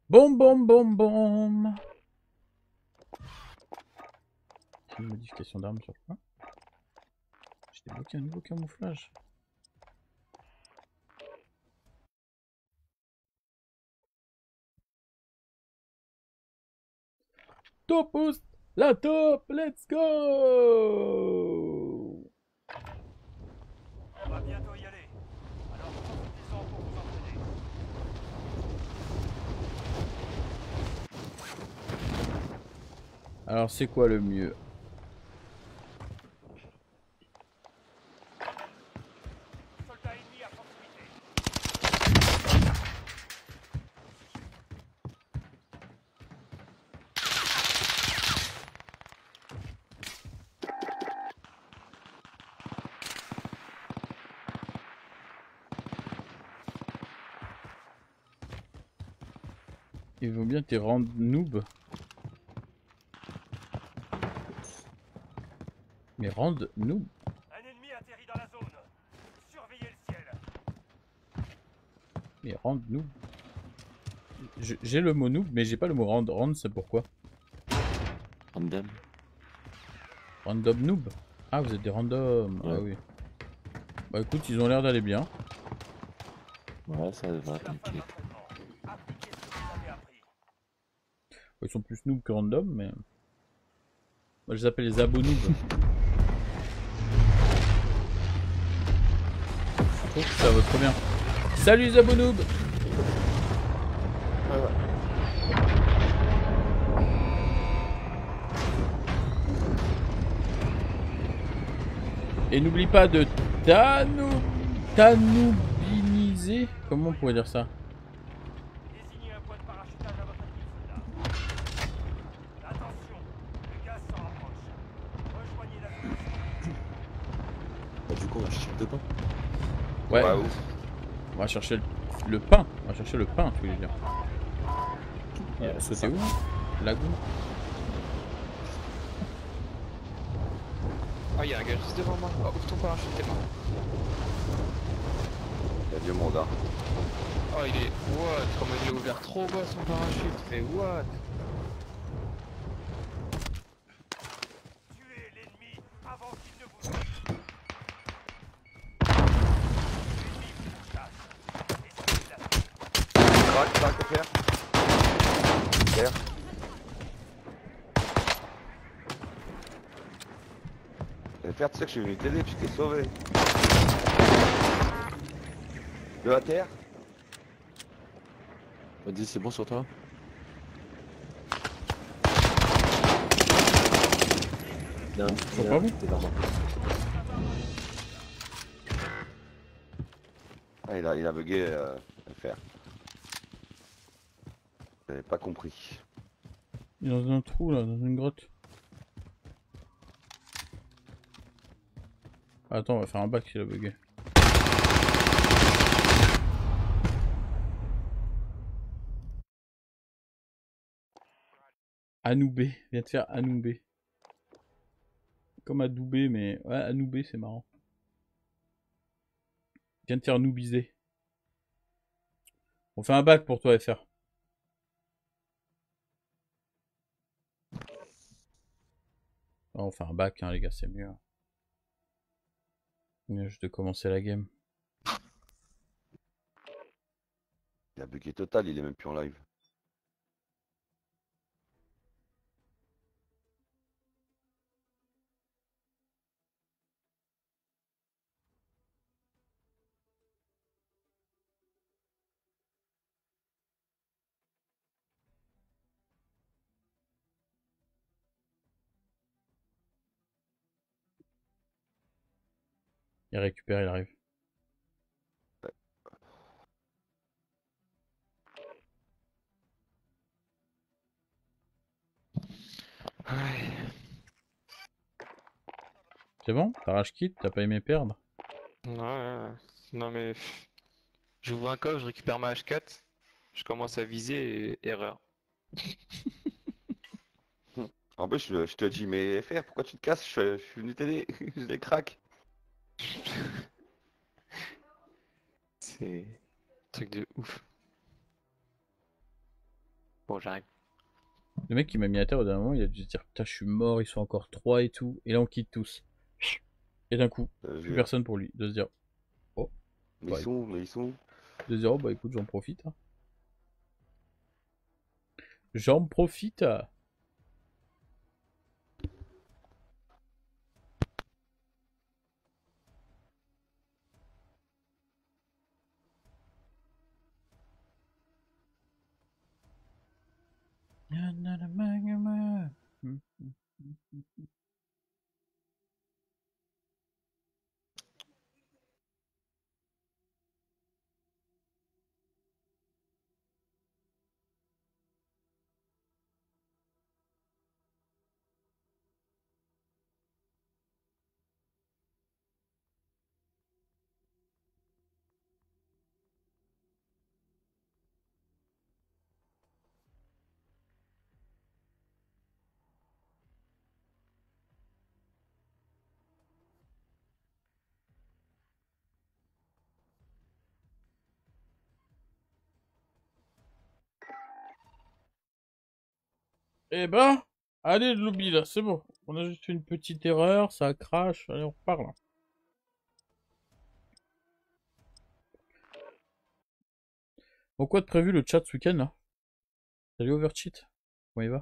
Bom, bom, bom, bom. Une modification d'arme sur quoi? J'ai débloqué un nouveau camouflage. Topos, la top, let's go! On va bientôt y aller. Alors profitez-en pour vous entraîner. Alors c'est quoi le mieux? Soldat ennemi à proximité. Ils vont bien tes rangs noob. Mais rand noob. Un ennemi atterrit dans la zone. Surveillez le ciel. Mais rand noob. J'ai le mot noob, mais j'ai pas le mot rand. Rand, c'est pourquoi? Random. Random noob. Ah, vous êtes des randoms. Ouais. Ah oui. Bah écoute, ils ont l'air d'aller bien. Ouais, ça va, t'inquiète. Appliquez ce que vous avez appris. Ils sont plus noob que random, mais... Moi, je les appelle les abos noobs. Je trouve que ça va trop bien. Salut les abos noobs! Et n'oublie pas de tanoubiniser. Comment on pourrait dire ça? Désignez un point de parachutage à votre équipe, soldat. Attention, le gaz s'en rapproche. Rejoignez la zone. Bah, du coup, on va chercher le pain. Ouais. Ouais, ouf. On va chercher le pain. On va chercher le pain, tu voulais dire. Sauter où? Lagoon? Oh, il y a un gars juste devant moi. Oh, ouvre ton parachute, t'es mort. Il y a du monde, hein. Oh, il est. What? Comment il l'a ouvert trop bas son parachute? Mais what? Tuez l'ennemi avant qu'il ne vous L'ennemi vous chasse. Essayez de la Crac, crac, FR. Terre. FR, tu sais que je suis venu t'aider, tu t'es sauvé. De la terre. Vas-y, c'est bon sur toi? Non, Faut pas vous. t'es vers moi. Ah, il a bugué FR. J'avais pas compris. Il est dans un trou là, dans une grotte. Attends, on va faire un bac s'il a bugué. Anoubé, viens te faire Anoubé. Comme Adoubé, mais ouais, Anoubé c'est marrant. Viens te faire Noubiser. On fait un bac pour toi, FR. Oh, on fait un bac, hein, les gars, c'est mieux. Mieux juste de commencer la game. Il a bugué total, il est même plus en live. Il récupère, il arrive. Ouais. C'est bon? T'arraches quitte, t'as pas aimé perdre? Ouais. Non mais. J'ouvre un coffre, je récupère ma H4. Je commence à viser et erreur. En plus, je te dis, mais FR, pourquoi tu te casses? Je suis venu t'aider, je les craque. C'est. Truc de ouf. Bon, j'arrive. Le mec qui m'a mis à terre au dernier moment, il a dû se dire putain, je suis mort, ils sont encore 3 et tout. Et là, on quitte tous. Et d'un coup, plus personne pour lui. De se dire, oh. Mais ils sont où? Mais ils sont où? De se dire, oh bah écoute, j'en profite. Hein. J'en profite. Eh ben, allez, je l'oublie là, c'est bon. On a juste fait une petite erreur, ça crache, allez, on repart là. Bon, quoi de prévu le chat ce week-end là? Salut Overcheat, comment il va?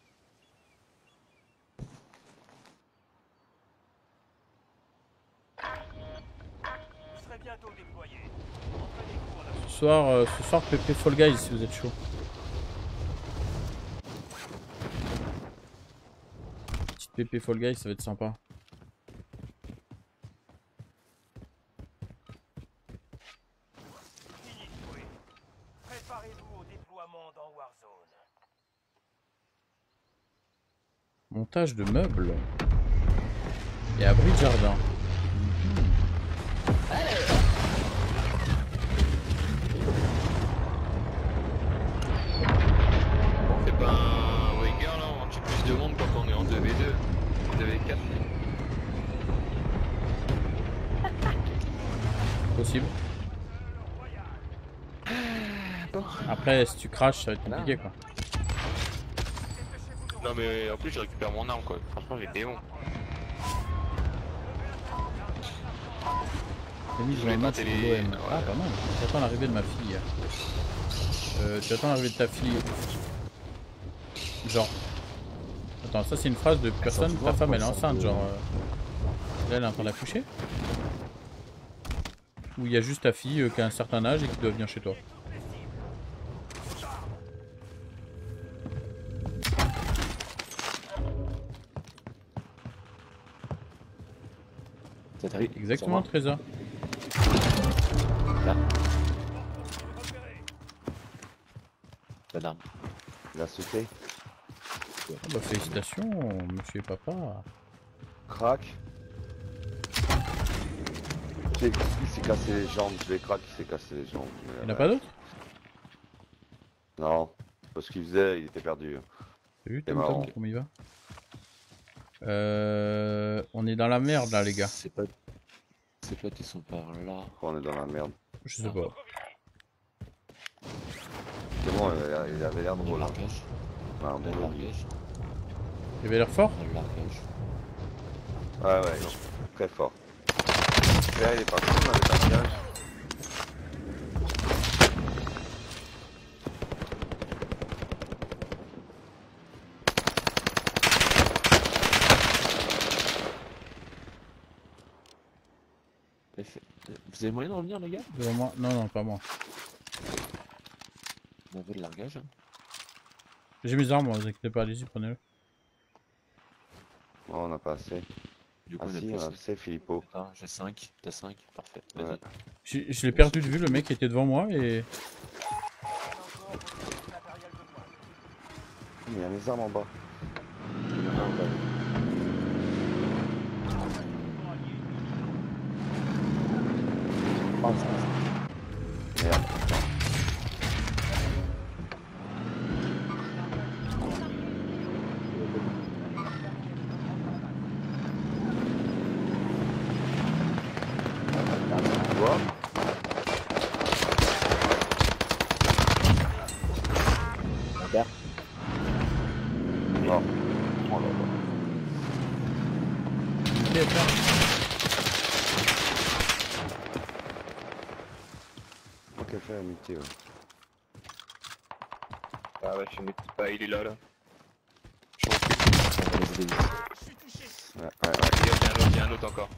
Vous serez bientôt déployés. Ce soir, PP Fall Guys si vous êtes chaud. Petite PP Fall Guys, ça va être sympa. Fini de jouer. Préparez-vous au déploiement dans Warzone. Montage de meubles. Et abri de jardin. On fait pas un Wager là, on tue plus de monde quand on est en 2v2. 2v4. Possible. Après, si tu craches, ça va être compliqué quoi. Non mais en plus je récupère mon arme quoi. Franchement j'étais bon. Je vais mettre les... Ah pas mal. J'attends l'arrivée de ma fille. Tu attends l'arrivée de ta fille. Genre. Attends, ça c'est une phrase de personne. Ta femme elle est enceinte, genre. Là elle est en train d'accoucher. Ou il y a juste ta fille qui a un certain âge et qui doit venir chez toi. Exactement, Trésor. Là. Bonne arme. Il a sauté. Ah bah félicitations, monsieur et papa. Crac. Il s'est cassé les jambes, je l'ai crack, il s'est cassé les jambes. Il n'y en a pas d'autres? Non, parce qu'il faisait, il était perdu. T'as vu, comment il va? On est dans la merde là les gars. C'est pas qu'ils sont par là. On est dans la merde. Je sais pas. C'est bon, il avait l'air drôle. Il avait l'air fort? Ouais, très fort. Là, il est parti, on avait pas de gage. Vous avez moyen de revenir les gars? Devant moi? Non, non, pas moi. On avait le largage. Hein. J'ai mes armes, vous inquiétez pas, allez-y, prenez-le. Oh, on n'a pas assez. Du coup, ah si, on a assez, Philippot. Ah, j'ai 5, t'as 5, parfait. Ouais. Je l'ai perdu de vue, le mec était devant moi et... Il y a mes armes en bas. Merde. Super. Oh là là. Allez, frère. Ok, fait amitié, ouais. Ah ouais, je suis pas, il est là. On va les aider. Ouais. Il y a un autre encore.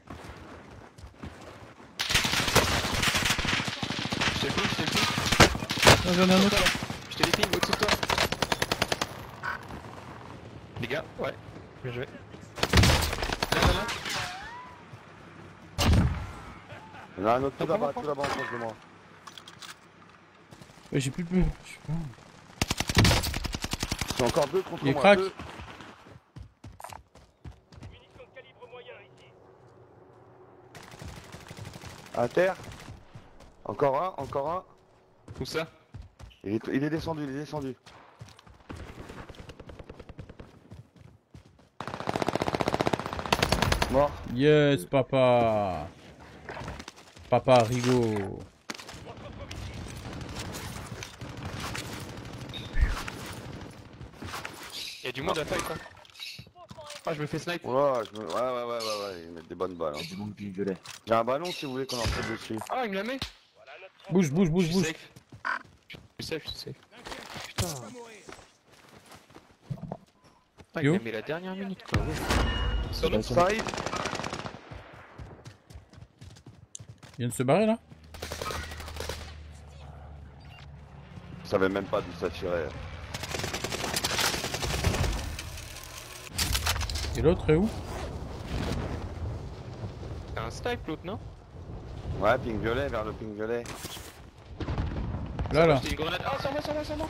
Je t'ai pris. Non, j'en ai un autre. Je t'ai les ping au-dessus de toi. Les gars, ouais. Bien joué. Là. Il y en a un autre tout là-bas en face de moi. Ouais, j'ai plus de peu. Je sais pas. Ils sont encore deux contre Il moi. craque. Deux. Munitions de calibre moyen ici. À terre. Encore un. Où ça? Il est descendu. Mort. Yes, papa. Papa Rigo. Y'a du monde à fight hein. Ah, je me fais snipe. Ouais, ils mettent des bonnes balles. Il y Hein. a du monde violet. J'ai un ballon si vous voulez qu'on en tire dessus. Ah, il me la met. Bouge. Je suis safe. Putain. Ah, il Yo. a mis la dernière minute quoi. Ouais. Sur l'autre. Ça arrive. Il vient de se barrer là. Je savais même pas d'où ça tirait. Et l'autre est où? C'est un snipe l'autre, non? Ouais, ping violet, vers le ping violet. Là. J'ai une grenade. Ah, sur moi.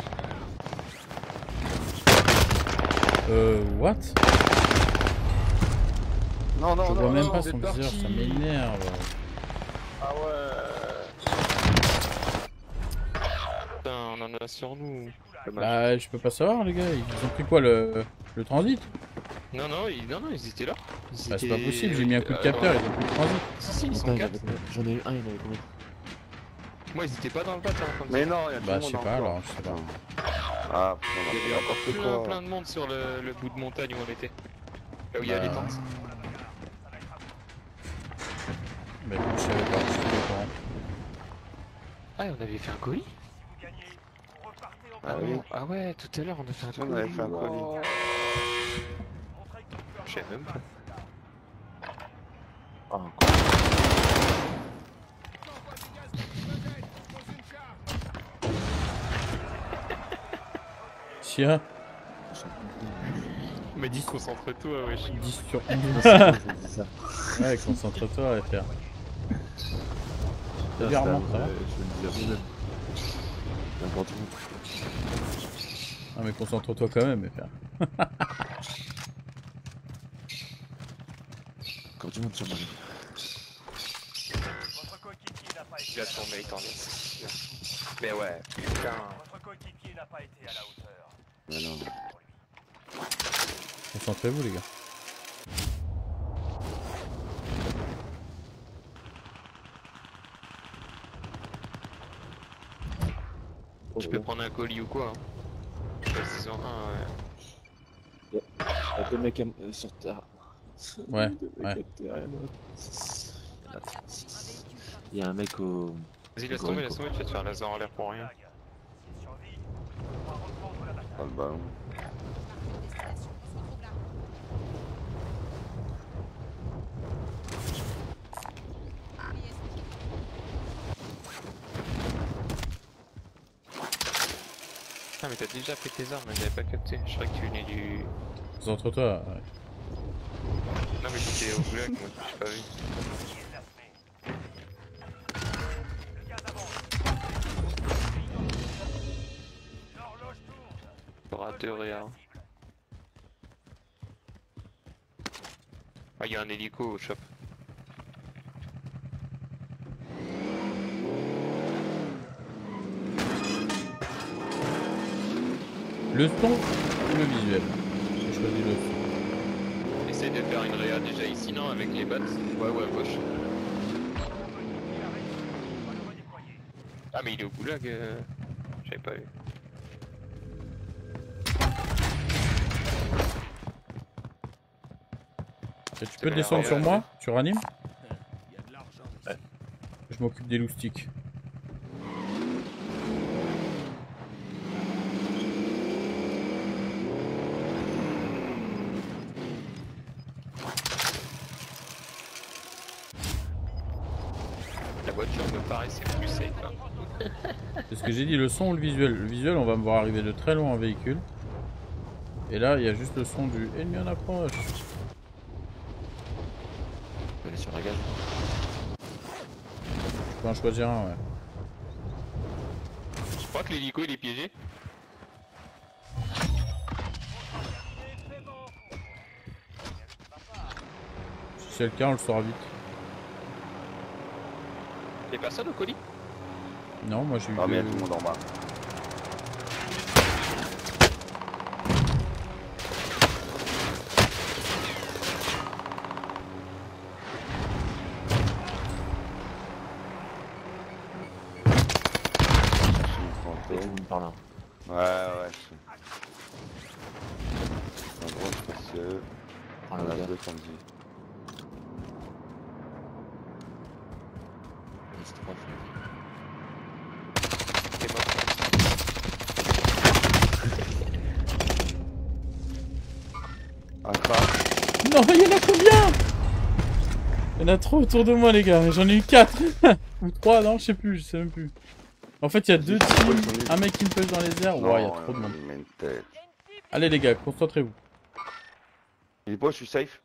What? Non, Je vois même pas c'est son parti. viseur, ça m'énerve. Ah ouais. Putain, on en a sur nous. Bah, je peux pas savoir, les gars. Ils ont pris quoi, le transit? Non, ils étaient là. Bah, c'est pas possible, j'ai mis un coup de capteur, ils ont pris le transit. Si, ils sont Putain, 4. j'en ai eu un, il y en avait combien? Moi, ils étaient pas dans le battre en train de Mais non, il y a tout Bah, le je monde sais pas, encore. alors, je sais pas. Ah, Il y putain, avait encore n'importe quoi. plein de monde sur le bout de montagne où on était. Là où il y a les Bah. tentes. Bah, je savais pas, je suis pas au courant. Ah, on avait fait un colis? Ah oui. Ah ouais, tout à l'heure on a fait un colis. On avait fait un colis. Wow. Je sais même pas. Ah, encore. Sia, On m'a dit concentre-toi, wesh. 10 sur 11. Je dis ça. Ouais, concentre-toi, FR. T'as vu Armand, ça va? Je le dis à vous-même. N'importe où. Ah, mais concentre-toi quand même, FR. Encore du monde sur moi. Votre coéquipier n'a pas été Il a son mérite en est. Mais ouais, putain. Votre coéquipier n'a pas été à la hauteur. Mais non. Concentrez-vous, les gars. Je peux prendre un colis ou quoi? Hein. Choisissons un, ouais. Il y a deux mecs sur terre. Ouais, Deux mecs ouais. à terre, il y a un mec au... Vas-y, laisse tomber, tu vas te faire laser en l'air pour rien. Pas le ballon. Ah, mais t'as déjà fait tes armes, mais j'avais pas capté. Je croyais que tu venais du. Concentre-toi. Ouais. Non, mais j'étais au goulag, moi, j'ai pas vu. T'auras 2 réa. Ah, y'a un hélico au shop. Le son ou le visuel? J'ai choisi le son. Essaye de faire une réa déjà ici, non, avec les battes. Ouais, à gauche. Ah, mais il est au goulag, j'avais pas vu. Et tu peux descendre sur moi? Tu ranimes? Il y a de l'argent. Ouais. Je m'occupe des loustiques. La voiture me paraissait plus safe. Hein. C'est ce que j'ai dit, le son ou le visuel? Le visuel, on va me voir arriver de très loin en véhicule. Et là, il y a juste le son du ennemi en approche. Je vais aller sur la gaz. Je peux en choisir un, ouais. Je crois que l'hélico il est piégé. Si c'est le cas, on le saura vite. Y'a personne au colis? Non, moi j'ai eu. Ah, mais il y a tout le monde en bas. Tout le monde par là. Ouais, je sais. En gros, je pense que Prends on la a gaz. deux comme dit. Il reste 3 flics. T'es mort. Un crack. Non, il y en a combien? Il y en a trop autour de moi, les gars. J'en ai eu 4 ou 3, non, je sais plus, je sais même plus. En fait, il y a 2 teams, un mec qui me pêche dans les airs. Ouais, il y a trop de monde. il met une tête. Allez, les gars, concentrez-vous. Il est beau, je suis safe.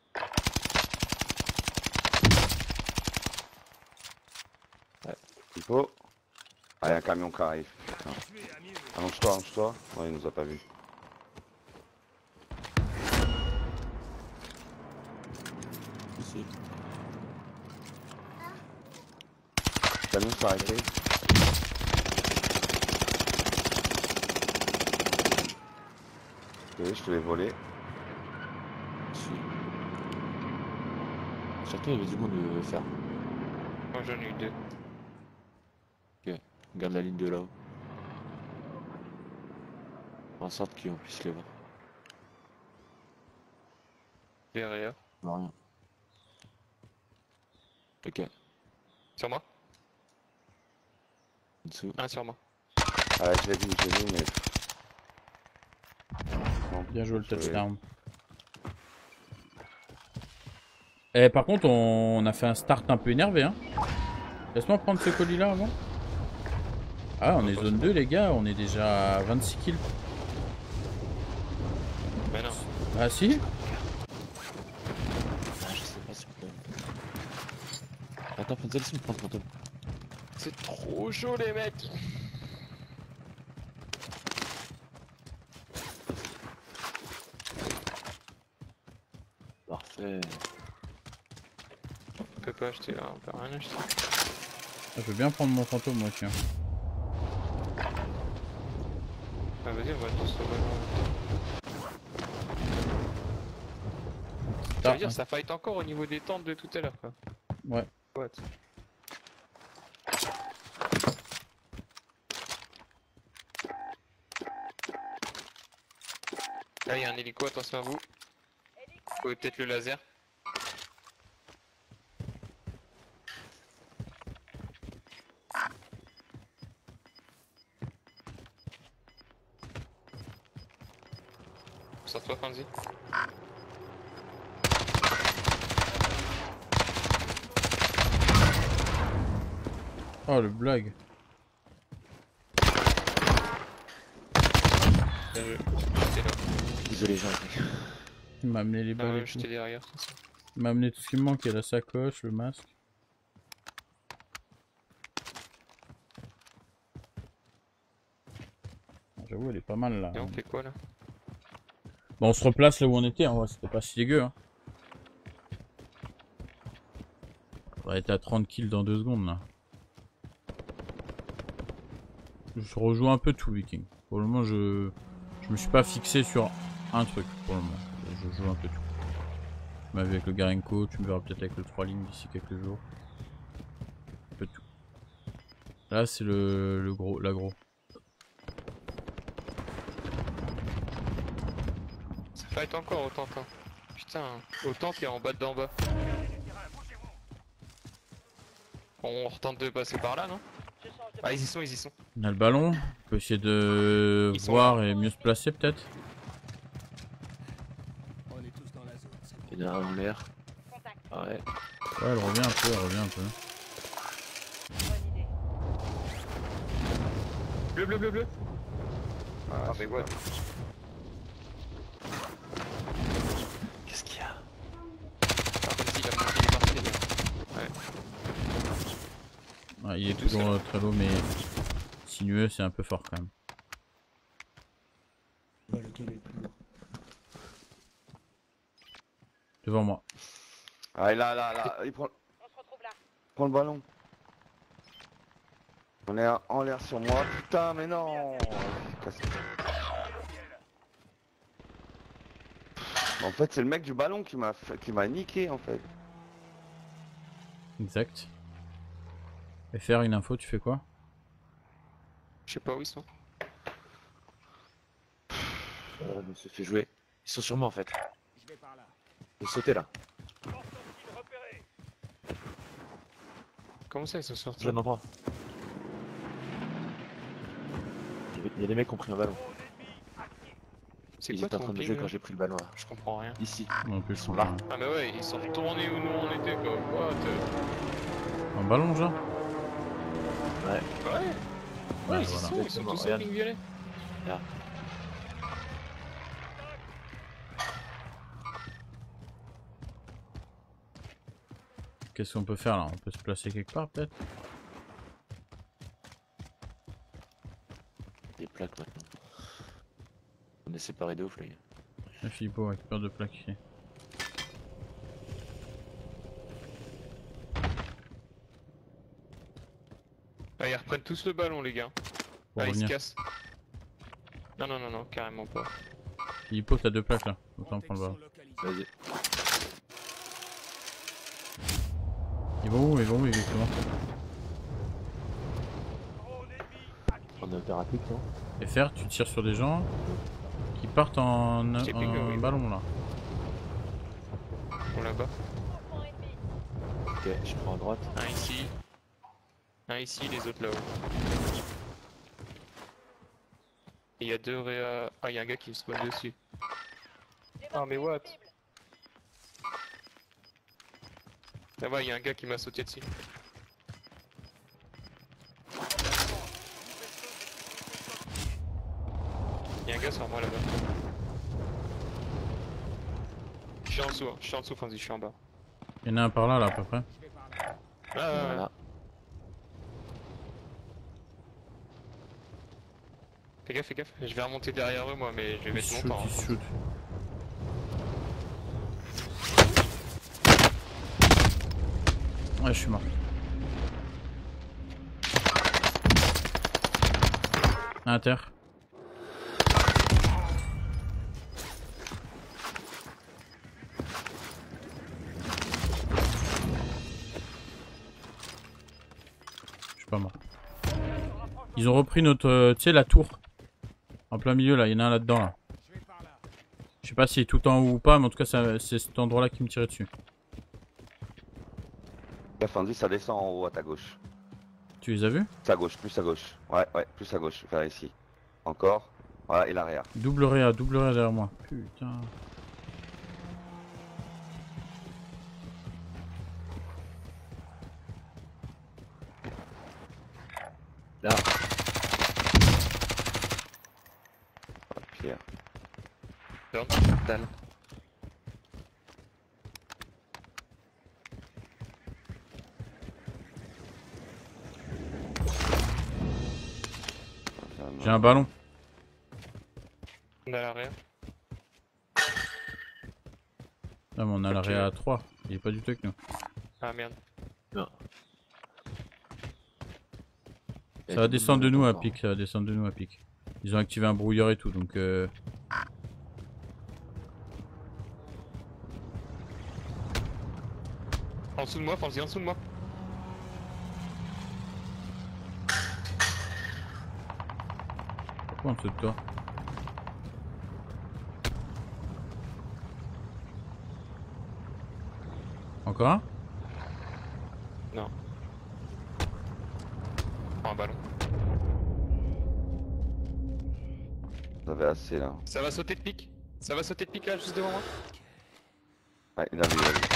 Il faut. Ah, il y a un camion qui arrive. Putain. Allonge-toi, allonge-toi. Ouais, il nous a pas vu. Ici. Le camion s'est arrêté. Ok, je te l'ai volé. Ici. Surtout, il y avait du monde de faire. Moi j'en ai eu 2. Regarde la ligne de là-haut. En sorte qu'on puisse les voir. Derrière. Non, rien. Ok. Sur moi? En dessous. Un sur moi. Ah, je l'ai vu, mais. Non, Bien joué le je l'ai- touchdown. Eh, par contre, on a fait un start un peu énervé, hein. Laisse-moi prendre ce colis-là avant. Ah, on est zone 2, les gars. On est déjà à 26 kills. Mais non. Ah, si? Ah, je sais pas si on peut. Attends, laisse-moi me prendre fantôme. C'est trop chaud les mecs. Parfait. On peut pas acheter là, on peut rien acheter. Je veux bien prendre mon fantôme, moi, tiens. Ah vas-y, on va tous se rejoindre. Ça veut dire ça fight encore au niveau des tentes de tout à l'heure quoi. Ouais. What? Là il y a un hélico, attention à vous. Vous pouvez peut-être le laser. Sors-toi Fanzi. Oh, le blague. J'étais là. Désolé, j'ai arrêté. Il m'a amené les Ah balles et ouais, tout. j'étais derrière. C'est ça. Il m'a amené tout ce qui me manque. Il y a la sacoche, le masque. J'avoue, elle est pas mal là. Et on fait quoi là? Bon, on se replace là où on était. En vrai, c'était pas si dégueu. Hein. On va être à 30 kills dans 2 secondes là. Je rejoue un peu tout, Viking. Pour le moment, je me suis pas fixé sur un truc. Pour le moment, je joue un peu tout. Tu m'as vu avec le Garenko, tu me verras peut-être avec le 3 lignes d'ici quelques jours. Un peu tout. Là, c'est le gros, l'agro. Ça fight encore autant temps. Putain, autant qu'il est en bas d'en bas. On retente de passer par là, non? Ah, ils y sont, ils y sont. On a le ballon. On peut essayer de Ils sont voir et mieux se placer peut-être. On est tous dans la zone, c'est bon. Il y en a un en l'air. Contact. Ouais. Ouais, elle revient un peu, elle revient un peu. Bonne idée. Bleu, bleu, bleu, bleu. Ah, mais what? Qu'est-ce qu'il y a? Par contre, il a monté, il est parti, les gars. Ouais. Ouais, il est toujours très low, mais sinueux, c'est un peu fort quand même. Lequel est le plus lourd? Devant moi. Ah, là, il prend, On se retrouve là. prend le ballon. On est en l'air sur moi. Putain, mais non. En fait, c'est le mec du ballon qui m'a niqué en fait. Exact. FR, une info, tu fais quoi? Je sais pas où ils sont. Je me suis fait jouer. Ils sont sur moi en fait. Je vais par là. Ils ont sauté là. Comment ça, ils sont sortis? Je m'endroit. Il y a des mecs qui ont pris un ballon. C'est Ils quoi étaient en ton train de ping, jouer là? quand j'ai pris le ballon là. Je comprends rien. Ici. Non plus, Ils sont là. Ah, mais ouais, ils sont retournés où nous on était, quoi. What? Un ballon, genre? Ouais. Ouais, Ouais, ils y voilà. sont, ils sont tous en Regarde. ping violet. Là. Qu'est-ce qu'on peut faire là? On peut se placer quelque part peut-être? Des plaques maintenant. On est séparés de ouf les gars. La Philippot récupère de plaques ici. Ah, ils reprennent tous le ballon, les gars. Pour Ah, ils se revenir. cassent. Non, non, non, non, carrément pas. Philippot, t'as 2 plaques là. Autant prendre le ballon. Vas-y. Ils vont où? Ils vont où exactement? On est opératif non? FR, tu tires sur des gens qui partent en J'ai ping, oui. ballon là. On là-bas. Mouvement ennemi. Ok, je prends à droite. Un ici. Un ici, les autres là-haut. Et il y a deux réa... Ah, il y a un gars qui me spawn dessus. Ah, mais what? Cible. Ça va, il y a un gars qui m'a sauté dessus. Il y a un gars sur moi là-bas. Je suis en dessous, hein. Je suis en dessous, enfin, je suis en bas. Il y en a un par là, là à peu près. Ah, ouais, ouais. Voilà. Fais gaffe, je vais remonter derrière eux moi, mais je vais Il mettre shoot, mon temps. il shoot. Ouais, je suis mort. Inter. Je suis pas mort. Ils ont repris notre... tu sais, la tour. En plein milieu, là. Il y en a un là-dedans, là. Je sais pas si est tout en haut ou pas, mais en tout cas, c'est cet endroit-là qui me tirait dessus. Gaffe, Andy, ça descend en haut à ta gauche. Tu les as vus? Plus à gauche, plus à gauche. Ouais, plus à gauche. Vers ici. Encore. Voilà, et l'arrière. Double réa derrière moi. Putain. Là. Pierre. Dalle. J'ai un ballon. On a l'arrière. Ah, mais on a la réa à 3. Il est pas du tout avec nous. Ah merde. Non. Ça va descendre de nous à pic. Ça va descendre de nous à pic. Ils ont activé un brouilleur et tout, donc En dessous de moi, Fancy, en dessous de moi. pourquoi en dessous de toi? Encore un? Non. Prends un ballon. Vous avez assez là. Ça va sauter de pique. Ça va sauter de pique là, juste devant moi. Ouais, il a vu, il a vu.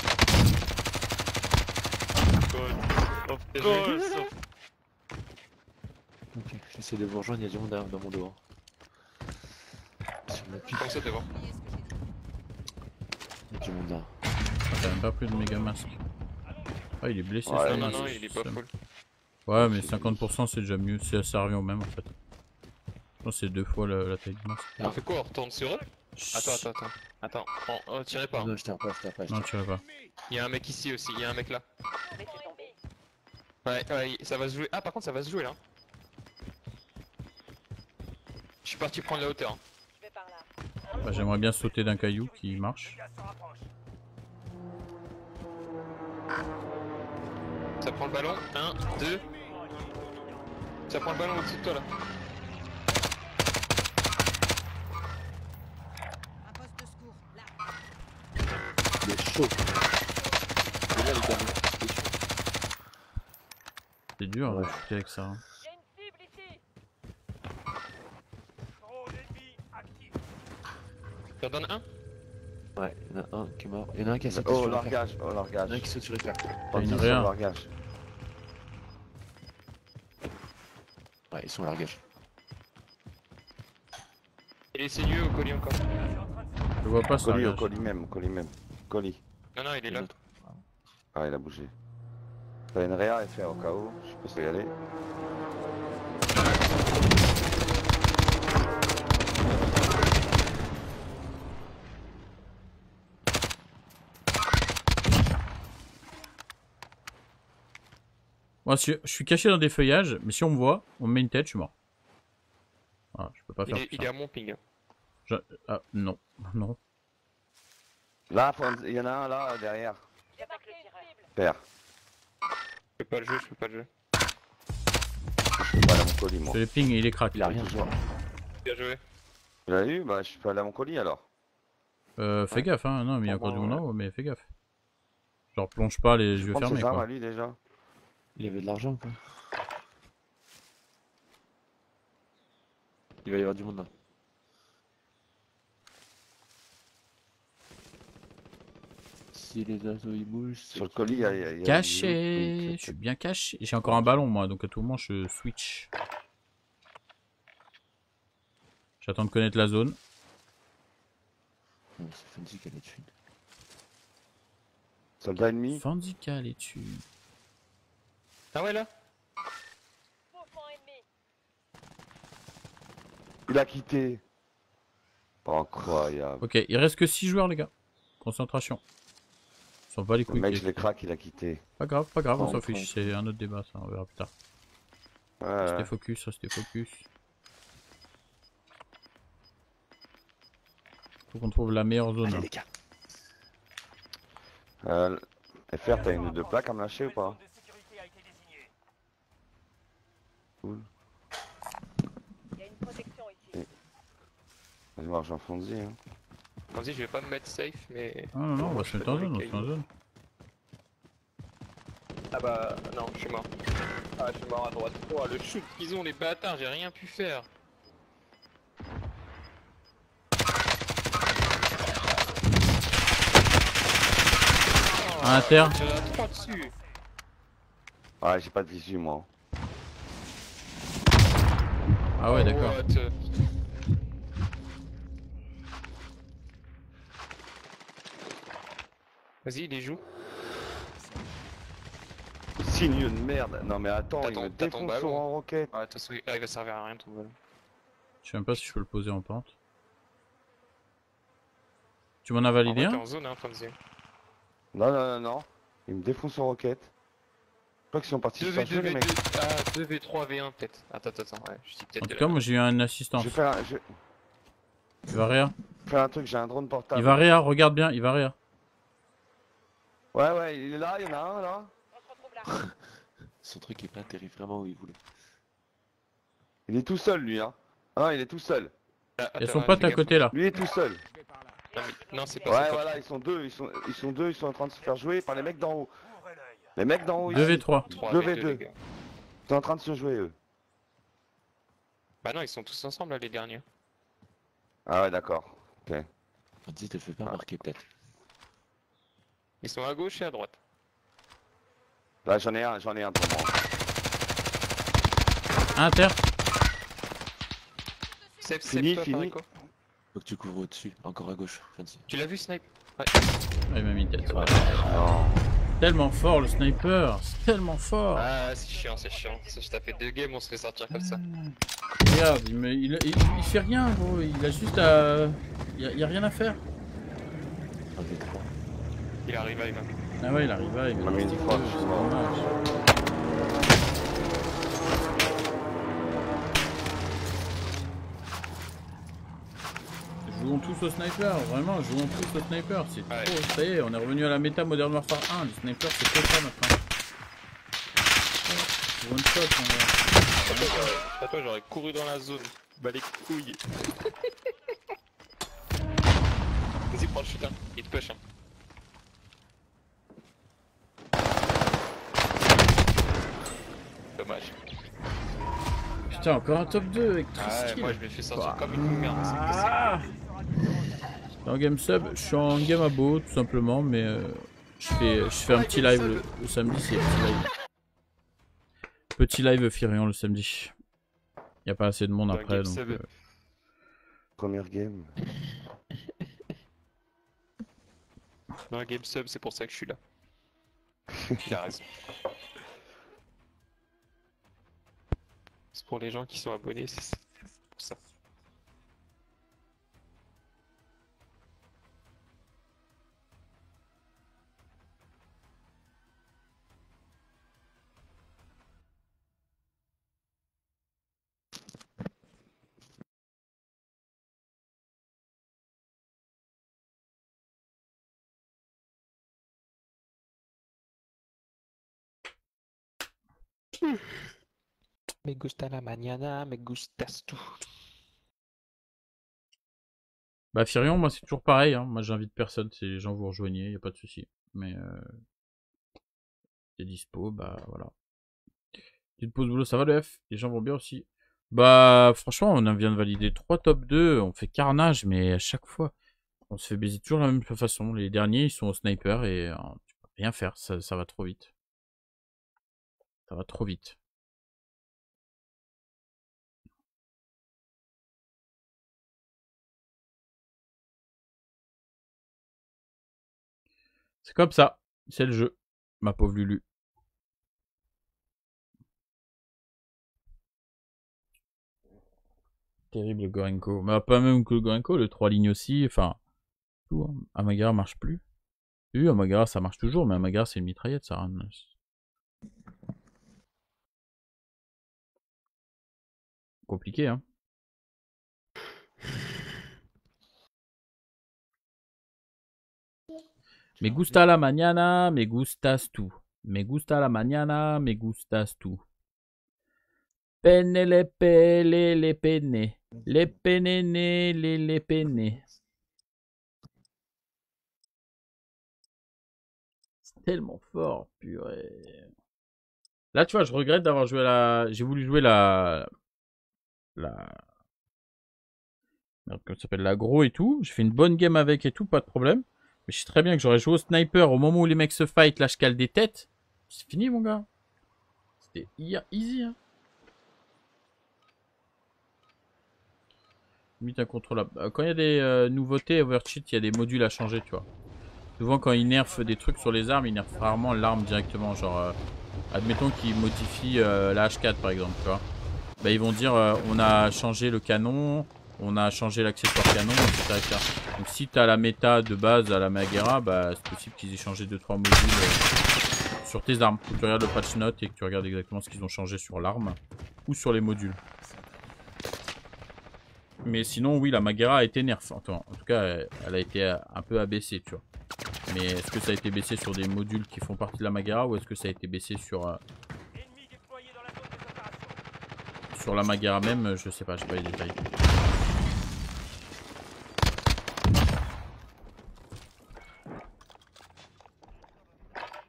Ok, j'essaie de vous rejoindre, il y a du monde dans mon dos. Sur le pic, Comme ça devant. il y a du monde là. T'as même pas pris de méga masque. Ah, il est blessé. Ouais, ça, Non, là, non, c'est- il est pas full. Ouais, mais 50% c'est déjà mieux. Ça revient au même en fait. Je pense que c'est 2 fois la taille du masque. On fait quoi? On retourne sur eux? Attends. Oh, tirez pas. Non, je t'ai pas. Non, tu vas pas. Il y a un mec ici aussi, il y a un mec là. Laissez tomber. Ouais, ça va se jouer. Ah, par contre, ça va se jouer là. Je suis parti prendre la hauteur. Je vais par là. Bah, j'aimerais bien sauter d'un caillou qui marche. Ça prend le ballon. 1, 2. Ça prend le ballon au-dessus de toi là. Un poste de secours, là. Il est chaud. Et là, les gars, il est chaud. C'est dur Ouais. de shooter avec ça. Hein. Il y a une cible ici. Tu en donnes un? Ouais, il y en a un qui est mort. Il y en a un qui a sauté Oh, sur le fer. largage, oh, Il y en largage. a un qui saute sur le fer. T'as une Sur réa. le largage. Ouais, ils sont au largage. Il est sinueux au colis encore. Je vois pas ça. Colis, au regarde. colis même, colis même. Colis. Non, il est là. Ah, il a bougé. T'as une réa FR au cas où, je peux y aller. Moi, je suis caché dans des feuillages, mais si on me voit, on me met une tête, je suis mort. Voilà, je peux pas faire plus Il est à mon ping. Ah, non. Non. Là, il y en a un là, derrière. J'attaque le tireur. Père. Je peux pas le jouer. Je suis pas allé à mon colis, moi. Je fais les ping et il est crack. Il a rien. Toujours. Bien joué. Tu l'as eu? Bah, je suis pas allé à mon colis alors. Fais gaffe, hein. Non, mais il y a Bon, encore du bah, monde en haut, mais fais gaffe. Genre, plonge pas les Je yeux prends fermés, ses armes quoi. à lui déjà. Il avait de l'argent ou pas? Il va y avoir du monde là. Si les oiseaux ils bougent. Sur le colis, il y a Caché. Je suis bien caché. J'ai encore un ballon, moi, donc à tout moment, je switch. J'attends de connaître la zone. Non, c'est Fancy qui a les thunes. Soldat ennemi. Fandika, les dessus. Ah ouais là? Mouvement ennemi. Il a quitté. Incroyable. Ok, il reste que 6 joueurs, les gars. Concentration. On s'en bat les Le couilles. mec, je les craque, il a quitté. Pas grave, on s'en Ouais, fiche. C'est un autre débat, ça. On verra plus tard. Ouais, Restez ouais. focus, restez focus. Faut qu'on trouve la meilleure zone. Allez hein. les gars. FR, t'as une ou deux plaques à me lâcher ou pas? Cool. Il y a une protection ici. Vas-y, moi, j'en fonds hein. Vas-y, je vais pas me mettre safe, mais. Ah non, on va se mettre en zone, on se met en zone. Ah bah, non, je suis mort. Ah, je suis mort à droite. Oh, le shoot qu'ils ont, les bâtards, j'ai rien pu faire. À inter. J'ai la 3 dessus. Ouais, j'ai pas de visu, moi. Ah ouais, d'accord. What? Vas-y, il les joue. Signe de merde. Non, mais attends, il me T'as ton défonce ballon. en roquette. Ouais, de toute façon, il va servir à rien ton ballon. Je sais même pas si je peux le poser en pente. Tu m'en as validé T'es un? en zone, hein, Fancy. Non. Il me défonce en roquette. Je crois qu'ils sont partis sur 2v2, les mecs. Ah, 2v3, V1 peut-être. Attends, ouais, je dis peut-être. En tout cas, moi j'ai eu une assistance. Je vais faire Il va réa. un truc, j'ai un drone portable. Il va réa, regarde bien, il va réa. Ouais, il est là, il y en a un là. On se retrouve là. Son truc est pas terrible vraiment où il voulait. Il est tout seul lui, hein. Ah, il est tout seul. Il y a son pote à côté là. Lui est tout seul. Non, c'est pas Ouais, ça. voilà, ils sont deux, ils sont en train de se faire jouer par les mecs d'en haut. Les mecs d'en haut, 2v3. 2v2. les gars. Ils sont en train de se jouer, eux. Bah non, ils sont tous ensemble là, les derniers. Ah ouais, d'accord. Ok. Vas-y, te fais pas marquer peut-être. Ils sont à gauche et à droite. Là, j'en ai un pour moi. Inter. Save, Fini, toi, fini. Farico. Faut que tu couvres au-dessus, encore à gauche, Fancy. Tu l'as vu, Snipe? Ouais. Ah, il m'a mis tête. Non. Tellement fort le sniper. C'est tellement fort. Ah, c'est chiant, c'est chiant. Si je tapais 2 games, on se fait sortir comme ça. Regarde, il fait rien, gros. Il a juste à. Il y a rien à faire. Il arrive, il va. Ah ouais, il arrive là. Il m'a mis une fois, je suis mort. Jouons tous au sniper, vraiment, jouons tous au sniper. C'est Ouais. trop, ça y est, on est revenu à la méta Modern Warfare 1. Le sniper, c'est trop ça maintenant. One shot, on va. Toi, j'aurais couru dans la zone. Bah les couilles. Vas-y, prends le shooter. Il te push. Hein. Dommage. Putain, encore un top 2 avec Ah ouais, Trisky. moi je me fais sortir comme une merde. C'est possible. En game sub, je suis en game abo tout simplement, mais je fais un petit live le samedi, c'est petit live. Petit live Firion le samedi. Y a pas assez de monde Dans après game donc. sub. Première game. Dans la game sub, c'est pour ça que je suis là. Il a raison. C'est pour les gens qui sont abonnés, c'est pour ça. Me gusta la mañana, me gustas tú. Bah Firion, moi c'est toujours pareil, hein. Moi j'invite personne, c'est les gens vous rejoignez, y a pas de souci. Mais t'es dispo, bah voilà. Petite pause boulot, ça va le F? Les gens vont bien aussi. Bah franchement, on vient de valider 3 top 2, on fait carnage, mais à chaque fois, on se fait baiser toujours de la même façon. Les derniers, ils sont au sniper et tu peux rien faire, ça va trop vite. Ça va trop vite. C'est comme ça, c'est le jeu, ma pauvre Lulu. Terrible Gorenko. Bah pas même que le Gorenko, le 3 lignes aussi, enfin... Tout, hein. Amagara marche plus. Oui, Amagara ça marche toujours, mais Amagara c'est une mitraillette, ça. Compliqué, hein. Me gusta la mañana, me gustas tú. Me gusta la mañana, me gustas tú. Pene le pele le pene. Le penene le pene. C'est tellement fort, purée. Là, tu vois, je regrette d'avoir joué la... J'ai voulu jouer la... Merde, comment ça s'appelle? L'agro et tout. J'ai fait une bonne game avec et tout, pas de problème. Mais je sais très bien que j'aurais joué au sniper au moment où les mecs se fight, là je cale des têtes. C'est fini mon gars. C'était easy hein. Limite incontrôlable. Quand il y a des nouveautés Overcheat, il y a des modules à changer tu vois. Souvent quand ils nerfent des trucs sur les armes, ils nerfent rarement l'arme directement. Genre admettons qu'ils modifient la H4 par exemple tu vois. Bah ils vont dire on a changé le canon. On a changé l'accessoire canon, etc. Donc si tu as la méta de base à la Magera, bah, c'est possible qu'ils aient changé 2-3 modules sur tes armes. Faut que tu regardes le patch note et que tu regardes exactement ce qu'ils ont changé sur l'arme ou sur les modules. Mais sinon, oui, la Magera a été nerf. En tout cas, elle a été un peu abaissée, tu vois. Mais est-ce que ça a été baissé sur des modules qui font partie de la Magera ou est-ce que ça a été baissé sur la Magera même? Je sais pas, je sais pas les détails.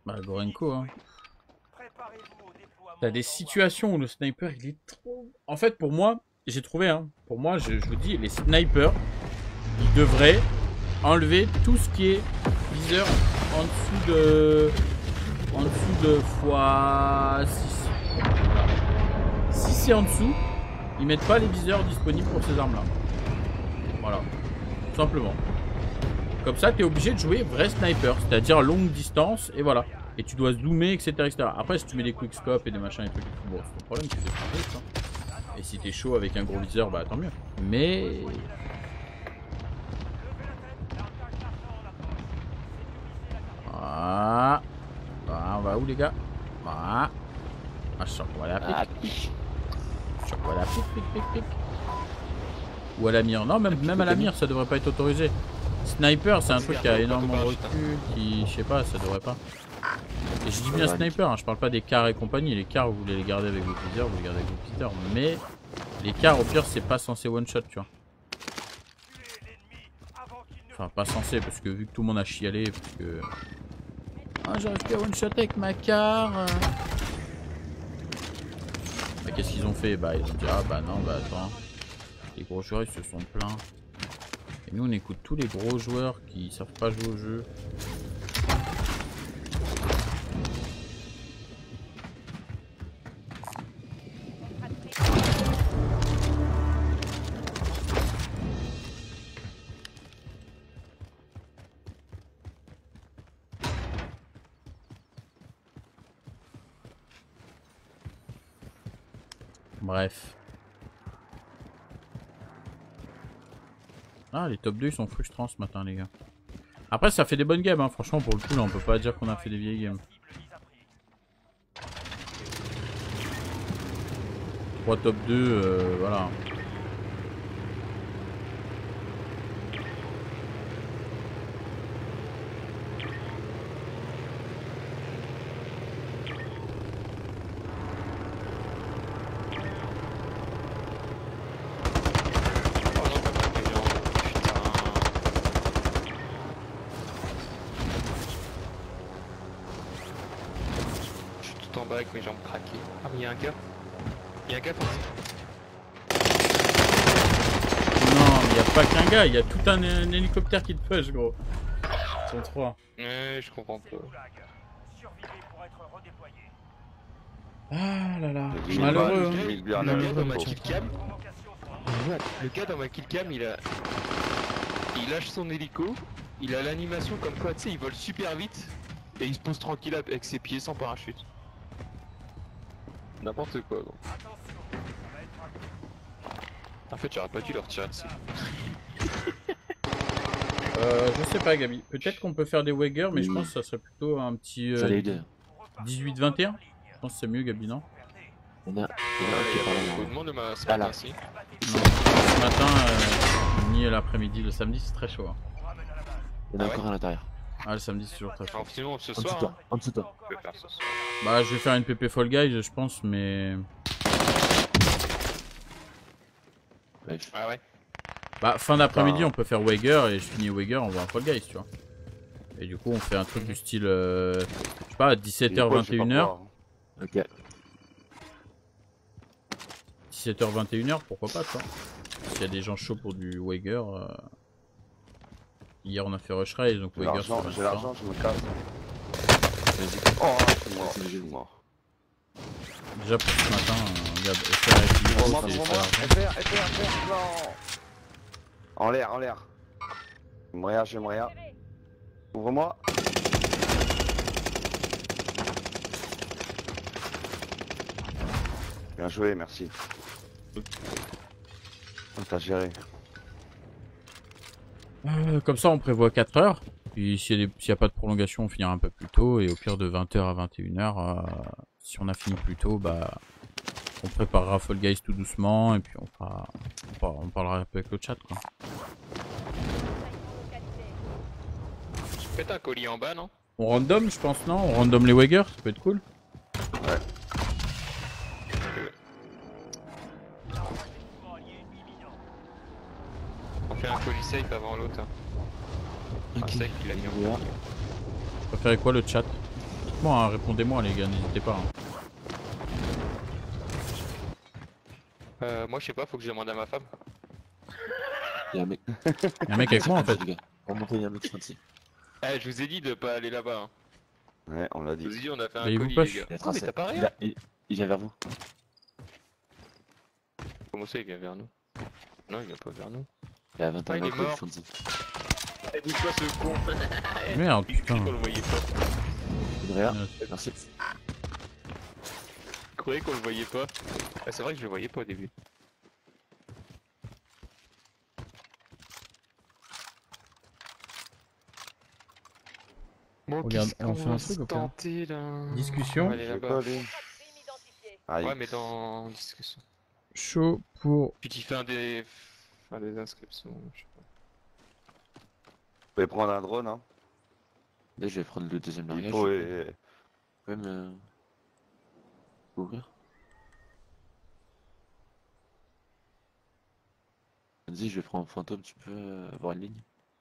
Bah, Gorenko, hein. Préparez-vous au déploiement. T'as des situations où le sniper, il est trop... En fait, pour moi, j'ai trouvé, hein. Pour moi, je vous dis, les snipers, ils devraient enlever tout ce qui est viseur en dessous de x6. Si c'est en dessous, ils mettent pas les viseurs disponibles pour ces armes là. Voilà, tout simplement. Comme ça, t'es obligé de jouer vrai sniper, c'est-à-dire longue distance, et voilà. Et tu dois zoomer, etc. Après, si tu mets des quickscopes et des machins et trucs, bon, c'est ton problème, tu fais ce que tu veux, hein. Et si t'es chaud avec un gros viseur, bah tant mieux. Mais... Ah, on va où les gars? Ah, voilà, pic. Voilà, pic. Ou à la mire. Non, même à la mire, ça devrait pas être autorisé. Sniper, c'est un truc qui a énormément de recul, qui, je sais pas, ça devrait pas. Et je dis bien sniper, hein, je parle pas des cars et compagnie. Les cars, vous voulez les garder avec vos viseurs, vous les gardez avec vos viseurs. Mais les cars, au pire, c'est pas censé one shot, tu vois. Enfin, pas censé, parce que vu que tout le monde a chialé, parce que... Ah, j'arrive plus à one shot avec ma car. Bah, qu'est-ce qu'ils ont fait? Bah, ils ont dit, ah bah non, bah attends. Les gros joueurs, ils se sont plaints. Et nous, on écoute tous les gros joueurs qui savent pas jouer au jeu. Bref. Ah, les top 2 ils sont frustrants ce matin, les gars. Après, ça fait des bonnes games, hein. Franchement, pour le coup, là, on peut pas dire qu'on a fait des vieilles games. 3 top 2, voilà. Avec mes jambes craquées. Ah mais y'a un gars. Y'a un gars par ici. Non, mais y'a pas qu'un gars, y'a tout un hélicoptère qui te push, gros. Ils sont 3. Ouais, je comprends pas. Ah là là, malheureux. Le gars dans ma killcam, il lâche son hélico, il a l'animation comme quoi, tu sais, il vole super vite et il se pose tranquille avec ses pieds sans parachute. N'importe quoi, gros. En fait, j'aurais pas dû leur tirer dessus. Je sais pas, Gabi. Peut-être qu'on peut faire des Wager, mais je pense que ça serait plutôt un petit 18-21. Je pense que c'est mieux, Gabi, non? Il y a beaucoup de monde ce matin aussi. Non, ce matin, ni l'après-midi, le samedi, c'est très chaud. Hein. Il y en a encore à l'intérieur. Ah, le samedi, c'est toujours très chaud. Sinon, ce soir. En dessous de toi. Bah, je vais faire une PP Fall Guys, je pense, mais. Ah ouais. Bah, fin d'après-midi, on peut faire Wager et je finis Wager, on va en Fall Guys, tu vois. Et du coup, on fait un truc du style, je sais pas, 17h, 21h. Ok. 17h, 21h, pourquoi pas, toi. S'il y a des gens chauds pour du Wager. Hier, on a fait Rush Race, donc Wager, j'ai l'argent, je me casse. Oh, je suis mort. Déjà pour ce matin, regarde, FR, non. En l'air. J'aimerais. Ouvre-moi. Bien joué, merci. T'as géré. Comme ça, on prévoit 4 heures. Puis s'il n'y a pas de prolongation, on finira un peu plus tôt. Et au pire de 20h à 21h, si on a fini plus tôt, bah, on préparera Fall Guys tout doucement. Et puis on parlera un peu avec le chat, quoi. Faites un colis en bas, non? On random, je pense, non? On random les Wager, ça peut être cool. Ouais. On fait un colis safe avant l'autre. Hein. Ok. Un safe, il a mis en Vous préférez quoi, le chat? moi, hein, répondez-moi les gars, n'hésitez pas. Hein. Moi je sais pas, faut que je demande à ma femme. Il y a un mec. Il y a un mec avec moi en fait. Les gars. Remontez, il y a un mec ici. Eh, je vous ai dit de pas aller là-bas. Hein. Ouais, on l'a Je dit. vous ai dit, on a fait Mais un il vous colis, push. les gars. Il a Oh, mais tracé. t'as pas rien. Il vient vers vous. Comment ça, il vient vers nous? Non, il vient pas vers nous. Il y a 21 Ah, il est mecs mort. au fond de zone. Eh, bouge pas ce con. Merde, Il crie putain. qu'on le voyait pas. Une réa. Ouais. Merci. Je croyais qu'on le voyait pas. Ah, c'est vrai que je le voyais pas au début. Bon, Regarde, qu'est-ce on qu'on fait va un se truc ou pas tenter là? Discussion. On va aller Je vais là-bas. pas aller. Crime identifié. Aïe. Ouais, mais dans discussion. Chaud pour... Puis tu fais enfin, des inscriptions, je sais pas. Vous pouvez prendre un drone, hein. Là, je vais prendre le deuxième Il largage. faut Je peux me... ouvrir. Vas-y, je vais prendre un fantôme, tu peux avoir une ligne.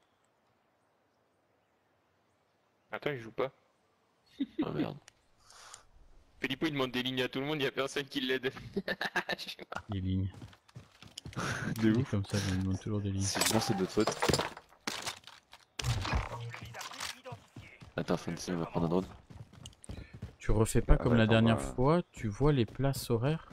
Attends, il joue pas. Oh merde. Filippo il demande des lignes à tout le monde, il y a personne qui l'aide. Je sais pas. Les lignes. De Il est comme ça, il me demande toujours des lignes. Si je lance, c'est de notre faute. Attends, Fancy, on va prendre un drone. Tu refais pas comme la attends, dernière bah, fois, tu vois les places horaires?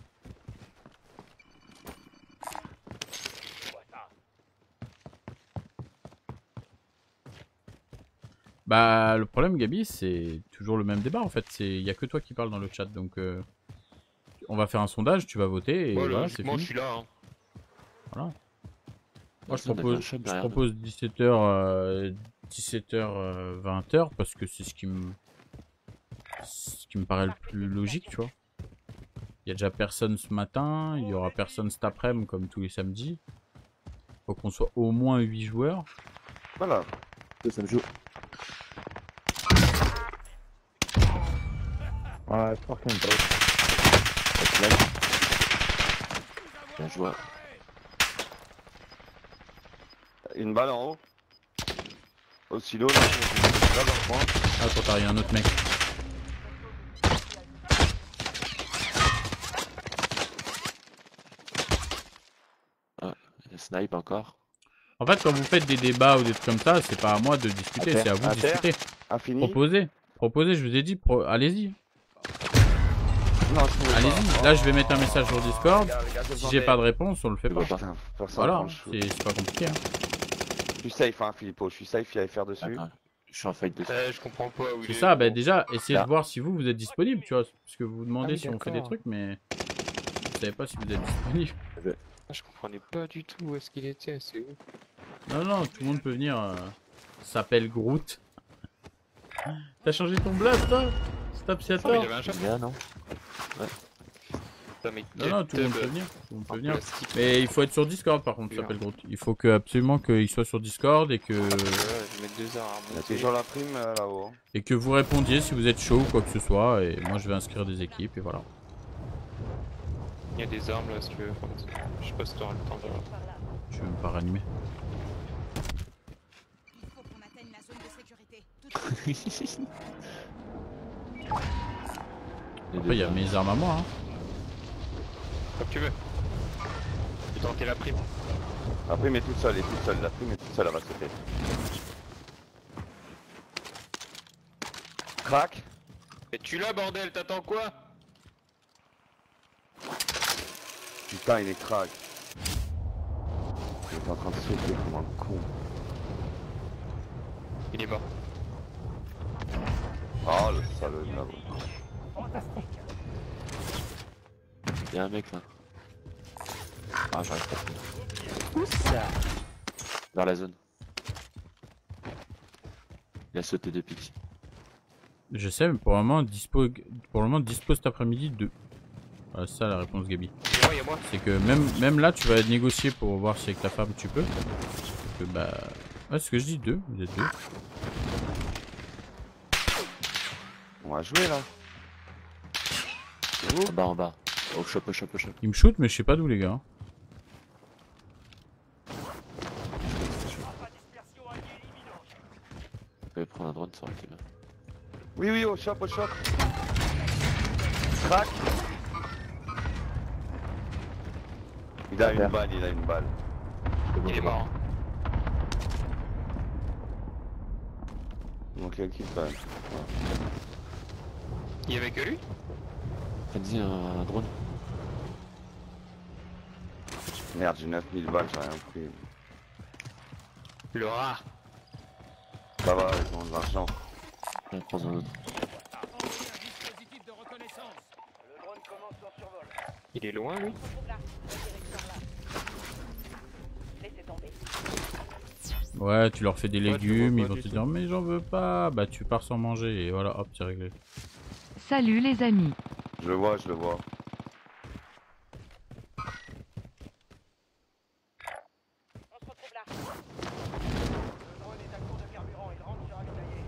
Bah le problème Gabi c'est toujours le même débat en fait, il y a que toi qui parles dans le chat donc on va faire un sondage, tu vas voter et Bon, voilà c'est logiquement, je fini. suis là. Hein. Voilà. Moi je Personne n'a fait un propose, shop je derrière. propose 17h 17h 20h parce que c'est ce qui me paraît le plus logique tu vois. Il y a déjà personne ce matin, il y aura personne cet après-midi comme tous les samedis. Faut qu'on soit au moins 8 joueurs. Voilà. Ça me joue. Ouais, fucking bro. Bien joué. Une balle en haut. Au silo, là, dans le coin. Ah attends, t'as rien, un autre mec. Snipe encore. En fait, quand vous faites des débats ou des trucs comme ça, c'est pas à moi de discuter, c'est à vous de discuter. Infini. Proposez, je vous ai dit, allez-y. Non, je pouvais Allez-y, pas. là je vais mettre un message sur Discord. Les gars, Si j'ai pas de réponse, on le fait pas. Putain, personne Voilà, prend le chou. c'est pas compliqué. Hein. Je suis safe, hein, Philippot. Je suis safe, il y a faire dessus. Attends, je suis en fight dessus. Je comprends pas où il C'est est. ça, bah déjà, essayez Là. de voir si vous êtes disponible, tu vois. Parce que vous vous demandez Ah oui, si on fait des d'accord. trucs, mais vous savez pas si vous êtes disponible. Je comprenais pas du tout où est-ce qu'il était, c'est où? Non, non, tout le monde peut venir. S'appelle Groot. T'as changé ton blast, toi Stop Oh, mais il Seattle. avait un chat. Là, non. Putain, mais Non, non, tout le monde quel peut tub venir. Tout le monde peut en venir. plastique. Mais il faut être sur Discord par contre, ça s'appelle Groot. Il faut absolument qu'il soit sur Discord et que, Ouais, je vais mettre 2 heures à Il y a remonter. toujours la prime là-haut. hein. et que vous répondiez si vous êtes chaud ou quoi que ce soit. Et moi je vais inscrire des équipes et voilà. Il y a des armes là si tu veux. Je sais pas si t'auras le temps de. Par là. Je vais même pas ranimer. Il faut qu'on atteigne la zone de sécurité. Tout de suite. Après il y a mes armes à moi. Hein. Comme tu veux. Je vais tenter la prime. La prime est toute seule, elle est toute seule. La prime est toute seule, elle va sauter. Crac. Et tu l'as bordel, t'attends quoi? Putain, il est crack. Il est en train de sauter comme un con. Il est mort. Oh le salaud de là. Il y a un mec là. Ah, j'arrive pas. Vers la zone. Il a sauté de pique. Je sais, mais pour le moment dispo cet après-midi 2. Voilà, c'est ça la réponse Gabi. Il y a moi. C'est que même là tu vas négocier pour voir si avec ta femme tu peux. Parce que bah. Ouais, c'est ce que je dis, 2, vous êtes 2. On va jouer là. En bas. Oh, shop. Il me shoot mais je sais pas d'où les gars. Je vais prendre un drone, ça aurait été bien. Oui, oui, au shop, au shop. Crac. Il a une balle, il a une balle. Il est mort. Il manquait un kill quand même. Il y avait que lui? Vas-y, un drone. Merde, j'ai 9000 balles, j'ai rien pris. Le rat. Ça va, ils ont de l'argent. Je vais prendre un autre. Dispositif de reconnaissance. Le drone commence son survol. Il est loin lui? On se trouve là. Direct par là. Laissez tomber. Ouais, tu leur fais des Ouais, tu légumes, vois ils pas vont du te tout. dire mais j'en veux pas. Bah tu pars sans manger et voilà, hop, c'est réglé. Salut les amis. Je le vois, je le vois. On se retrouve là. Le drone est à court de carburant, il rentre sur ravitailler.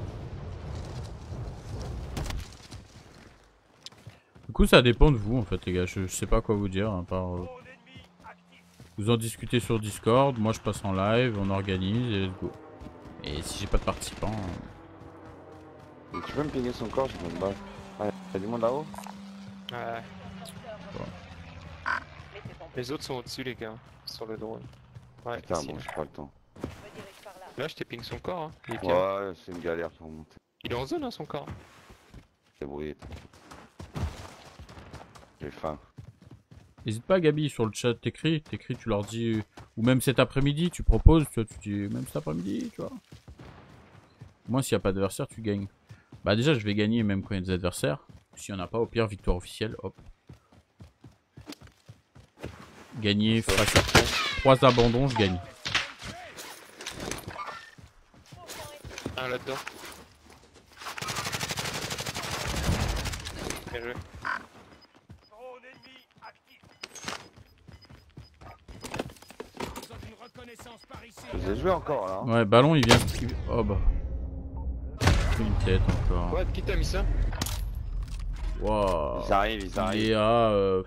Du coup, ça dépend de vous en fait, les gars. Je sais pas quoi vous dire, à part. Drone ennemi actif. Vous en discutez sur Discord, moi je passe en live, on organise et let's go. Et si j'ai pas de participants. Et tu peux me pinguer son corps, j'ai une balle. Ah, y'a du monde là-haut? Ouais. Laissez tomber. Les autres sont au-dessus les gars. Sur le drone. Ouais, Putain, ici, bon, là. j'ai pas le temps. Redirige par là. Là je t'ai ping son corps hein. Il est, Ouais, c'est une galère pour monter. il est en zone hein son corps. C'est bruit. J'ai faim. N'hésite pas Gabi, sur le chat t'écris, tu leur dis. Ou même cet après-midi, tu proposes, tu vois, tu dis même cet après-midi, tu vois. Moi s'il n'y a pas d'adversaire, tu gagnes. Bah déjà je vais gagner même quand il y a des adversaires. S'il n'y en a pas, au pire, victoire officielle, hop. Gagner face à 3 abandons, je gagne. Un là-dedans. Bien joué. Drone ennemi actif. Faisons une reconnaissance par ici. Je les ai joués encore là. Hein. Ouais, ballon il vient. Oh bah. Une tête encore. Ouais, qui t'a mis ça? Wow. Ils arrivent, ils Il arrivent. est à.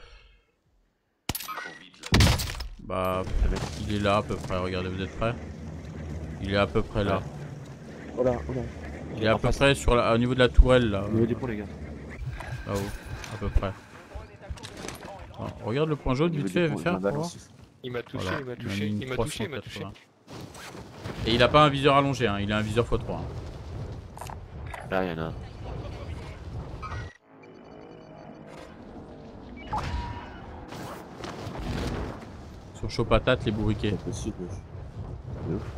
Bah. Il est là à peu près, regardez, vous êtes prêts? Il est à peu près là. Oh là, oh là. Il est à peu près sur au niveau de la tourelle là. Levez les ponts, les gars. Là-haut, à peu près. Bon, regarde le point jaune, vite fait, faire. pour voir. Il m'a touché, Voilà, il m'a il a touché, mis il m'a touché, il m'a 380. touché. Et il a pas un viseur allongé, hein, il a un viseur x3. Hein. Là, y'en a un. Sur chaud patate, les bourriquets. Possible. De ouf.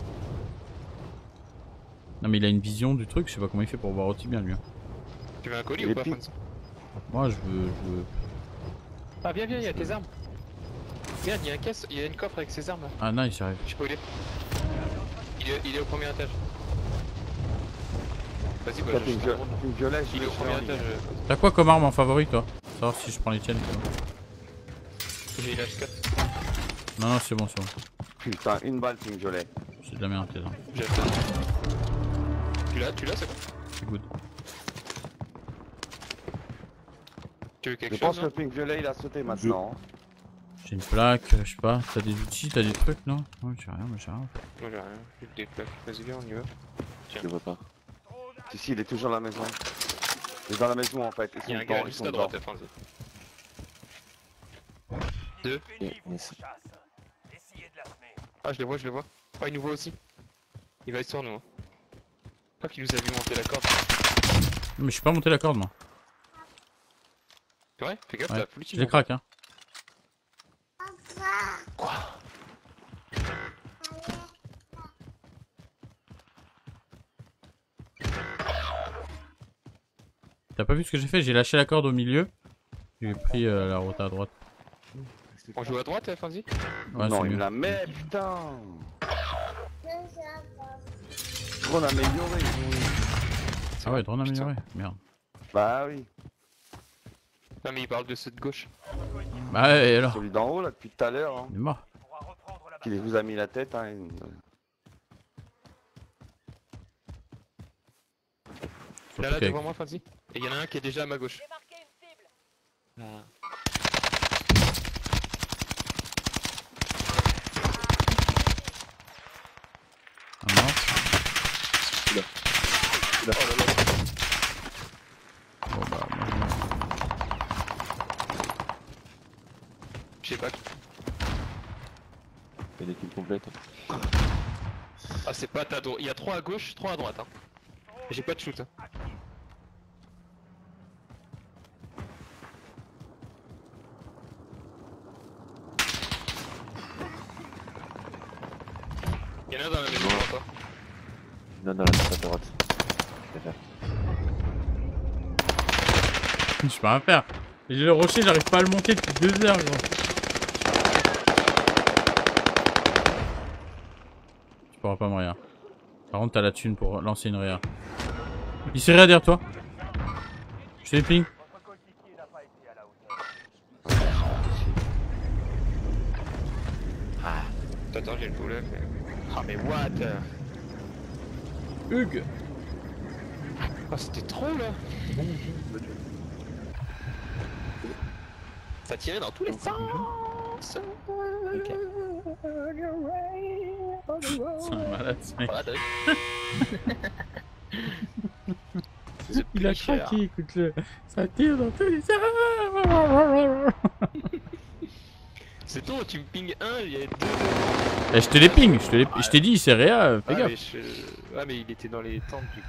Non mais il a une vision du truc, je sais pas comment il fait pour voir aussi bien lui. Hein. Tu veux un colis Les ou pas, pics. Franz? Moi je veux. Ah, viens, viens, il y a tes armes. Regarde, il y a une caisse, il y a une coffre avec ses armes là. Ah non, il s'arrive. Je sais pas où il est au premier étage. Vas-y, bah, Une violet, je il est vais au premier faire en étage. ligne. T'as quoi comme arme en favori toi? Savoir si je prends les tiennes. Toi. J'ai l'H4. Non, non, c'est bon, c'est bon. Putain, une balle, ping violet. C'est de la merde, tes armes. J'ai acheté. Tu l'as, c'est bon? C'est good. Tu veux quelque Je pense chose que non? le ping violet il a sauté maintenant. J'ai une plaque, je sais pas. T'as des outils, t'as des trucs, non? Ouais, j'ai rien, moi j'ai rien. Moi j'ai rien, j'ai des plaques. Vas-y, viens, on y va. Je le vois pas. Si, si, il est toujours dans la maison. Il est dans la maison en fait. Ils Il y a sont un gars dedans, ils juste sont à dedans. droite, Franz. Deux. Ennemi vous yes. chasse. Essayez de la semer. Ah, je le vois, je le vois. Ah, il nous voit aussi. Il va être sur nous. Hein. Je crois qu'il nous a vu monter la corde. Mais je suis pas monté la corde moi. C'est vrai? Fais gaffe, Ouais. t'as plus Je les craque, hein. T'as pas vu ce que j'ai fait? J'ai lâché la corde au milieu. J'ai pris la route à droite. On joue à droite, Franzi? Ouais, Non, c'est il me mieux. la met, putain. Drone amélioré. Ah ouais, drone Putain. amélioré. Merde. Bah oui. Non, mais il parle de ceux de gauche. Bah ouais, et alors? Celui d'en haut là depuis tout à l'heure. Hein. Il est mort. Pourra reprendre la Qui bataille. vous a mis la tête. Hein. Surtout Là, qu'avec- devant moi, Franzi. Et il y en a un qui est déjà à ma gauche. J'ai marqué une cible. Là. Ah, mort. Oh là là. back. Une équipe complète. Ah, c'est pas ta droite. Il y a 3 à gauche, 3 à droite. Hein. J'ai pas de shoot. Hein. Il y en a dans la maison, toi. Non, dans la maison à droite. Je peux rien faire. J'ai le rocher, j'arrive pas à le monter depuis 2 heures, gros. Tu pourras pas me rien. Par contre, t'as la thune pour lancer une réa. Il s'est réa derrière toi. Je fais ping. Attends, j'ai le poulet. Ah, mais what? Hugues. Oh, c'était trop là. Ça tirait dans tous les sens. C'est un malade, ce mec. Il a craqué, écoute-le. Ça tire dans tous les sens. C'est toi, tu me ping 1, il y a 2. Eh, je te les ping, je t'ai dit, il s'est réa, fais gaffe. Mais ouais, mais il était dans les tentes du coup.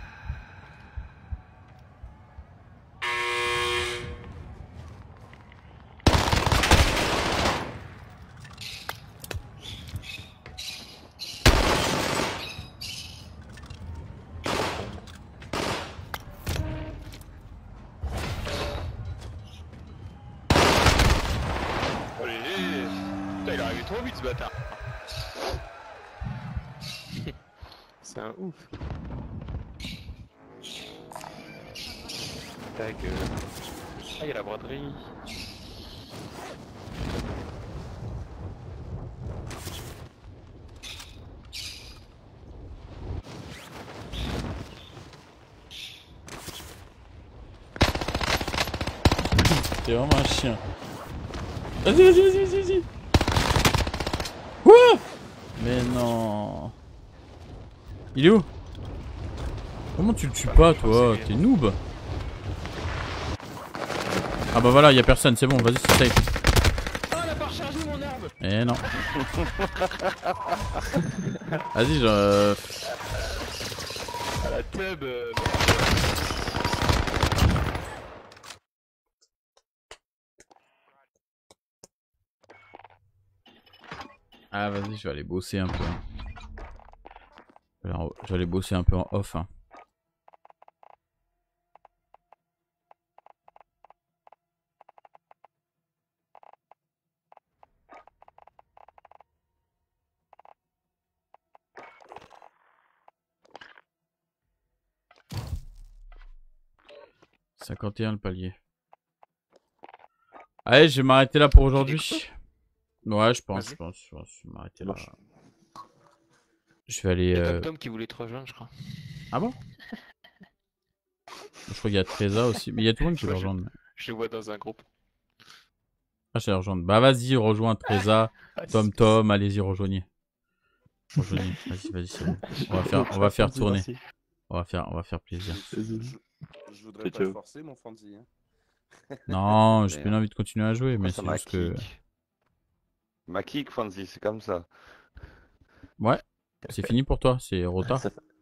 Trop vite ce bâtard. C'est un ouf. Tac. Ah, il y a la braderie. T'es vraiment un chien. Vas-y. Quoi? Mais non. Il est où? Comment tu le tues pas, toi? T'es noob. Ah bah voilà, y'a personne, c'est bon, vas-y, c'est safe. Oh, elle a pas rechargé mon arme. Eh non. Vas-y, À la tub. Ah vas-y, je vais aller bosser un peu. Je vais aller bosser un peu en off. Hein. « 51 le palier. » Allez, je vais m'arrêter là pour aujourd'hui. Ouais, je pense, je vais m'arrêter là. Je vais aller... Il y a Tom qui voulait te rejoindre, je crois. Ah bon? Je crois qu'il y a Treza aussi, mais il y a tout le monde qui veut rejoindre. Mais... Je le vois dans un groupe. Ah, je vais rejoindre. Bah vas-y, rejoins Treza, Tom, allez-y, rejoignez. Vas-y, c'est bon. On va faire tourner. On va faire plaisir. Je voudrais pas te forcer, mon Franzi. Hein. Non, j'ai bien envie de continuer à jouer, mais c'est juste que... Ma kick, Franzi, c'est comme ça. Ouais, c'est fini pour toi, c'est Rota.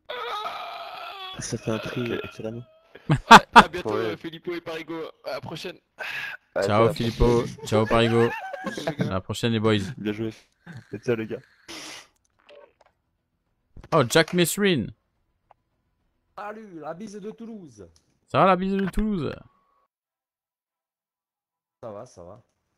Ça fait un prix excellent. À bientôt, Filippo et Parigo. À la prochaine. Ciao, Filippo. Ciao, Parigo. À la prochaine, les boys. Bien joué. Et ciao, les gars. Oh, Jack Mesrin. Salut, la bise de Toulouse. Ça va, la bise de Toulouse? Ça va.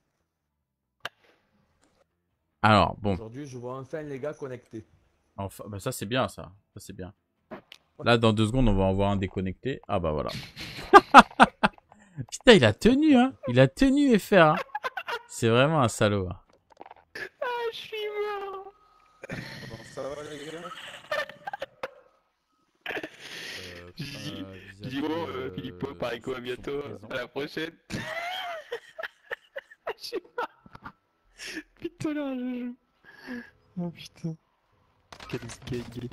Alors, bon. Aujourd'hui, je vois enfin les gars connectés. Enfin, bah ça c'est bien, ça. Ça c'est bien. Là, dans 2 secondes, on va en voir un déconnecté. Ah bah voilà. Putain, il a tenu, hein. Il a tenu FR. Hein. C'est vraiment un salaud. Hein. Ah, je suis mort. Ça va, les gars? Je dis bon, Filippo, Parigo, à bientôt. À la prochaine. Je suis mort. Putain, là, je joue. Oh putain. Quel escape.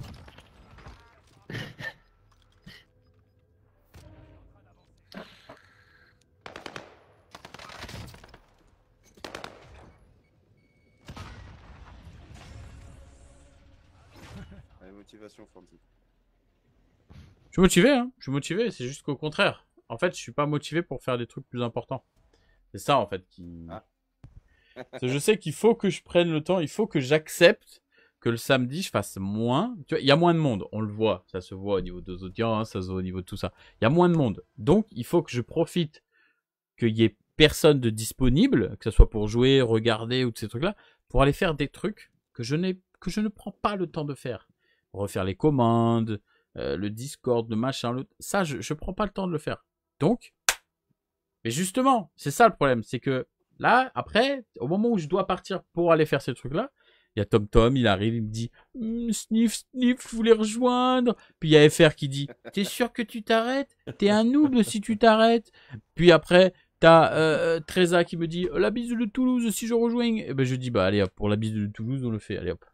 motivation, Francis. Je suis motivé, hein. Je suis motivé, c'est juste qu'au contraire. En fait, je suis pas motivé pour faire des trucs plus importants. C'est ça, en fait, qui... Ah. Je sais qu'il faut que je prenne le temps, il faut que j'accepte que le samedi, je fasse moins. Tu vois, il y a moins de monde, on le voit. Ça se voit au niveau des audiences, ça se voit au niveau de tout ça. Il y a moins de monde. Donc, il faut que je profite qu'il y ait personne de disponible, que ce soit pour jouer, regarder ou de ces trucs-là, pour aller faire des trucs que je ne prends pas le temps de faire. Refaire les commandes, le Discord, le machin, ça, je prends pas le temps de le faire. Donc, mais justement, c'est ça le problème, c'est que là, après, au moment où je dois partir pour aller faire ces trucs-là, il y a TomTom, il arrive, il me dit Sniff, je voulais rejoindre. Puis il y a FR qui dit t'es sûr que tu t'arrêtes? T'es un noob si tu t'arrêtes. Puis après, t'as Treza qui me dit la bise de Toulouse si je rejoins. Et ben je dis bah allez hop, pour la bise de Toulouse, on le fait, allez hop.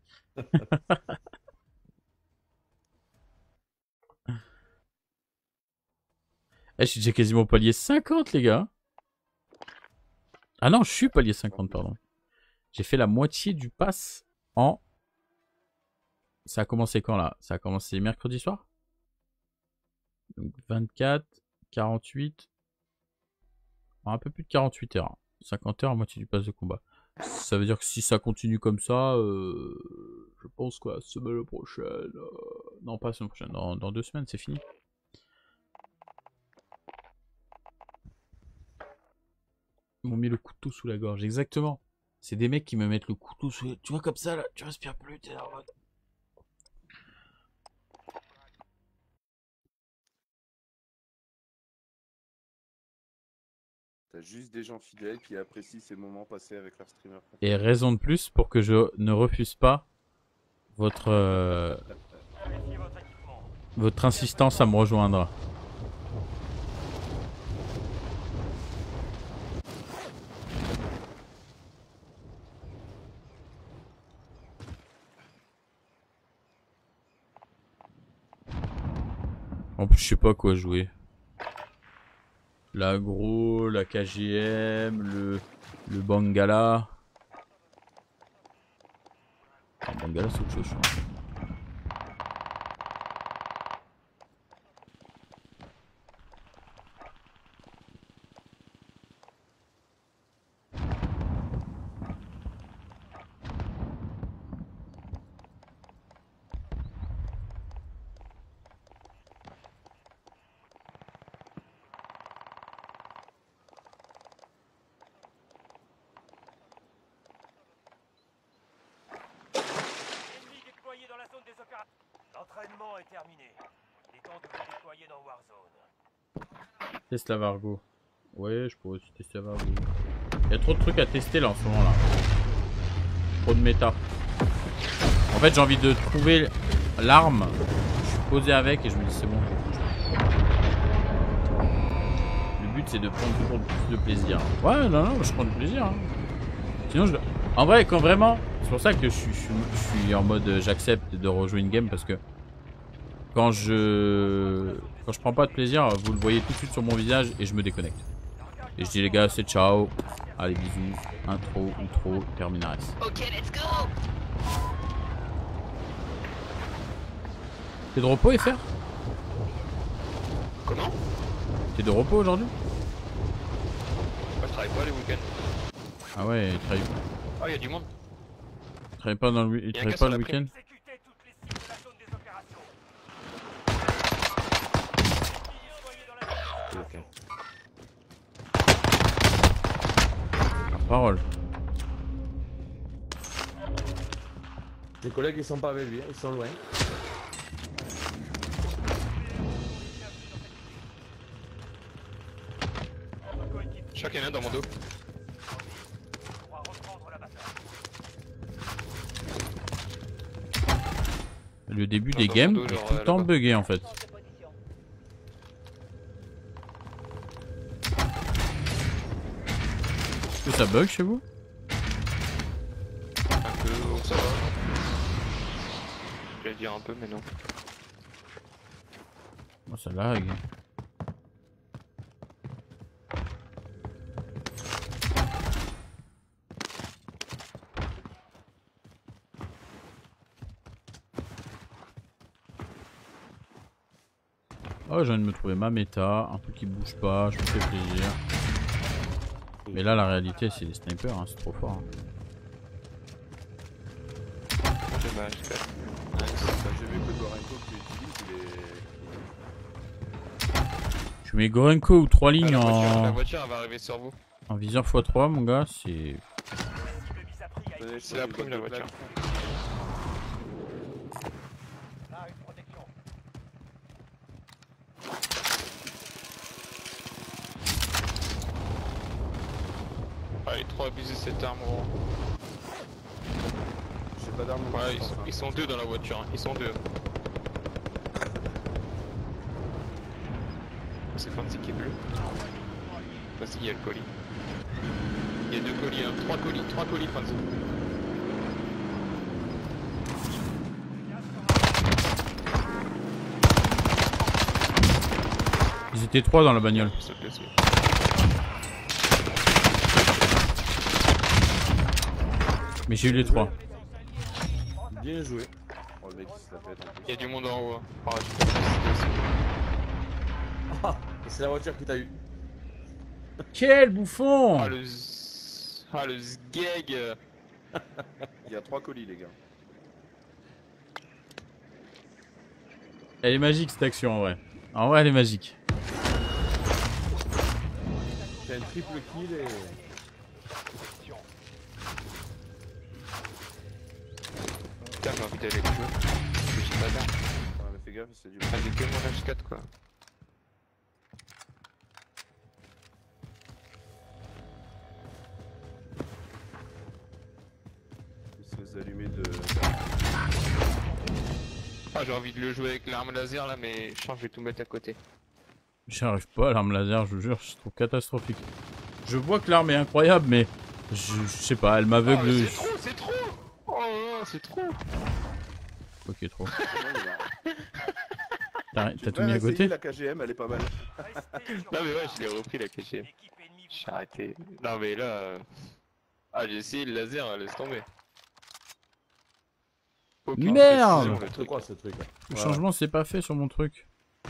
J'ai quasiment palier 50, les gars. Ah non, je suis palier 50, pardon. J'ai fait la moitié du pass en... Ça a commencé quand, là? Ça a commencé mercredi soir? Donc 24, 48... Un peu plus de 48 heures. 50 heures à moitié du pass de combat. Ça veut dire que si ça continue comme ça, je pense quoi, semaine prochaine... Non, pas semaine prochaine, dans 2 semaines, c'est fini. Ils m'ont mis le couteau sous la gorge, exactement. C'est des mecs qui me mettent le couteau sous la... Tu vois comme ça, là, tu respires plus, t'es là en mode... T'as juste des gens fidèles qui apprécient ces moments passés avec leur streamer. Et raison de plus pour que je ne refuse pas votre insistance à me rejoindre. En plus, je sais pas quoi jouer. L'agro, la KGM, le Bangala. Ah, Bangala, c'est autre chose, je crois. L'entraînement est terminé. Il est temps de vous déployer dans Warzone. Teste la Vargo. Ouais, je pourrais aussi tester la Vargo. Il y a trop de trucs à tester là en ce moment là. Trop de méta. En fait, j'ai envie de trouver l'arme. Je suis posé avec et je me dis c'est bon. Le but c'est de prendre toujours plus de plaisir. Ouais, non, je prends du plaisir. Hein. Sinon, en vrai, quand vraiment. C'est pour ça que je suis en mode j'accepte de rejouer une game parce que quand je prends pas de plaisir, vous le voyez tout de suite sur mon visage et je me déconnecte. Et je dis les gars, c'est ciao. Allez, bisous. Intro, outro, terminares. Ok, let's go. T'es de repos, FR? Comment? T'es de repos aujourd'hui? Moi je travaille pas les week-ends. Ah ouais, il travaille. Ah, il y a du monde. Il travaille pas dans le, il travaille pas le week-end? Parole. Les collègues ils sont pas avec lui, ils sont loin. Je crois qu'il y en a un dans mon dos. Le début des games est tout le temps bugué en fait. Est-ce que ça bug chez vous? Un peu, ça va. Je vais dire un peu, mais non. Moi ça lag. Oh, je viens de me trouver ma méta, un truc qui bouge pas, je me fais plaisir. Mais là, la réalité, c'est les snipers, hein, c'est trop fort. Hein. Dommage, J'ai vu que Gorenko que tu utilises, il est... Tu mets Gorenko ou 3 lignes la en... voiture elle va arriver sur vous. En viseur x3, mon gars, c'est... C'est la prime la voiture. Allez, trop abusé cette arme, gros. J'ai pas d'arme. Ouais, ils sont deux dans la voiture, hein. Ils sont deux. C'est Fancy qui est bleu. Parce qu'il y a le colis. Il y a 2 colis, hein. 3 colis Fancy. Ils étaient 3 dans la bagnole. Mais j'ai eu les 3. Bien joué. Oh, le mec, il se la pète. Il y a du monde en haut. Hein. Oh, Ah, c'est la voiture que t'as eu. Quel bouffon! Ah le sgeg. Il y a 3 colis, les gars. Elle est magique cette action en vrai. En vrai elle est magique. C'est un triple kill et... Putain, j'ai envie d'aller avec le petit bâtard. Ah, mais fais gaffe, c'est du... Ah, j'ai que mon H4 quoi. Espèce d'allumé de... Ah, j'ai envie de le jouer avec l'arme laser là, mais je pense que je vais tout mettre à côté. J'arrive pas à l'arme laser, je vous jure, je trouve catastrophique. Je vois que l'arme est incroyable mais... Je sais pas, elle m'aveugle. Oh, c'est trop. Oh non, c'est trop. Ok, trop. T'as tout mis à côté? La KGM, elle est pas mal. Non mais ouais, je l'ai repris la KGM. J'ai arrêté. Non mais là... Ah, j'ai essayé le laser, laisse tomber. Aucune Merde! précision, le C'est truc. quoi ce truc là? Le changement c'est pas fait sur mon truc.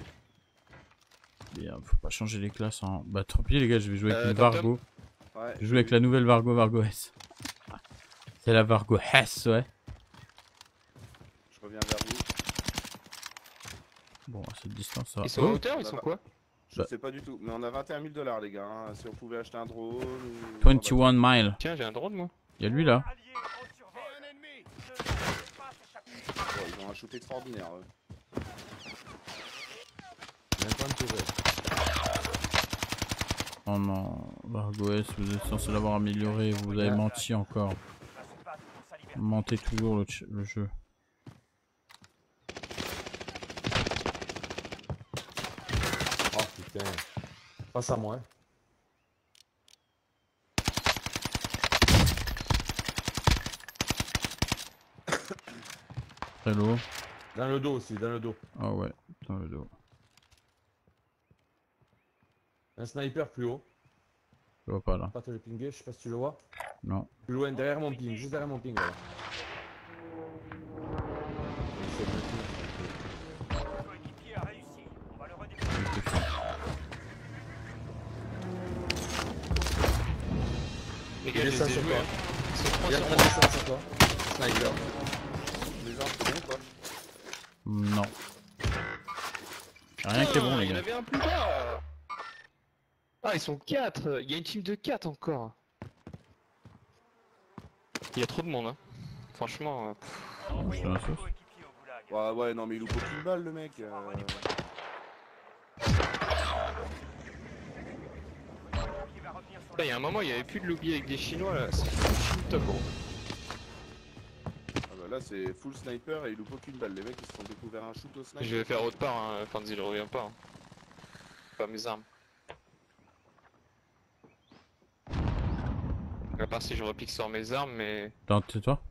Merde, faut pas changer les classes hein. Bah tant pis les gars, je vais jouer avec une Vargo. Ouais, Je joue avec la nouvelle Vargo S. C'est la Vargo S, ouais. Je reviens vers vous. Bon, à cette distance ça va. Ils sont en hauteur, ils sont quoi? Je sais pas du tout, mais on a 21 000 $, les gars. Hein. Si on pouvait acheter un drone ou... 21 miles. Tiens, j'ai un drone moi. Y'a lui là. Ouais, ils ont un shoot extraordinaire. Oh non, Vargo S, vous êtes censé l'avoir amélioré, vous avez menti encore. Vous mentez toujours le jeu. Oh putain. Passe à moi. Hein. Très lourd. Dans le dos aussi, dans le dos. Ah ouais, dans le dos. Un sniper plus haut. Je vois pas là. Pas te le pinguer, je sais pas si tu le vois. Non. Plus loin, derrière mon ping, juste derrière mon ping là. Les gars, je les ai joués. Il y a un descendre sur toi. Sniper. Les armes, c'est bon quoi? Non. Rien qui est bon les Il y en gars. avait un plus bas. Ah, ils sont 4. Il y a une team de 4 encore. Il y a trop de monde, hein. Franchement. Je suis dans la sauce. Ouais, ouais, non, mais il loupe aucune balle, le mec. Là, il y a un moment, il n'y avait plus de lobby avec des Chinois là. C'est full top, gros. Ah bah là, c'est full sniper et il loupe aucune balle. Les mecs, ils se sont découverts un shoot au sniper. Je vais faire autre part, hein. Fancy, je reviens pas. Hein. Pas mes armes. À part si je repique sur mes armes, mais. Attends, tais-toi.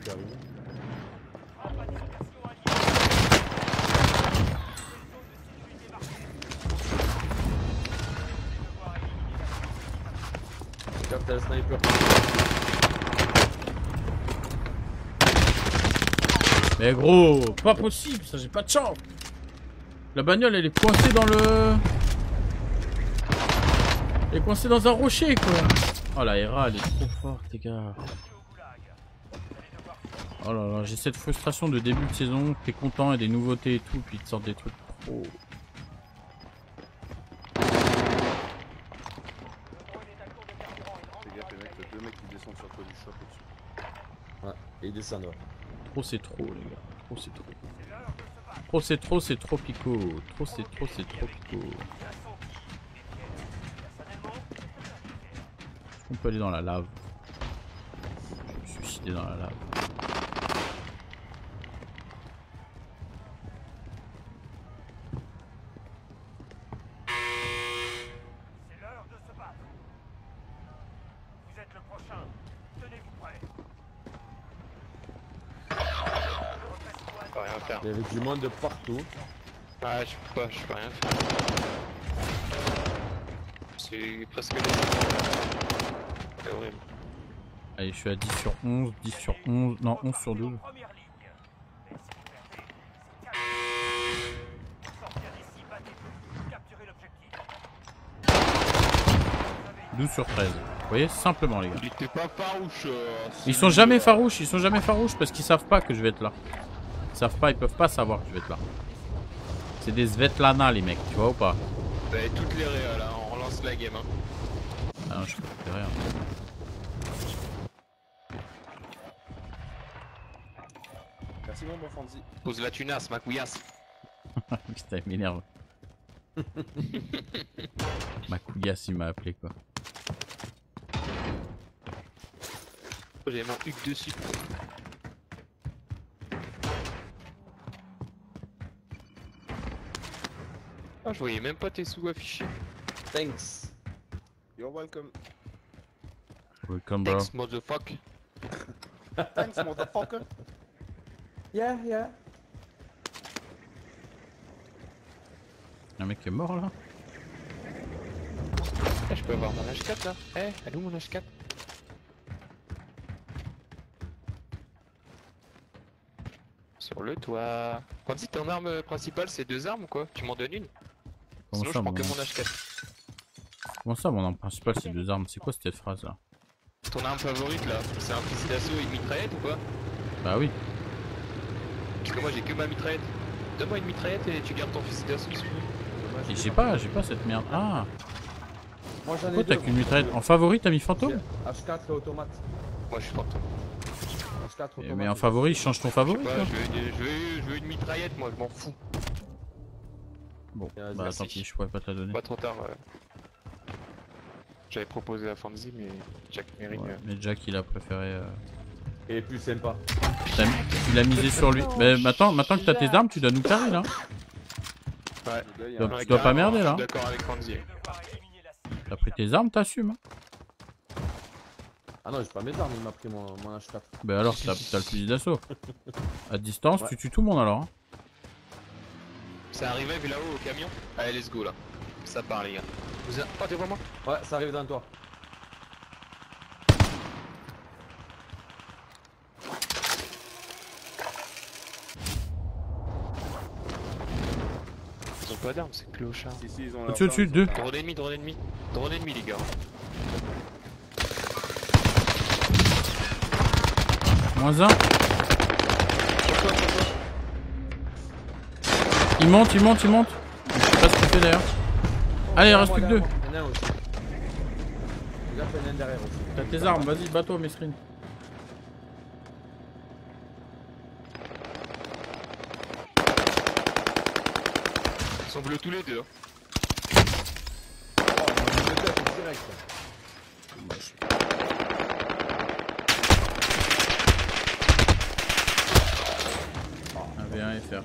qui arrive. Capte le sniper. Mais gros, pas possible, ça j'ai pas de chance. La bagnole elle est coincée dans le... Elle est coincée dans un rocher quoi. Oh la Hera elle est trop forte les gars. Oh là là, j'ai cette frustration de début de saison, t'es content et des nouveautés et tout, puis ils te sortent des trucs trop... Fais gaffe les mecs, t'as 2 mecs qui descendent sur toi du shop au-dessus. Ouais, et ils descendent. Trop c'est trop les gars, trop c'est trop. Trop c'est trop, c'est trop pico. Trop c'est trop, c'est trop pico. On peut aller dans la lave. Je vais me suicider dans la lave. C'est l'heure de se battre. Vous êtes le prochain. Tenez-vous prêts. Je peux rien faire. Il y avait du monde de partout. Ah, je peux rien faire. C'est presque... C'est horrible. Allez, je suis à 10 sur 11, 10 sur 11, non 11 sur 12. 12 sur 13. Vous voyez, simplement les gars. Il était pas farouche. Ils sont jamais farouches, ils sont jamais farouches parce qu'ils savent pas que je vais être là. Ils savent pas, ils peuvent pas savoir que je vais être là. C'est des Svetlana les mecs, tu vois ou pas? Vous avez toutes les réas là, on relance la game hein. Ah non, je peux pas rien. Merci mon bon Fanzi. Pose la tunasse, ma couillasse. Putain, il m'énerve. Ma couillasse, il m'a appelé quoi. J'ai mon huc dessus. Ah, je voyais même pas tes sous affichés. Thanks. You're welcome. Welcome bro. Thanks, motherfucker. Thanks, motherfucker. Yeah, yeah. Un mec qui est mort là. Eh, je peux avoir mon H4 là. Eh, elle est où mon H4? Sur le toit. Quand si ton arme principale c'est 2 armes ou quoi? Tu m'en donnes une? Comment Sinon ça, je prends mon que arme mon H4. Comment ça, mon arme principale c'est 2 armes? C'est quoi cette phrase là? Ton arme favorite là, c'est un fusil d'assaut et une mitraillette ou quoi? Bah oui. Parce que moi j'ai que ma mitraillette. Donne-moi une mitraillette et tu gardes ton fusil d'assaut si tu veux. Et j'ai pas cette merde. Ah! Moi j'en ai Pourquoi deux. t'as qu'une mitraillette? En favori t'as mis fantôme? H4 et automate. Moi je suis fantôme. H4 automate. Mais en favori, change ton favori Ouais, toi. je veux une mitraillette moi, je m'en fous. Bon, bah merci. tant pis, je pourrais pas te la donner. Pas trop tard. J'avais proposé à Fanzi mais Jack Merrick. Ouais, mais Jack il a préféré... Et plus sympa. Il a misé sur lui. Mais maintenant que t'as tes armes, tu dois nous carrer là. Ouais. Tu dois pas merder là. Je suis d'accord avec Fanzi. T'as pris tes armes, t'assumes. Hein. Ah non, j'ai pas mes armes, il m'a pris mon H4. Bah alors, t'as le fusil d'assaut. À distance, Ouais. tu tues tout le monde alors. Hein. Ça arrivait vu là-haut au camion. Allez, let's go là. Ça part les gars. Vous êtes... Oh, t'es vraiment? Ouais, ça arrive dans toi. Ils ont pas d'armes, c'est clochard. Si, si, ils ont Au-dessus, au-dessus, 2. Drone ennemi, drone ennemi. Drone ennemi les gars. Moins 1. Il monte, il monte, il monte. Je sais pas ce qu'il fait d'ailleurs. Allez, il reste plus que 2. Il y en a un aussi. Regarde, il y en a un derrière aussi. T'as tes armes, vas-y, bats-toi, Mesrine. Ils sont bleus tous les deux. Un V1 FR.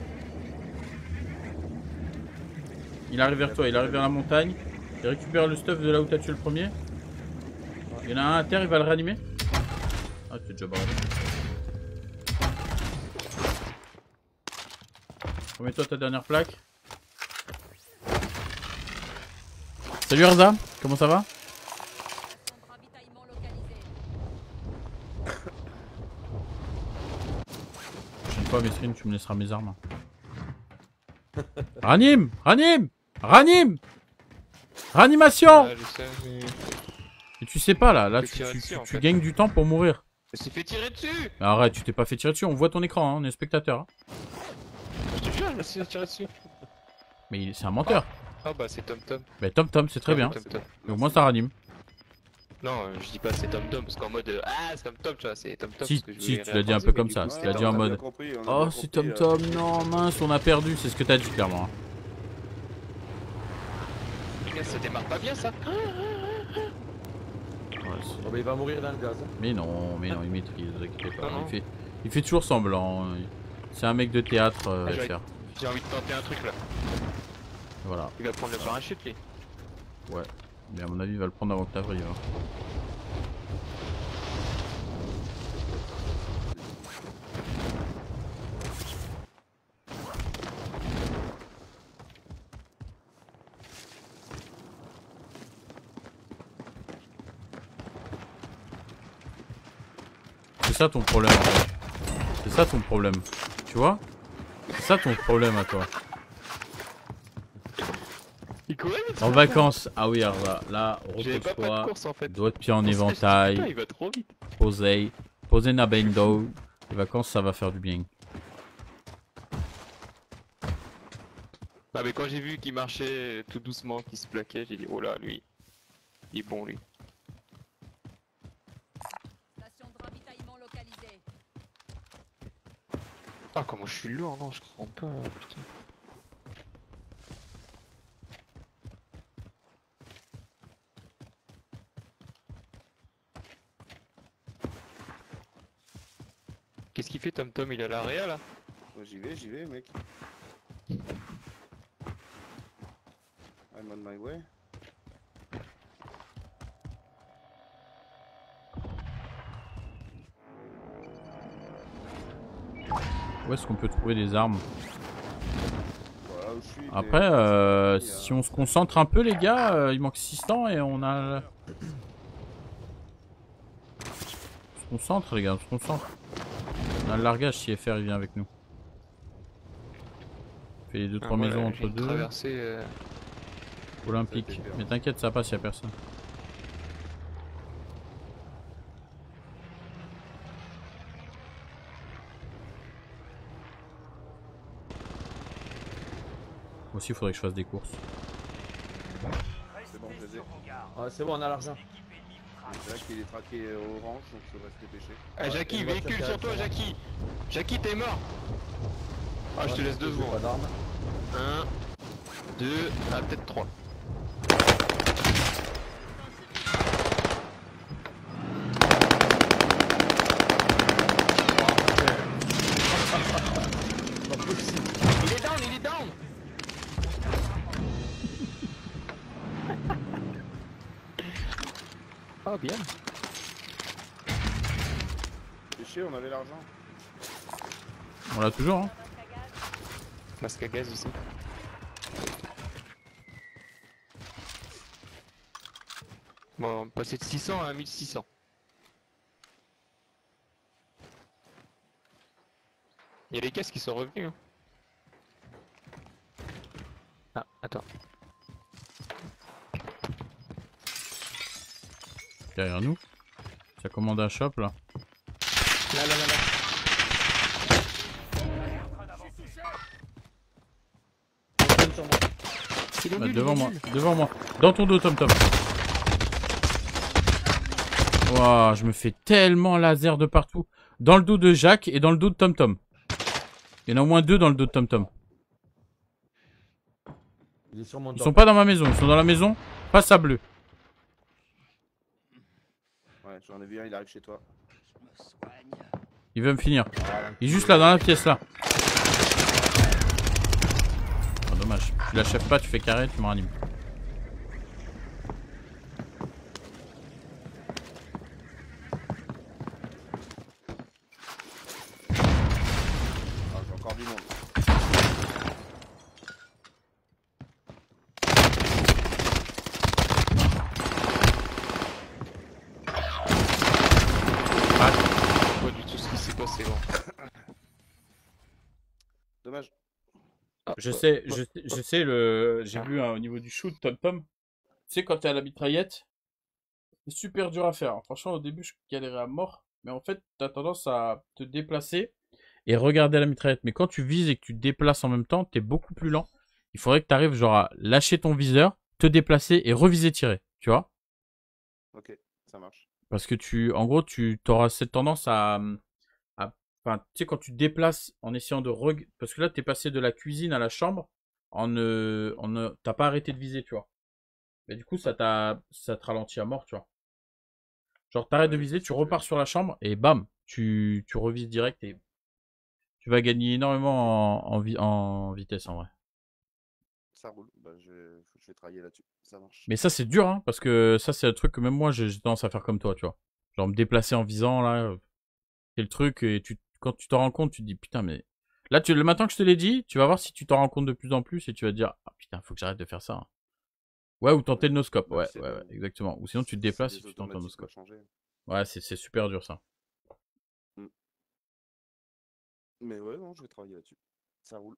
Il arrive vers toi, il arrive vers la montagne. Il récupère le stuff de là où t'as tué le premier. Il y en a un à terre, il va le réanimer. Ah, tu es déjà barré. Remets-toi ta dernière plaque. Salut Arza, comment ça va? Prochaine fois, Mesrine, tu me laisseras mes armes. Ranim! Ranim! Ranim! Ranimation! Je sais, mais... Et tu sais pas là, tu gagnes du temps pour mourir. Elle s'est fait tirer dessus! Mais arrête, tu t'es pas fait tirer dessus, on voit ton écran, hein, on est spectateur. Hein. Je te jure, elle s'est fait tirer dessus. Mais c'est un menteur. Ah bah c'est Tom Tom. Bah Tom Tom, c'est très bien. Mais au moins ça ranime. Non, je dis pas c'est Tom Tom, parce qu'en mode ah c'est Tom Tom, tu vois, c'est Tom Tom. Si, si tu l'as dit un peu comme ça, tu l'as dit en mode oh c'est Tom Tom, non mince on a perdu, c'est ce que t'as dit clairement. Ça démarre pas bien ça. Oh bah il va mourir dans le gaz. Mais non, il maîtrise, vous inquiétez pas. Il fait toujours semblant. C'est un mec de théâtre, FR. J'ai envie de tenter un truc là. Voilà. Il va prendre le parachute lui. Ouais. Mais à mon avis il va le prendre avant que t'arrives. Hein. C'est ça ton problème en fait. C'est ça ton problème. Tu vois? C'est ça ton problème à toi. En vacances, ah oui alors là, repose-toi, en fait. Doigt de pied en éventail, putain, il va trop vite. Posez na bendo, les vacances ça va faire du bien. Ah mais quand j'ai vu qu'il marchait tout doucement, qu'il se plaquait, j'ai dit oh là lui, il est bon lui. Ah comment je suis lourd, non je comprends pas, putain. Qu'est-ce qu'il fait Tom Tom? Il est à l'area là? J'y vais mec. I'm on my way. Où est-ce qu'on peut trouver des armes? Voilà, où je suis, après, si on se concentre un peu les gars, il manque 600 et on a... On se concentre les gars, on se concentre. On a le largage si FR il vient avec nous. On fait les 2-3 maisons entre deux. Olympique. Mais t'inquiète, ça passe, y'a personne. Moi aussi il faudrait que je fasse des courses. C'est bon, je les ai. Ah, c'est bon, on a l'argent. C'est vrai qu'il est traqué orange, donc il reste dépêché. Ah Jackie, véhicule sur toi Jackie. Jackie t'es mort. Ah je te laisse 2 secondes. 1, 2, ah peut-être 3. Il est down, il est down. Ah bien. C'est chier, on avait l'argent. On l'a toujours hein. Masque à gaz aussi. Bon, on passait de 600 à 1600. Il y a les caisses qui sont revenus. Hein. Ah, attends. Derrière nous. Ça commande un shop là. Là. Bah, devant moi. Dans ton dos Tom Tom. Waouh, je me fais tellement laser de partout. Dans le dos de Jacques et dans le dos de Tom Tom. Il y en a au moins 2 dans le dos de Tom Tom. Ils sont pas dans ma maison, ils sont dans la maison. Face à bleu. Ouais, j'en ai vu un, il arrive chez toi. Il veut me finir. Il est juste là, dans la pièce là. Oh, dommage. Tu l'achèves pas, tu fais carré, tu me ranimes. Ah, j'ai encore du monde. c'est bon. Dommage. Je sais, j'ai vu au niveau du shoot, Tom. Tu sais, quand t'es à la mitraillette, c'est super dur à faire. Franchement, au début, je galérais à mort. Mais en fait, t'as tendance à te déplacer et regarder la mitraillette. Mais quand tu vises et que tu te déplaces en même temps, t'es beaucoup plus lent. Il faudrait que t'arrives genre à lâcher ton viseur, te déplacer et reviser tirer. Tu vois? Ok, ça marche. Parce que en gros, tu auras cette tendance enfin, tu sais, quand tu te déplaces en essayant parce que là, t'es passé de la cuisine à la chambre t'as pas arrêté de viser, tu vois. Mais du coup, ça te ralentit à mort, tu vois. Genre, t'arrêtes de viser, tu repars sur la chambre et bam, tu revises direct et tu vas gagner énormément en vitesse en vrai. Ça roule. Bah, je vais travailler là-dessus. Ça marche. Mais ça, c'est dur, hein, parce que ça, c'est un truc que même moi, j'ai tendance à faire comme toi, tu vois. Genre, me déplacer en visant, là, c'est le truc, et quand tu t'en rends compte, tu te dis, putain, mais... Là, le matin que je te l'ai dit, tu vas voir si tu t'en rends compte de plus en plus, et tu vas te dire, ah putain, faut que j'arrête de faire ça. Hein. Ouais, ou tenter le no-scope, ouais, exactement. Ou sinon, tu te déplaces et tu tentes un no-scope. Ouais, c'est super dur, ça. Mais ouais, non, je vais travailler là-dessus. Ça roule.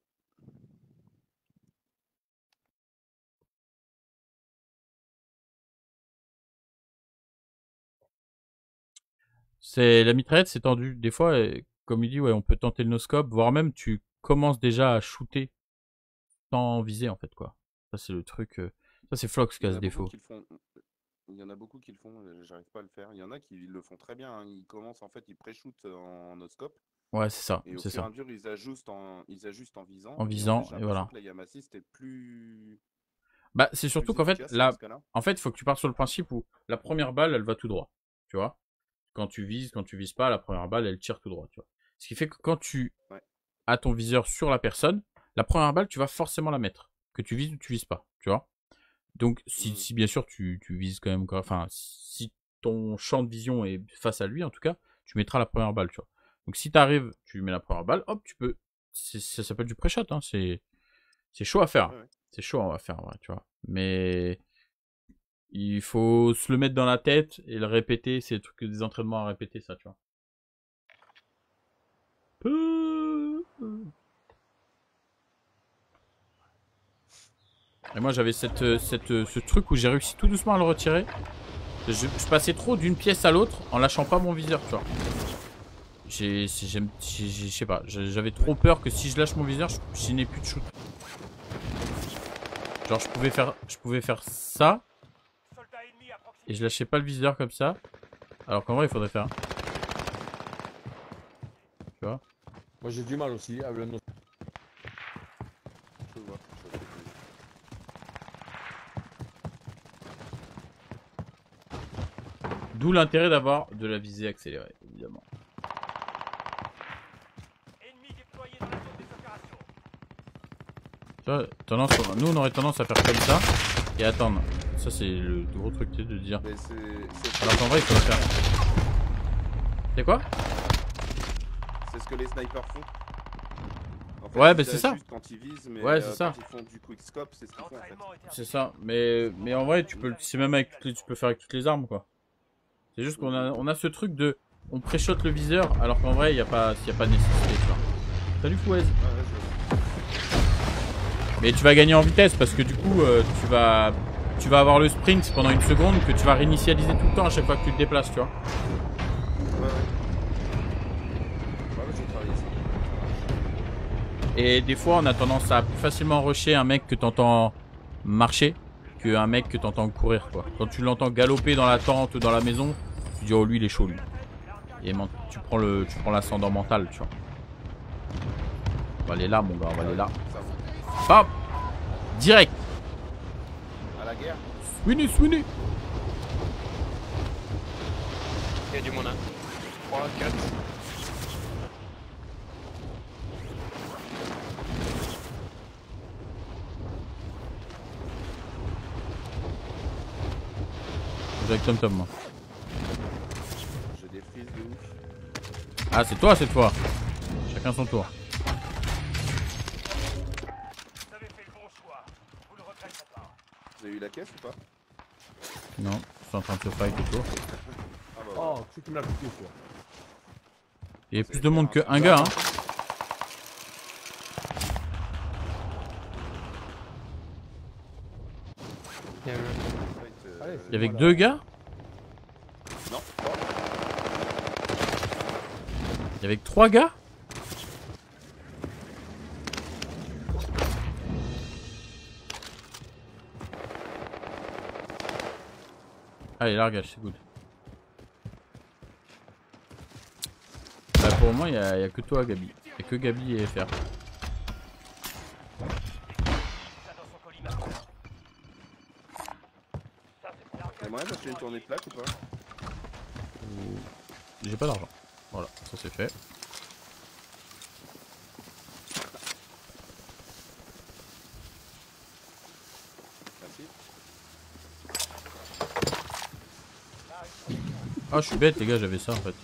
La mitraillette, c'est tendu. Des fois, comme il dit, ouais, on peut tenter le no-scope, voire même tu commences déjà à shooter sans viser, en fait, quoi. Ça, c'est le truc... Ça, c'est Flox qui a ce défaut. Il y en a beaucoup qui le font, j'arrive pas à le faire. Il y en a qui le font très bien, hein. Ils commencent, en fait, ils pré-shootent en no-scope. Ouais, c'est ça. Et au fur et à mesure, ils ajustent en visant. En visant, en fait, et voilà. La Yamassist est plus... Bah, c'est surtout qu'en fait, là, il faut que tu pars sur le principe où la première balle, elle va tout droit. Tu vois? Quand tu vises pas, la première balle, elle tire tout droit. Tu vois? Ce qui fait que quand tu as ton viseur sur la personne, la première balle, tu vas forcément la mettre. Que tu vises ou tu vises pas. Tu vois? Donc, si bien sûr, tu vises quand même, enfin, si ton champ de vision est face à lui, en tout cas, tu mettras la première balle, tu vois. Donc, si t'arrives, tu mets la première balle, hop, tu peux, ça s'appelle du pré-shot, hein, c'est chaud à faire. Ouais. C'est chaud à faire, ouais, tu vois. Mais, il faut se le mettre dans la tête et le répéter, c'est des entraînements à répéter, ça, tu vois. Et moi j'avais ce truc où j'ai réussi tout doucement à le retirer. Je passais trop d'une pièce à l'autre en lâchant pas mon viseur, tu vois. Je sais pas, j'avais trop peur que si je lâche mon viseur, je n'ai plus de shoot. Genre je pouvais faire ça et je lâchais pas le viseur comme ça. Alors qu'en vrai il faudrait faire. Tu vois. Moi j'ai du mal aussi à le... D'où l'intérêt d'avoir de la visée accélérée, évidemment. Tu vois, nous on aurait tendance à faire comme ça et attendre. Ça c'est le gros truc de dire. Alors qu'en vrai il faut le faire. C'est quoi? C'est ce que les snipers font. En fait, ouais, bah c'est ça. Quand ils visent, mais ouais, c'est ça. Quand ils font du quickscope, c'est ce qu'ils font en fait. C'est ça. Mais en vrai, c'est même avec tu peux faire avec toutes les armes, quoi. C'est juste qu'on a ce truc de... On pré-shot le viseur, alors qu'en vrai, il n'y a pas de nécessité, tu vois. Salut Fouez. Mais tu vas gagner en vitesse, parce que du coup, tu vas avoir le sprint pendant une seconde, que tu vas réinitialiser tout le temps à chaque fois que tu te déplaces, tu vois. Et des fois, on a tendance à plus facilement rusher un mec que t'entends marcher qu'un mec que t'entends courir, quoi. Quand tu l'entends galoper dans la tente ou dans la maison, tu dis oh lui il est chaud lui. Et tu prends l'ascendant mental, tu vois. On va aller là mon gars, on va aller là. Bam! Direct! À la guerre? Swinny! Il y a du monde, hein. 3, 4. Avec Tom moi. J'ai des frises de ouf. Ah c'est toi cette fois. Chacun son tour. Vous avez fait le bon choix. Vous le regretterez pas. Vous avez eu la caisse ou pas? Non, je suis en train de se fight et tout. Ah bah, oh, tu me l'as piqué quoi. Il y avait plus de monde qu'un gars, hein. Il y avait que 2 gars? Non. Il y avait que 3 gars? Allez, largage, c'est good. Bah, pour moi, il y a que toi, Gabi. Il y a que Gabi et FR. Y'a moyen d'acheter une tournée de plaque ou pas? J'ai pas d'argent. Voilà, ça c'est fait. Merci. Ah, je suis bête, les gars, j'avais ça en fait.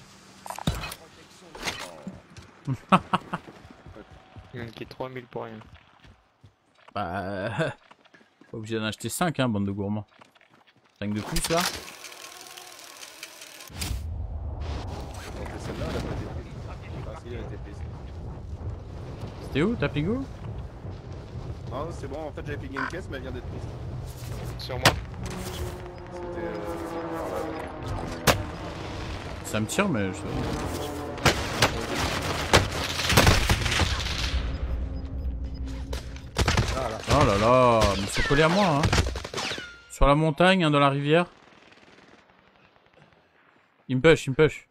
Il manquait 3000 pour rien. Bah. Pas obligé d'en acheter 5, hein, bande de gourmands. 5 de plus là. Celle-là, elle a pas été prise. Ah, si, elle a été prise. C'était où, ta pigo? Non, c'est bon, en fait, j'avais pigné une caisse, mais elle vient d'être prise. Sur moi. C'était. Ça me tire, mais je... Oh là là, mais ils sont collés à moi, hein. Sur la montagne, hein, dans la rivière. Il me push, il me push.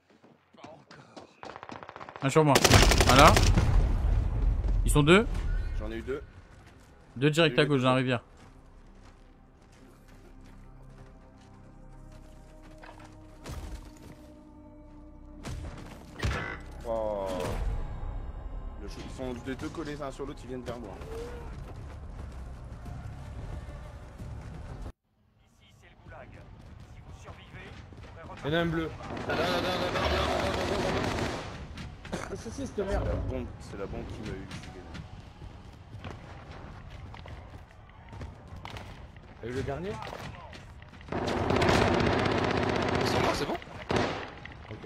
Un sur moi. Un là. Ils sont 2. J'en ai eu 2. 2 direct à gauche dans la rivière. Oh. Ils sont les 2 collés l'un sur l'autre, ils viennent vers moi. Il y en a un bleu. C'est cette merde. C'est la bombe qui m'a eu. Et le dernier? C'est bon? Ok.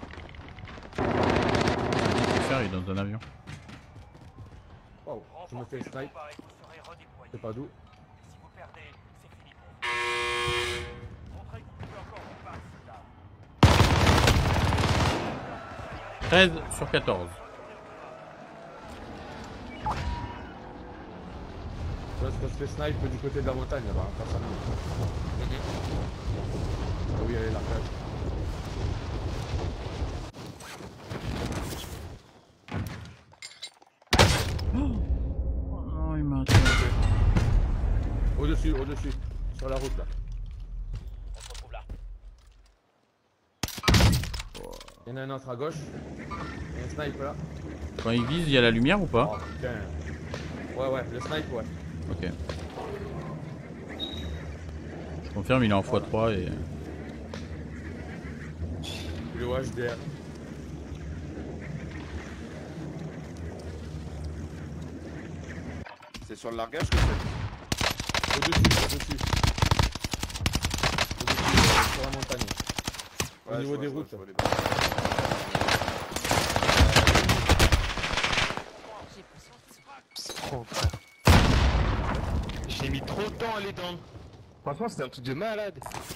Faire, il est dans un avion. Wow, je me fais le snipe. C'est pas d'où. 13 sur 14. Parce que je fais snipe du côté de la montagne là-bas, face à nous. Ah oui, allez, l'arcade. Oh non, il m'a... Au-dessus, au-dessus. Sur la route là. Il y en a un autre à gauche. Il y a un snipe là. Quand il vise, il y a la lumière ou pas? Oh putain. Ouais, le snipe, ouais. Ok. Je confirme, il est en x3 et... Le HDR. C'est sur le largage que c'est? Au-dessus. Sur la montagne. Au niveau des routes. Oh, j'ai mis trop de temps à l'étendre. Franchement, c'était un truc de malade.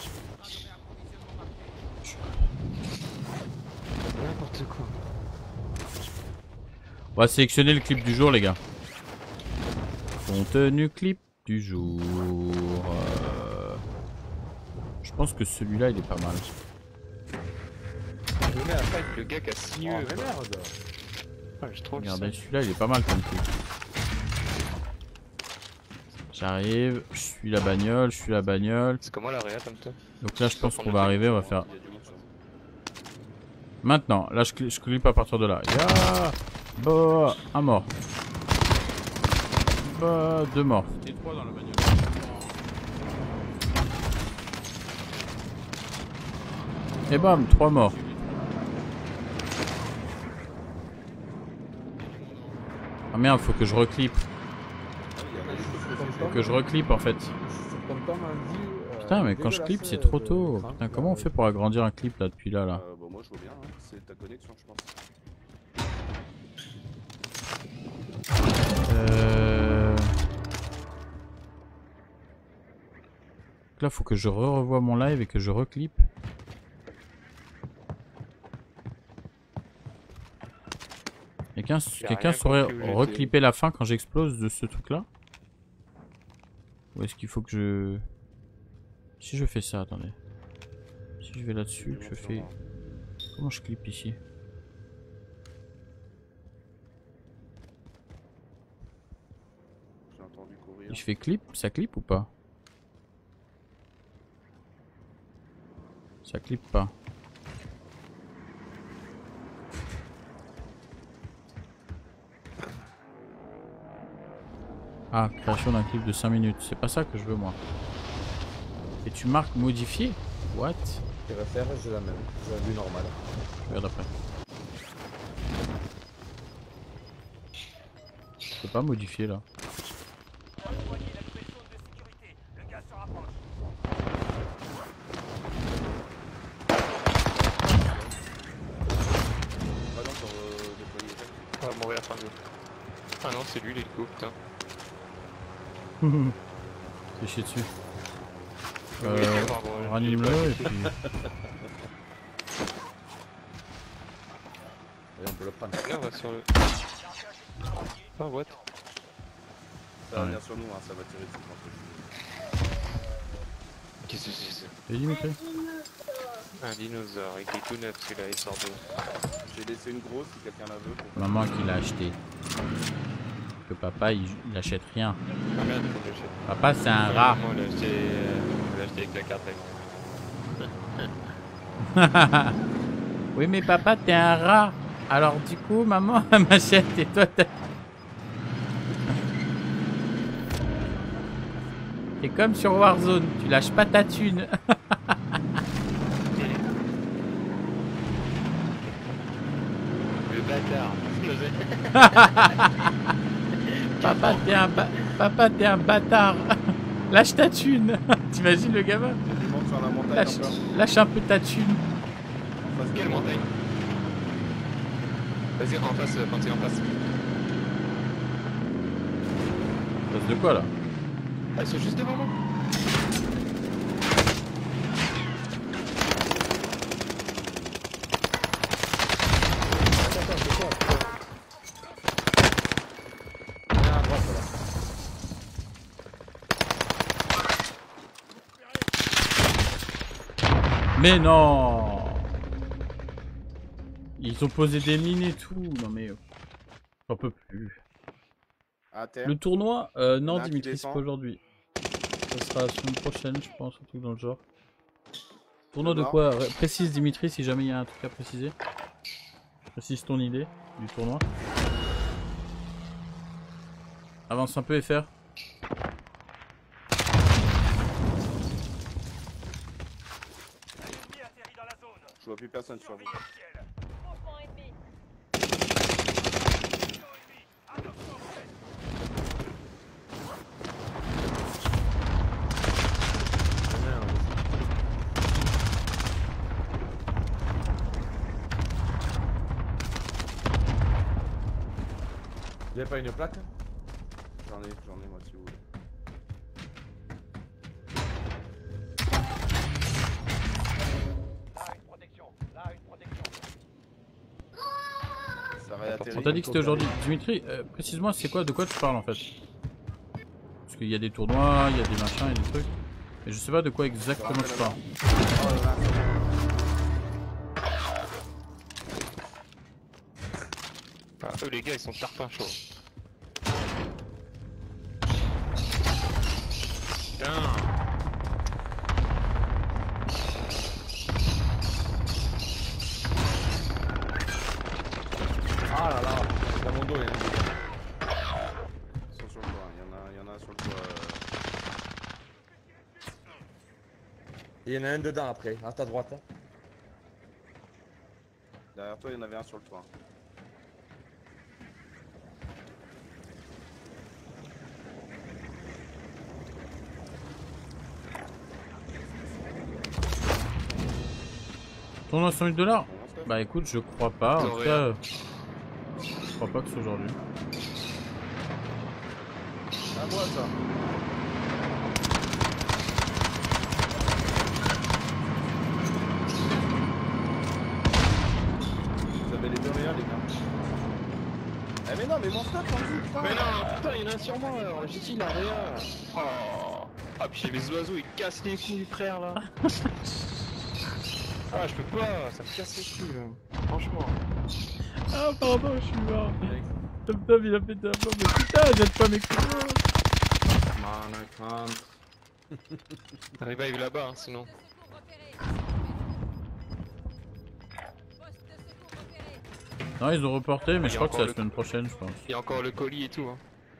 N'importe quoi. On va sélectionner le clip du jour, les gars. Contenu clip du jour. Je pense que celui-là, il est pas mal. Le gars qui a signé. Oh, mais merde. Ah, j'ai trop Regardez, celui-là, il est pas mal comme clip. J'arrive, je suis la bagnole, C'est comment la réa comme toi? Donc là, je pense qu'on va arriver, on va faire... Maintenant, là, je clip à partir de là. Ya bah, un mort. Bah, 2 morts. C'était 3 dans la bagnole. Et bam, 3 morts. Ah merde, faut que je reclippe. Faut que je reclippe en fait. Putain, mais quand je clip, c'est trop tôt. Putain, comment on fait pour agrandir un clip là depuis là? Bon, moi je vois bien, hein. C'est ta connexion, je pense. Là, faut que je revoie mon live et que je reclippe. Quelqu'un saurait reclipper la fin quand j'explose de ce truc-là? Ou est-ce qu'il faut que je... Si je fais ça, attendez. Si je vais là-dessus, je fais... Comment je clippe ici? J'ai entendu courir. Si je fais clip, ça clip ou pas? Ça clip pas. Ah, création d'un clip de 5 minutes. C'est pas ça que je veux moi. Et tu marques modifier? What? Je vais faire, j'ai la même. J'ai la vue normale. Je regarde après. Je peux pas modifier là. On va mourir à la fin de l'eau. Ah non, c'est lui l'hélico, putain. C'est chier dessus. Pardon, Ranime-le et puis... Et on peut le prendre. Là, on va sur le... Ah, what? Ça va venir sur nous, hein, ça va tirer dessus. Qu'est-ce que c'est ça? Et Dimitri? Un dinosaure, il est tout neuf celui-là, il sort d'eau. J'ai laissé une grosse si quelqu'un la veut. Pour... Maman qui l'a acheté. Que papa il achète rien. Ah merde, faut que j'achète. Papa c'est un rat. Moi, il l'a acheté avec la carte. Oui mais papa t'es un rat. Alors du coup maman elle m'achète et toi t'as... C'est comme sur Warzone, tu lâches pas ta thune. Le bâtard. Papa t'es un bâtard. Lâche ta thune. T'imagines le gamin? Il monte sur la montagne encore. Lâche un peu ta thune. Quelle montagne? Vas-y, en face, quand t'es en face. En face de quoi là? Ah, ils sont juste devant moi. Mais non! Ils ont posé des mines et tout. Non mais... J'en peux plus. À terre. Le tournoi? Non Là, tu Dimitri, c'est descends. pas aujourd'hui. Ça sera la semaine prochaine je pense, un truc dans le genre. Tournoi de quoi? Précise Dimitri si jamais il y a un truc à préciser. Précise ton idée du tournoi. Avance un peu FR. Je vois plus personne sur vous. Vous avez pas une plaque? J'en ai moi si vous voulez. Ça réatterrit. On t'a dit que c'était aujourd'hui. Dimitri, précise-moi c'est quoi, de quoi tu parles en fait? Parce qu'il y a des tournois, il y a des machins, il y a des trucs. Mais je sais pas de quoi exactement tu parles. Ah, eux les gars ils sont tarpins chauds. Putain. Ah là là, dans mon dos il y en a un. Ils sont sur le toit, il y en a un sur le toit. Et il y en a un dedans après, à ta droite. Hein. Derrière toi il y en avait un sur le toit. Tournoi 100 000 $? Bah écoute, je crois pas. En tout cas, je crois pas que c'est aujourd'hui. À moi ça. Vous avez les deux réels, les gars. Eh mais non, mais mon stop, putain. Mais non, putain, il y en a un sur moi, j'ai dit, il a rien. Oh. Ah, puis j'ai mes oiseaux, ils cassent les couilles, frère, là. Ah, je peux pas, ça me casse les couilles, là. Franchement. Ah, pardon, je suis mort. Tom Tom, il a pété un plomb, mais putain, jette pas mes couilles. Revive là-bas, hein, sinon. Non, ils ont reporté, mais Il y je a crois que c'est encore la semaine prochaine, je pense. Il y a encore le colis et tout, hein.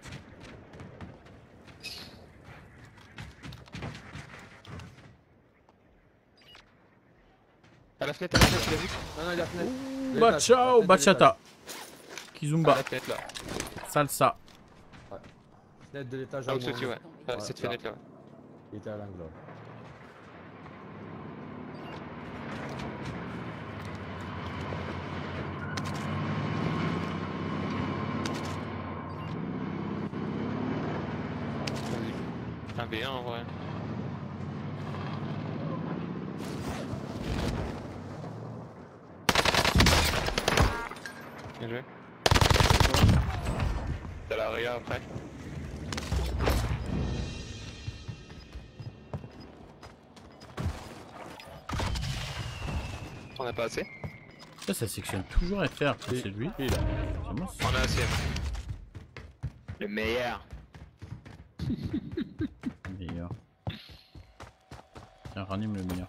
À la fenêtre, tu l'as vu? Non, non, il y a la fenêtre. Ouh, bah ciao, bachata. Kizumba. À la fenêtre, là. Salsa. Ouais. Fenêtre de l'étage. Ah, à au-dessus, moi. ouais. Cette là. fenêtre-là, ouais. Il était à l'angle. Là. Un B1 en vrai. Bien joué. T'as la réa après. On a pas assez? Ça sectionne toujours FR, c'est lui. C'est moi, On a assez. Le meilleur. meilleur. Tiens, ranime le meilleur.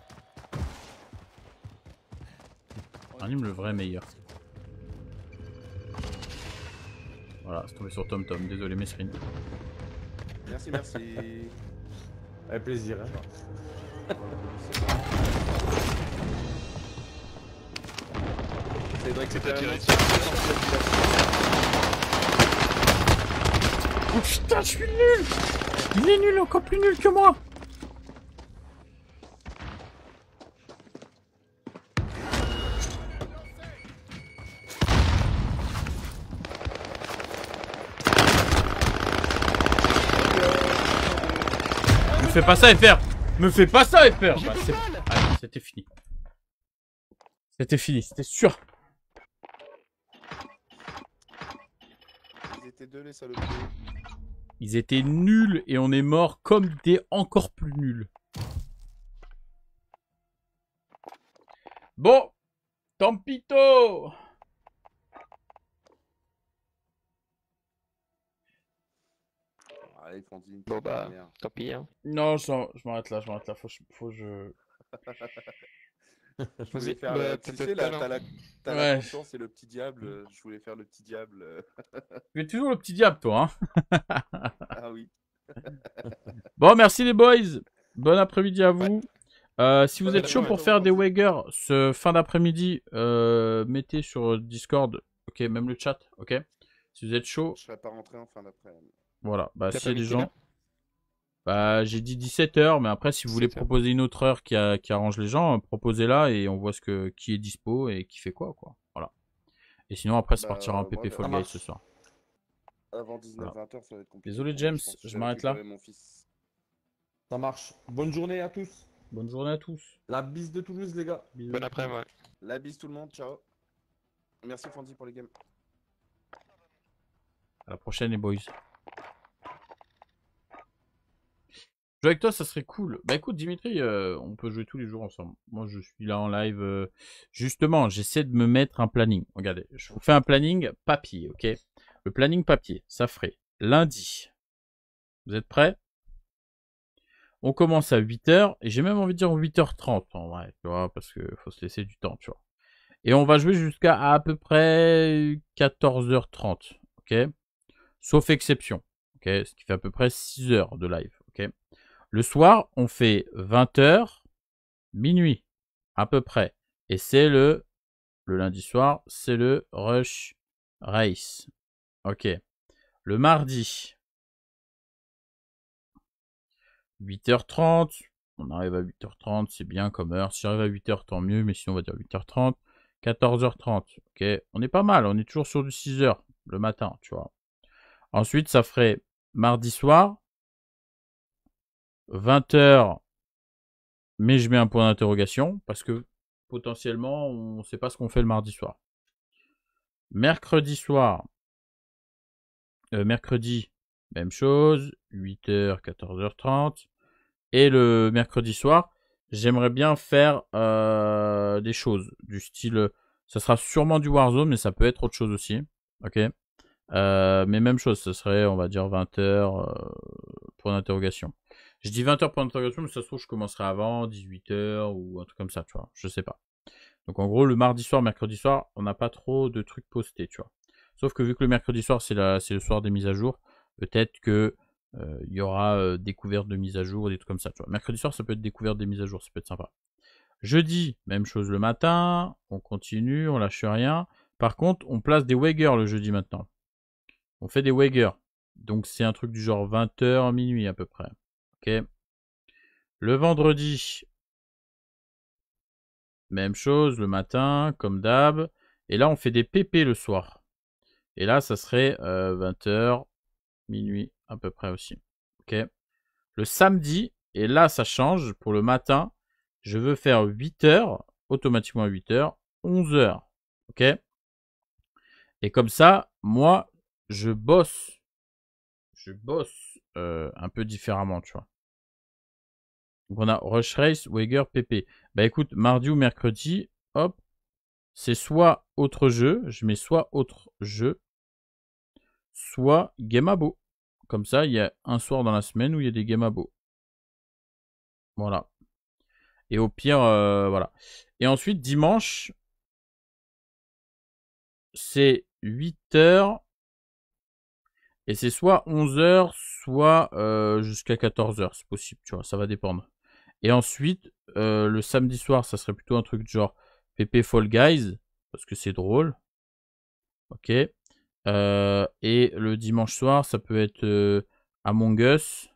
Ranime le vrai meilleur. Voilà, c'est tombé sur Tom Tom, désolé Mesrine. Merci, merci. Avec plaisir. Hein. C'est vrai que c'était tiré un dessus. Oh putain, je suis nul! Il est nul, encore plus nul que moi! Me fais pas ça, FR! Me fais pas ça, FR! Bah, c'est bon. Allez, c'était fini. C'était fini, c'était sûr. Ils étaient deux, les salopes. Ils étaient nuls et on est mort comme des encore plus nuls. Bon, tant pito. Allez, Fondine. Bon bah, tant pis hein. Non, je m'arrête là, Faut que je... Je voulais faire, bah, tu sais, là, t'as la Ouais. conscience et le petit diable. Je voulais faire le petit diable. Tu es toujours le petit diable, toi, hein. Ah oui. Bon, merci les boys. Bon après-midi à vous. Si vous Bon êtes chaud après-midi, pour faire des Wager ce fin d'après-midi, mettez sur Discord, ok, même le chat, ok. Si vous êtes chaud, Je serais pas rentré en fin d'après. voilà. Bah, T'as s'il y a pas des mis gens... Bah, j'ai dit 17h, mais après, si vous voulez 17 h. proposer une autre heure qui arrange les gens, proposez-la et on voit qui est dispo et qui fait quoi. Voilà. Et sinon, après, ça Bah, partira en PP moi, Fall ça Guys marche. ce soir. Avant 19-20h, Voilà. ça va être compliqué. Désolé, pour moi, James, pense que je vais m'arrête là. récupérer mon fils. Ça marche. Bonne journée à tous. Bonne journée à tous. La bise de Toulouse, les gars. Bisous. Bon après, ouais. La bise tout le monde, ciao. Merci Fondy pour les games. À la prochaine, les boys. Jouer avec toi, ça serait cool. Bah écoute, Dimitri, on peut jouer tous les jours ensemble. Moi, je suis là en live. Justement, j'essaie de me mettre un planning. Regardez, je vous fais un planning papier, ok? Le planning papier, ça ferait lundi. Vous êtes prêts? On commence à 8h, et j'ai même envie de dire 8h30 en vrai, tu vois, parce qu'il faut se laisser du temps, tu vois. Et on va jouer jusqu'à à peu près 14h30, ok? Sauf exception, ok? Ce qui fait à peu près 6 heures de live, ok? Le soir, on fait 20h, minuit, à peu près. Et c'est le lundi soir, c'est le Rush Race. Ok. Le mardi, 8h30. On arrive à 8h30, c'est bien comme heure. Si j'arrive à 8h, tant mieux, mais sinon on va dire 8h30. 14h30, ok. On est pas mal, on est toujours sur du 6h le matin, tu vois. Ensuite, ça ferait mardi soir, 20h, mais je mets un point d'interrogation, parce que potentiellement, on ne sait pas ce qu'on fait le mardi soir. Mercredi soir, mercredi, même chose, 8h, 14h30. Et le mercredi soir, j'aimerais bien faire des choses du style, ça sera sûrement du Warzone, mais ça peut être autre chose aussi. Ok. Mais même chose, ce serait, on va dire 20h, point d'interrogation. Je dis 20h point d'interrogation, mais ça se trouve, je commencerai avant, 18h ou un truc comme ça, tu vois. Je sais pas. Donc en gros, le mardi soir, mercredi soir, on n'a pas trop de trucs postés, tu vois. Sauf que vu que le mercredi soir, c'est le soir des mises à jour, peut-être que il y aura découverte de mises à jour, des trucs comme ça, tu vois. Mercredi soir, ça peut être découverte des mises à jour, ça peut être sympa. Jeudi, même chose le matin, on continue, on lâche rien. Par contre, on place des Wager le jeudi maintenant. On fait des Wager. Donc c'est un truc du genre 20h, minuit à peu près. Ok. Le vendredi, même chose le matin, comme d'hab. Et là, on fait des PP le soir. Et là, ça serait 20h, minuit à peu près aussi. Ok. Le samedi, et là, ça change. Pour le matin, je veux faire 8h, automatiquement 8h, 11h. Ok. Et comme ça, moi, je bosse. Je bosse un peu différemment, tu vois. Donc on a Rush Race, Wager, PP. Bah écoute, mardi ou mercredi, hop, c'est soit autre jeu, je mets soit autre jeu, soit Game Abo. Comme ça, il y a un soir dans la semaine où il y a des Game Abo. Voilà. Et au pire, voilà. Et ensuite, dimanche, c'est 8h. Et c'est soit 11h, soit jusqu'à 14h, c'est possible, tu vois, ça va dépendre. Et ensuite, le samedi soir, ça serait plutôt un truc genre PP Fall Guys, parce que c'est drôle. Ok. Et le dimanche soir, ça peut être Among Us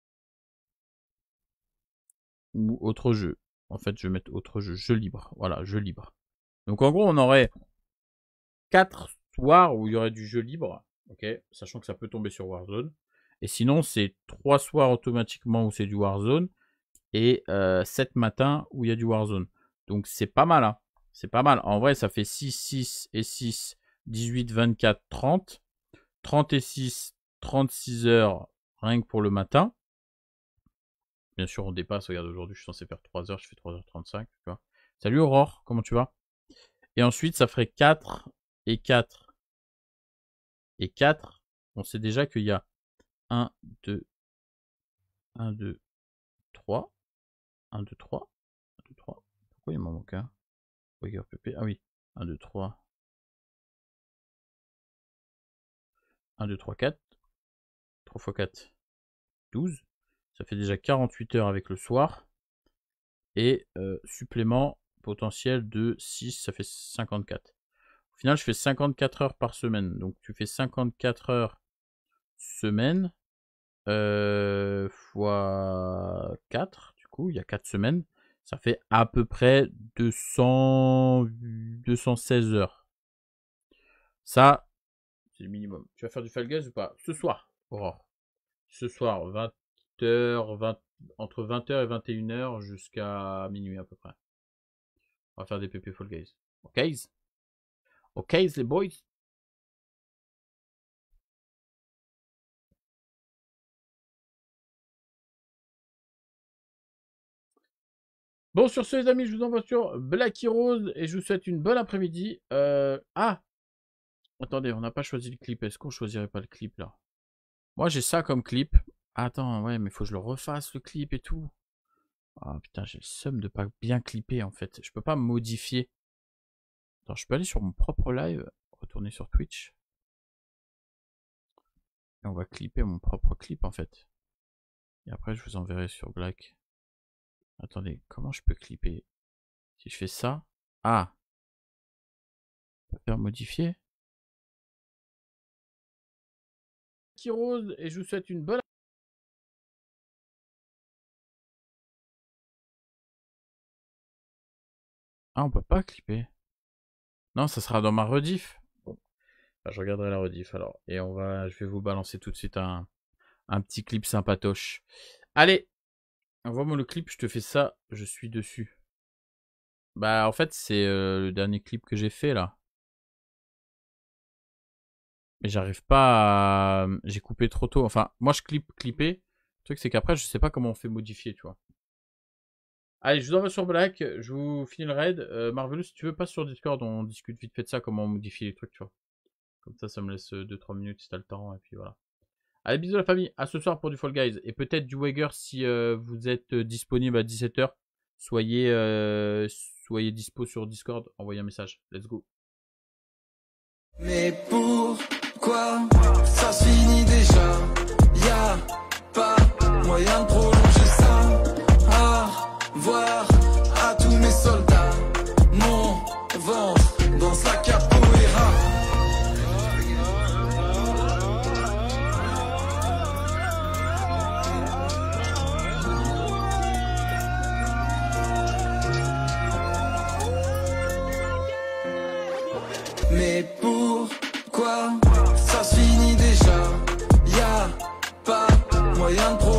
ou autre jeu. En fait, je vais mettre autre jeu, jeu libre. Voilà, jeu libre. Donc en gros, on aurait 4 soirs où il y aurait du jeu libre. Ok, sachant que ça peut tomber sur Warzone. Et sinon, c'est 3 soirs automatiquement où c'est du Warzone. Et 7 matins où il y a du Warzone. Donc c'est pas mal, hein. C'est pas mal. En vrai, ça fait 6, 6 et 6, 18, 24, 30. 30 et 6, 36 heures rien que pour le matin. Bien sûr, on dépasse. Regarde, aujourd'hui, je suis censé faire 3 heures. Je fais 3h35. Tu vois. Salut Aurore, comment tu vas? Et ensuite, ça ferait 4 et 4 et 4. On sait déjà qu'il y a 1, 2, 1, 2, 3. 1, 2, 3. 1, 2, 3. Pourquoi il m'en manque un? Wager PP. Ah oui. 1, 2, 3. 1, 2, 3, 4. 3 x 4. 12. Ça fait déjà 48 heures avec le soir. Et supplément potentiel de 6, ça fait 54. Au final, je fais 54 heures par semaine. Donc tu fais 54 heures semaine fois 4. Du coup, il y a 4 semaines. Ça fait à peu près 216 heures. Ça, c'est le minimum. Tu vas faire du Fall Guys ou pas? Ce soir, Aurore. Ce soir, 20h, entre 20h et 21h jusqu'à minuit à peu près. On va faire des PP Fall Guys. Ok? Ok, les boys? Bon, sur ce, les amis, je vous envoie sur Blacky Rose et je vous souhaite une bonne après-midi. Ah! Attendez, on n'a pas choisi le clip. Est-ce qu'on choisirait pas le clip là? Moi, j'ai ça comme clip. Attends, ouais, mais faut que je le refasse le clip et tout. Ah putain, j'ai le seum de pas bien clipper en fait. Je peux pas modifier. Attends, je peux aller sur mon propre live, retourner sur Twitch. Et on va clipper mon propre clip en fait. Et après, je vous enverrai sur Black. Attendez, comment je peux clipper? Si je fais ça. Ah! On peut faire modifier. Rose et je vous souhaite une bonne. Ah, on peut pas clipper. Non, ça sera dans ma rediff. Bon. Bah, je regarderai la rediff alors. Et je vais vous balancer tout de suite un Un petit clip sympatoche. Allez, envoie-moi le clip, je te fais ça, je suis dessus. Bah en fait c'est le dernier clip que j'ai fait là. Mais j'arrive pas à... J'ai coupé trop tôt. Enfin, moi je clipper. Le truc c'est qu'après je sais pas comment on fait modifier, tu vois. Allez, je vous envoie sur Black, je vous finis le raid. Marvelous, si tu veux, passe sur Discord, on discute vite fait de ça, comment on modifie les trucs, tu vois. Comme ça me laisse 2-3 minutes si t'as le temps, et puis voilà. Allez, bisous la famille, à ce soir pour du Fall Guys. Et peut-être du Wager si vous êtes disponible à 17h. Soyez dispo sur Discord, envoyez un message. Let's go. Mais pourquoi ça se finit déjà? Y'a pas moyen de prolonger ça. Voir à tous mes soldats, mon ventre dans sa capoeira. Mais pourquoi ça se finit déjà? Y'a pas moyen de